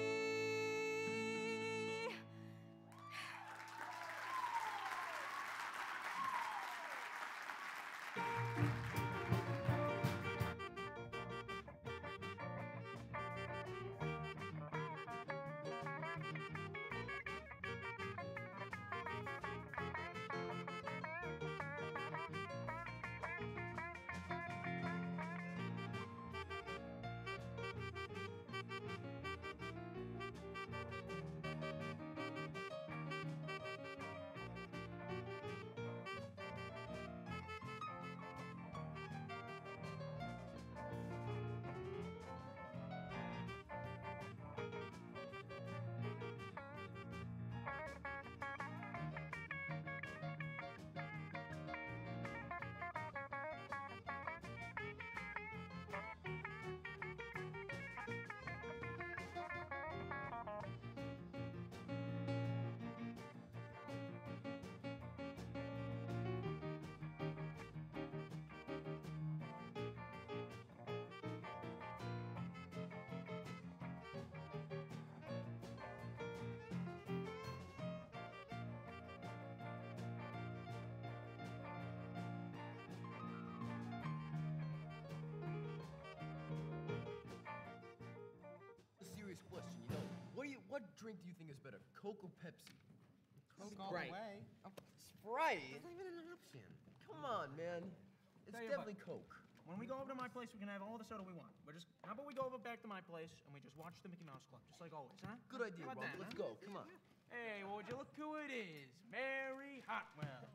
Speaker 16: A serious question, what drink do you think is better, Coke or Pepsi?
Speaker 10: Coke all the
Speaker 16: Sprite.
Speaker 10: way.
Speaker 16: Sprite?
Speaker 10: That's not even an option.
Speaker 16: Come on, man. It's
Speaker 13: Tell you
Speaker 16: definitely Coke.
Speaker 13: When we go over to my place, we can have all the soda we want. How about we go over back to my place and we just watch the Mickey Mouse Club, just like always, huh?
Speaker 16: Good idea,
Speaker 13: How about
Speaker 16: Rumble.
Speaker 13: that,
Speaker 16: Let's
Speaker 13: huh?
Speaker 16: go. Come on.
Speaker 9: Hey, well, would you look who it is? Mary Hotwell.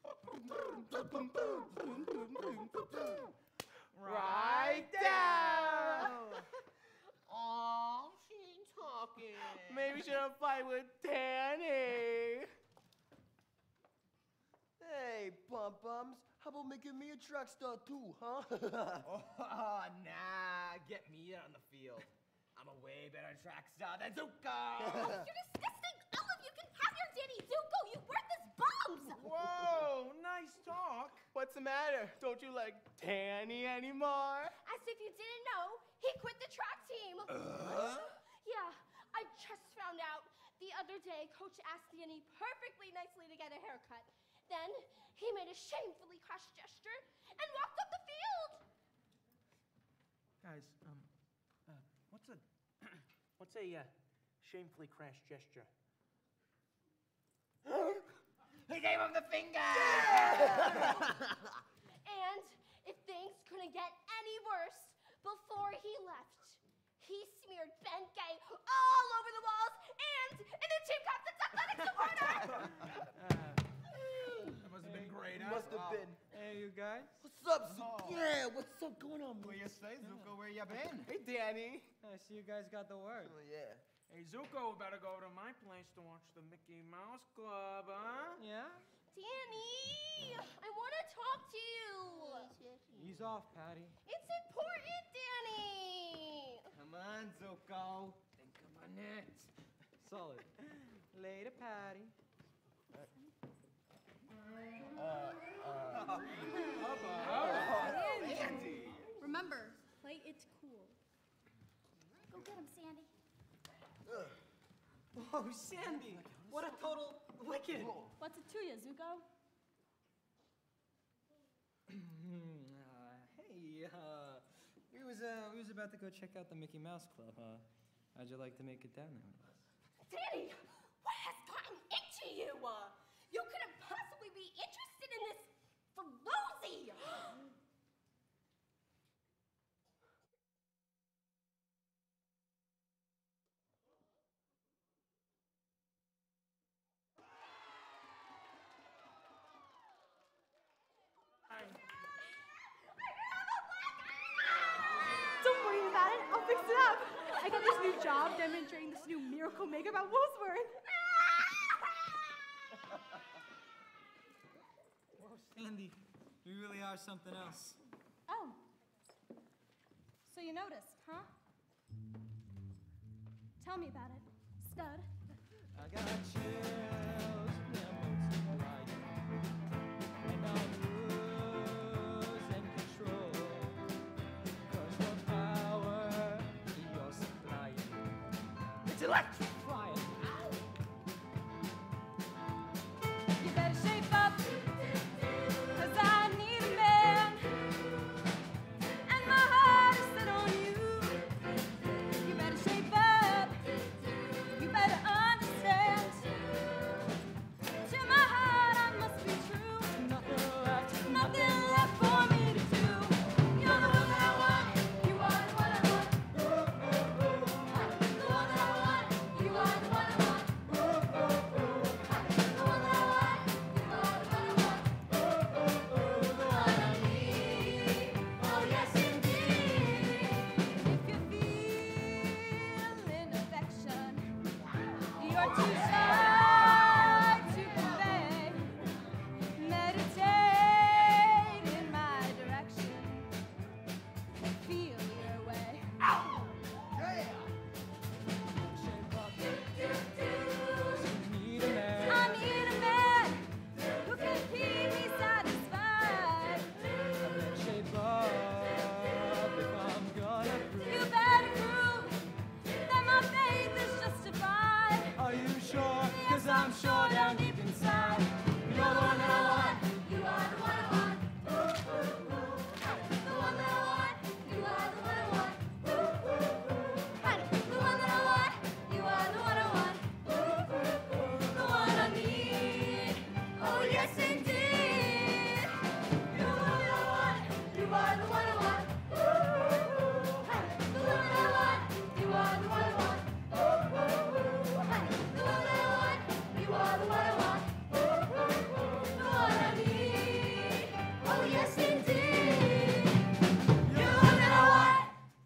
Speaker 9: Right down.
Speaker 10: Aw, she ain't talking.
Speaker 9: Maybe she had a fight with Danny.
Speaker 16: Hey, bum-bums. How about making me a track star too, huh?
Speaker 10: Oh, nah, get me out on the field. I'm a way better track star than Zuko.
Speaker 6: You're disgusting! All of you can have your Danny Zuko, you worthless bums!
Speaker 9: Whoa, nice talk. What's the matter? Don't you like Danny anymore?
Speaker 4: As if you didn't know, he quit the track team. Yeah, I just found out. The other day, Coach asked Danny perfectly nicely to get a haircut. Then he made a shamefully crash gesture and walked up the field.
Speaker 13: Guys, what's a shamefully crash gesture?
Speaker 10: He gave him the finger!
Speaker 4: And if things couldn't get any worse, before he left, he smeared Ben Gay all over the walls and in the team captain's athletic supporter.
Speaker 9: That must have been great, huh?
Speaker 16: Must have been.
Speaker 1: Hey, you guys.
Speaker 16: What's up, Zuko? Yeah, what's up going on?
Speaker 10: Where you say, Zuko? Where you been?
Speaker 9: Hey, Danny.
Speaker 1: I see you guys got the word.
Speaker 16: Oh, yeah.
Speaker 9: Hey, Zuko, we better go to my place to watch the Mickey Mouse Club, huh?
Speaker 1: Yeah?
Speaker 4: Danny, I want to talk to you.
Speaker 1: Ease off, Patty.
Speaker 4: It's important, Danny.
Speaker 10: Come on, Zuko. Think on it.
Speaker 1: Solid. Later, Patty.
Speaker 10: Andy.
Speaker 12: Remember, play it cool.
Speaker 6: Go get him, Sandy.
Speaker 13: Whoa, Sandy! What a total wicked!
Speaker 12: What's it to you, Zuko?
Speaker 13: Hey, we was about to go check out the Mickey Mouse Club. How'd you like to make it down there with us?
Speaker 17: Danny, what has gotten into you? You couldn't possibly be interested in this floozy.
Speaker 7: Don't worry about it. I'll fix it up. I got this new job demonstrating this new miracle makeup at Woolsworth.
Speaker 13: Whoa, Sandy, you really are something else.
Speaker 12: Oh. So you noticed, huh? Tell me about it, stud.
Speaker 1: I got chills, yeah, and I'm losing control. 'Cause the power you're supplying, it's electrifying.
Speaker 12: You better shape up, 'cause I need a man, and my heart is set on you. You better shape up, you better understand. To my heart I must be true. Nothing left for me to do. You're the one that I want, you are the one I want. The one that I want, you are the one I want. The one that I want, you are the one I want. The one I need, oh yes indeed. If you're feeling affection, you're too shy to convey. Meditate in my direction. Feel your way. I need a man who can keep me satisfied.
Speaker 1: Shape up if I'm gonna prove.
Speaker 12: You better prove that my faith is justified.
Speaker 1: Are you sure? 'Cause I'm sure down deep inside, you're the one that I want.
Speaker 12: You are the one I want. The one that I want. You are the one I want. Honey, the one that I want. You are the one I want. The one I need. Oh yes indeed. You're the one that I want. You are the one I want. Honey, the one that I want. You are the one I want. Honey, the one that I want. You are the one I want. The one I need. Oh yes indeed. You're the one that I want.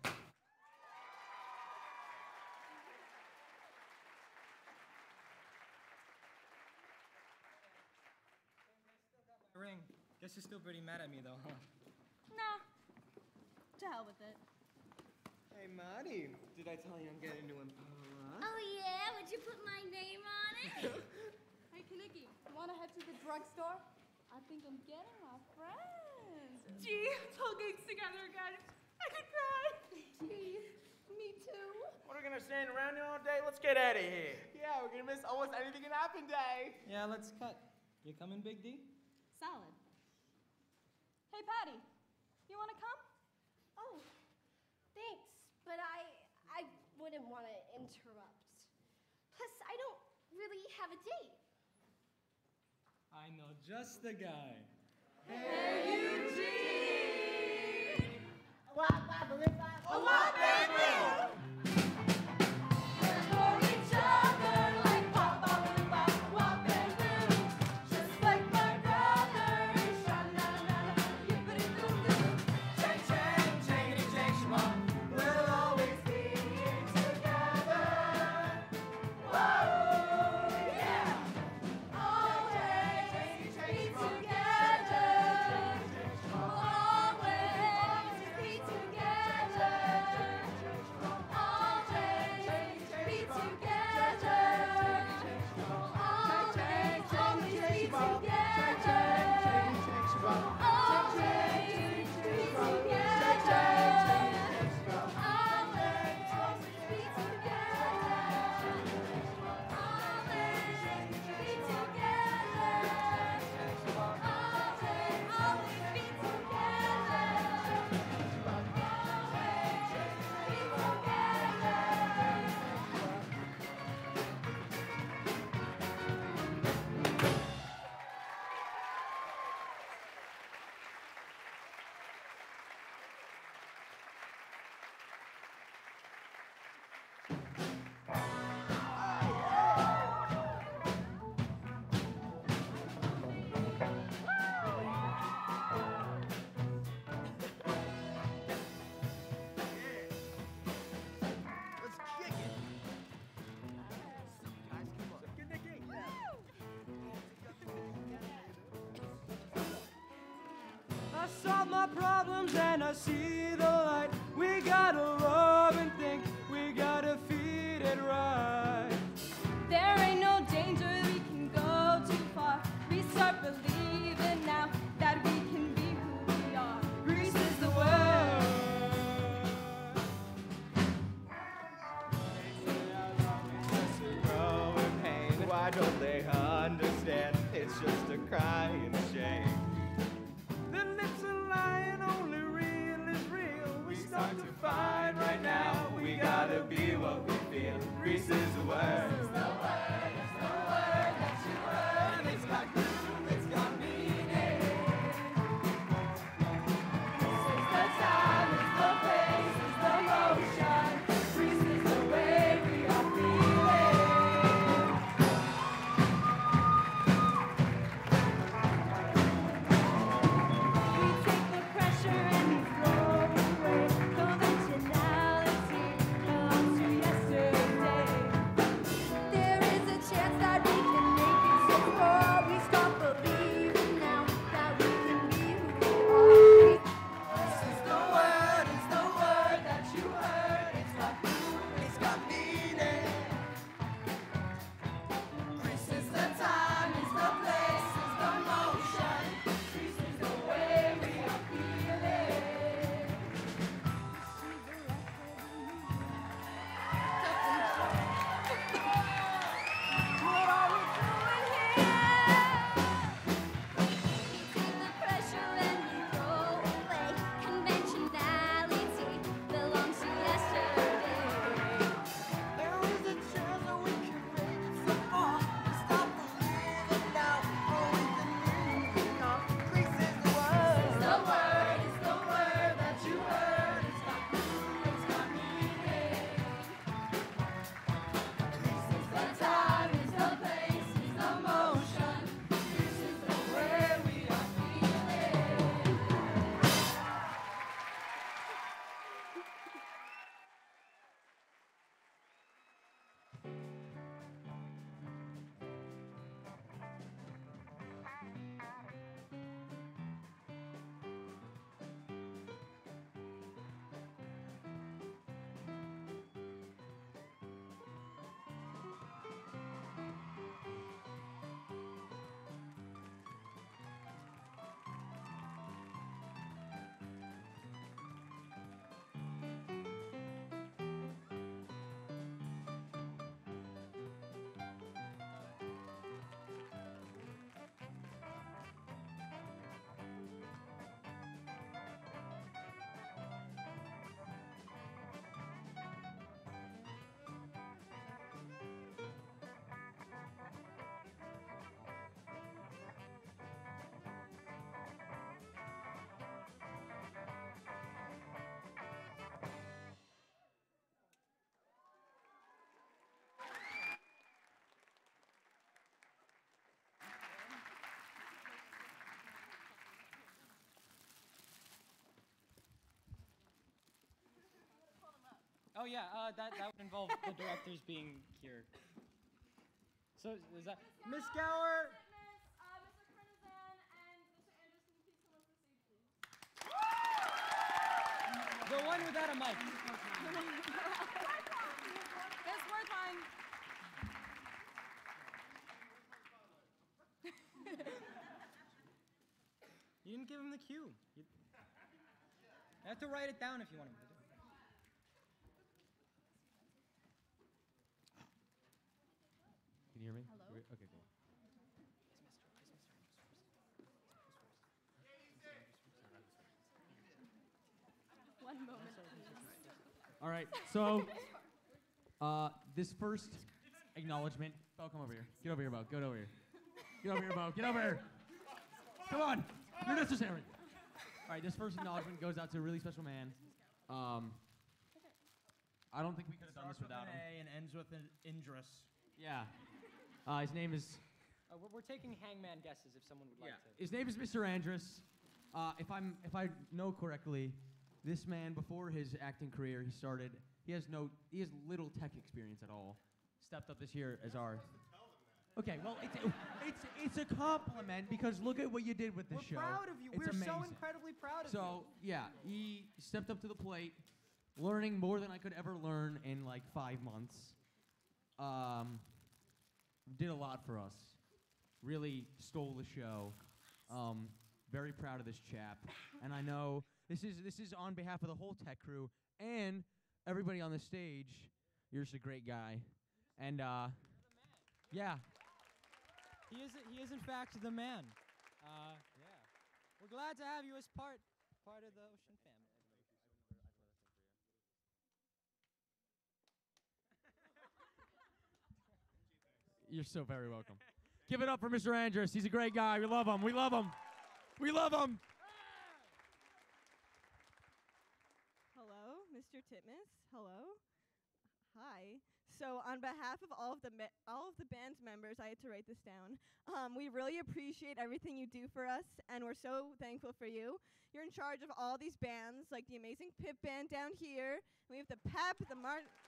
Speaker 13: Ring. Guess you're still pretty mad at me, though, huh?
Speaker 12: Nah. To hell with it.
Speaker 10: Hey, Marty, did I tell you I'm getting into Impala?
Speaker 6: Oh yeah, would you put my name on it?
Speaker 12: Hey, Kaneki, wanna head to the drugstore? I think I'm getting my friends.
Speaker 7: Gee, it's all gangs together again. I could cry.
Speaker 12: Gee, me too.
Speaker 9: What are we gonna stand around here all day? Let's get out of here.
Speaker 10: Yeah, we're gonna miss almost anything can happen day.
Speaker 13: Yeah, let's cut. You coming, Big D?
Speaker 12: Solid. Hey, Patty, you wanna come?
Speaker 17: Oh, thanks, but I wouldn't want to interrupt. Plus, I don't really have a date.
Speaker 13: I know just the guy.
Speaker 3: Hey, Eugene!
Speaker 12: For each other like Papa Loomba, wop and boom. Just like my brothers, sha-la-la-la, yippity-doo-doo.
Speaker 1: Chang, chang, changity, chang, shma. We'll always be together. Whoa, yeah.
Speaker 12: Always be together. Always be together.
Speaker 1: solve my problems and I see the light. We gotta love and think, we gotta feed it right.
Speaker 12: There ain't no danger, we can go too far. We start believing now that we can be who we are. Greece is the word.
Speaker 8: Growing pain, why don't they understand? It's just a crying shame.
Speaker 1: The myths are lying, only real is real. We start to find right now, we gotta be what we feel. Greece is the word. It's the word, it's the word that you heard. It's got gloom, it's got meaning. This is the time, it's the place, it's the motion. Greece is the way we are feeling.
Speaker 12: We take the pressure and we throw it away. Conventionality belongs to yesterday. There is a chance that we can make it so far. We stop believing now that we can be who we are.
Speaker 8: This is the word, it's the word that you heard. It's got gloom, it's got meaning. Greece is the time, it's the place, it's the motion. Greece is the way we are feeling.
Speaker 12: What are we doing here? We take the pressure and we throw away. Conventionality belongs to yesterday.
Speaker 8: There is a chance that we can make it so far. Stop believing now, or we can move on. Greece is the word. It's the word, it's the word that you heard. It's got gloom, it's got meaning. Greece is the time, it's the place, it's the motion. Greece is the way we are feeling.
Speaker 13: Oh yeah, that would involve the directors being here. So is that Miss Gower? The one without a mic.
Speaker 14: Miss Worthline.
Speaker 13: You didn't give him the cue. You have to write it down if you want him to do it.
Speaker 20: Can you hear me?
Speaker 13: Hello?
Speaker 20: Okay, cool.
Speaker 12: One moment, please.
Speaker 20: All right, so this first acknowledgement. Bo, come over here. Get over here, Bo. Get over here. Get over here, Bo. Get over here. Come on. You're necessary. All right, this first acknowledgement goes out to a really special man. I don't think we could have done this without him.
Speaker 21: A and ends with an Indris.
Speaker 20: Yeah. His name is.
Speaker 13: We're taking hangman guesses if someone would like to.
Speaker 20: His name is Mr. Andrus. If I know correctly, this man before his acting career, he has little tech experience at all. Stepped up this year as our. Okay, well, it's a compliment because look at what you did with the show.
Speaker 13: We're proud of you.
Speaker 20: It's
Speaker 13: We're so
Speaker 20: amazing.
Speaker 13: incredibly proud of you.
Speaker 20: So, yeah, he stepped up to the plate, learning more than I could ever learn in like 5 months. Did a lot for us. Really stole the show. Very proud of this chap. And I know this is on behalf of the whole tech crew and everybody on the stage. You're just a great guy. And, yeah.
Speaker 2: He is in fact the man. Yeah. We're glad to have you as part of the Ocean family.
Speaker 20: You're so very welcome. Give it up for Mr. Andrus. He's a great guy. We love him. We love him. We love him.
Speaker 21: Hello, Mr. Titmus. Hello. Hi. So, on behalf of all of the band's members, I had to write this down. We really appreciate everything you do for us, and we're so thankful for you. You're in charge of all these bands, like the amazing Pip Band down here. We have the Pep, the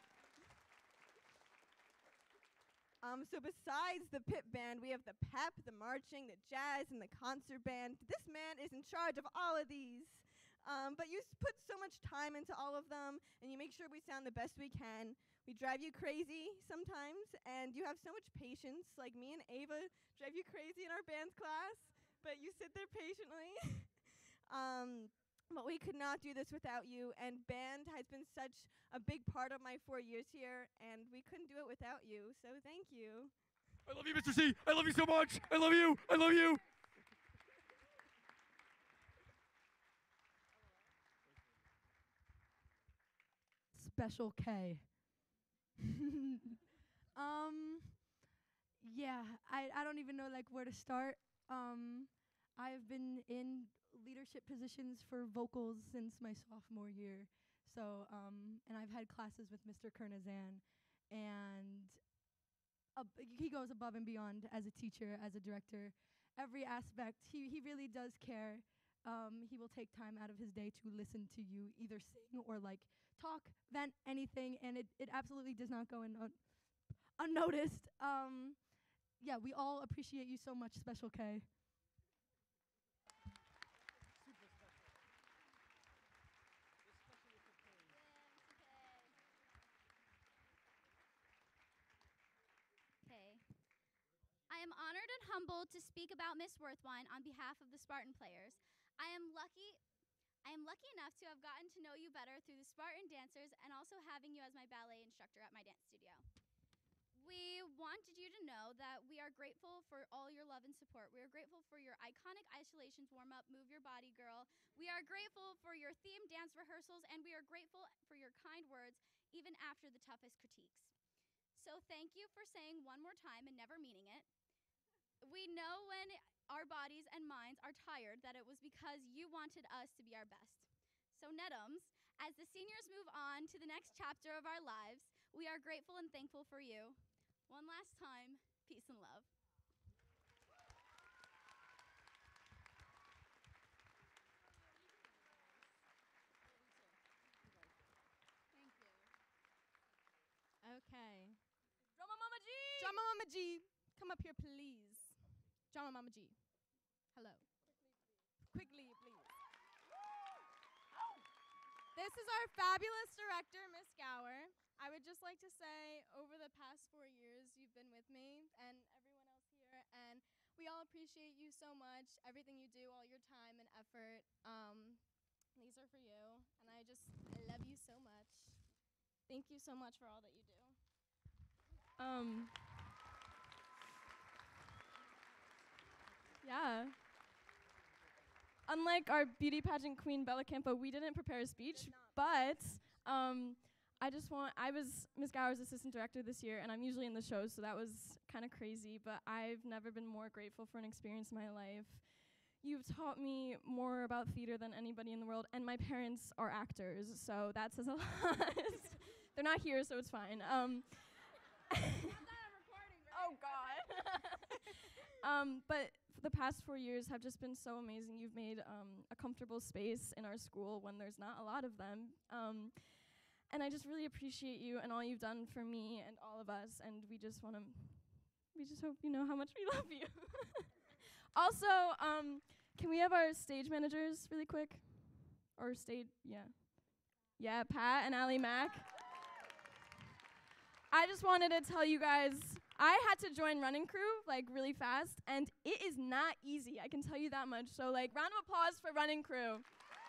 Speaker 21: So besides the Pip Band, we have the Pep, the marching, the jazz, and the concert band. This man is in charge of all of these. But you put so much time into all of them, and you make sure we sound the best we can. We drive you crazy sometimes, and you have so much patience. Like me and Ava drive you crazy in our band's class, but you sit there patiently. But we could not do this without you, and band has been such a big part of my 4 years here, and we couldn't do it without you, so thank you.
Speaker 20: I love you, Mr. C. I love you so much. I love you. I love you.
Speaker 23: Special K. Yeah, I don't even know like where to start. I have been in leadership positions for vocals since my sophomore year. So, and I've had classes with Mr. Kernazan, and he goes above and beyond as a teacher, as a director, every aspect. He really does care. He will take time out of his day to listen to you either sing or like talk, vent, anything, and it absolutely does not go unnoticed. Yeah, we all appreciate you so much, Special K.
Speaker 6: I am honored and humbled to speak about Miss Worthwine on behalf of the Spartan players. I am lucky enough to have gotten to know you better through the Spartan dancers and also having you as my ballet instructor at my dance studio. We wanted you to know that we are grateful for all your love and support. We are grateful for your iconic Isolations warm-up, Move Your Body Girl. We are grateful for your theme dance rehearsals, and we are grateful for your kind words, even after the toughest critiques. So thank you for saying one more time and never meaning it. We know when our bodies and minds are tired that it was because you wanted us to be our best. So Netums, as the seniors move on to the next chapter of our lives, we are grateful and thankful for you. One last time, peace and love.
Speaker 21: Thank you. Okay.
Speaker 18: Drama Mama G!
Speaker 21: Drama Mama G, come up here, please. Drama Mama G. Hello. Quickly, please. This is our fabulous director, Miss Gower. I would just like to say, over the past 4 years, you've been with me and everyone else here, and we all appreciate you so much, everything you do, all your time and effort. These are for you, and I love you so much. Thank you so much for all that you do. Yeah. Unlike our beauty pageant queen, Bella Campo, we didn't prepare a speech, but I was Ms. Gower's assistant director this year, and I'm usually in the shows, so that was kind of crazy, but I've never been more grateful for an experience in my life. You've taught me more about theater than anybody in the world, and my parents are actors, so that says a lot. They're not here, so it's fine. Oh, God. But the past 4 years have just been so amazing. You've made a comfortable space in our school when there's not a lot of them. And I just really appreciate you and all you've done for me and all of us, and we just want to
Speaker 5: we just hope you know how much we love you. Also, can we have our stage managers really quick? Or yeah, Pat and Allie Mack. I just wanted to tell you guys, I had to join Running Crew like really fast, and it is not easy. I can tell you that much. So like, round of applause for Running Crew.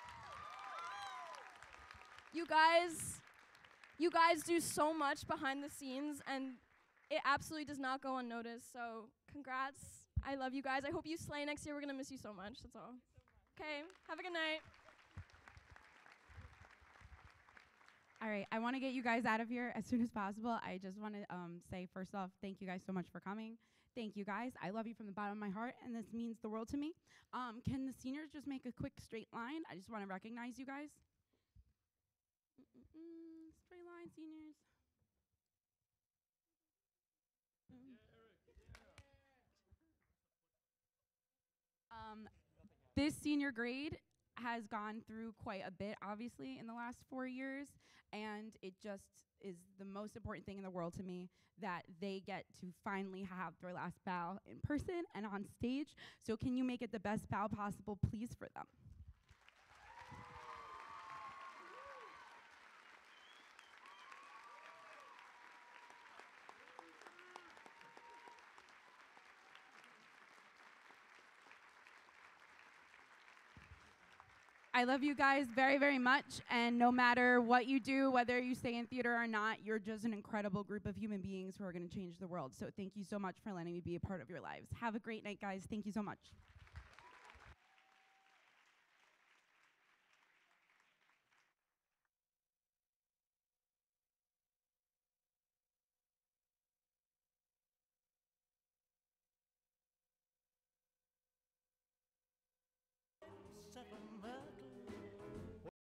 Speaker 5: You guys do so much behind the scenes, and it absolutely does not go unnoticed. So congrats. I love you guys. I hope you slay next year. We're gonna miss you so much. That's all. Okay. Have a good night.
Speaker 19: All right, I want to get you guys out of here as soon as possible. I just want to say, first off, thank you guys so much for coming. Thank you guys. I love you from the bottom of my heart, and this means the world to me. Can the seniors just make a quick straight line? I just want to recognize you guys. Straight line, seniors. This senior grade has gone through quite a bit, obviously, in the last 4 years, and it just is the most important thing in the world to me that they get to finally have their last bow in person and on stage. So can you make it the best bow possible, please, for them? I love you guys very, very much, and no matter what you do, whether you stay in theater or not, you're just an incredible group of human beings who are going to change the world. So thank you so much for letting me be a part of your lives. Have a great night, guys. Thank you so much.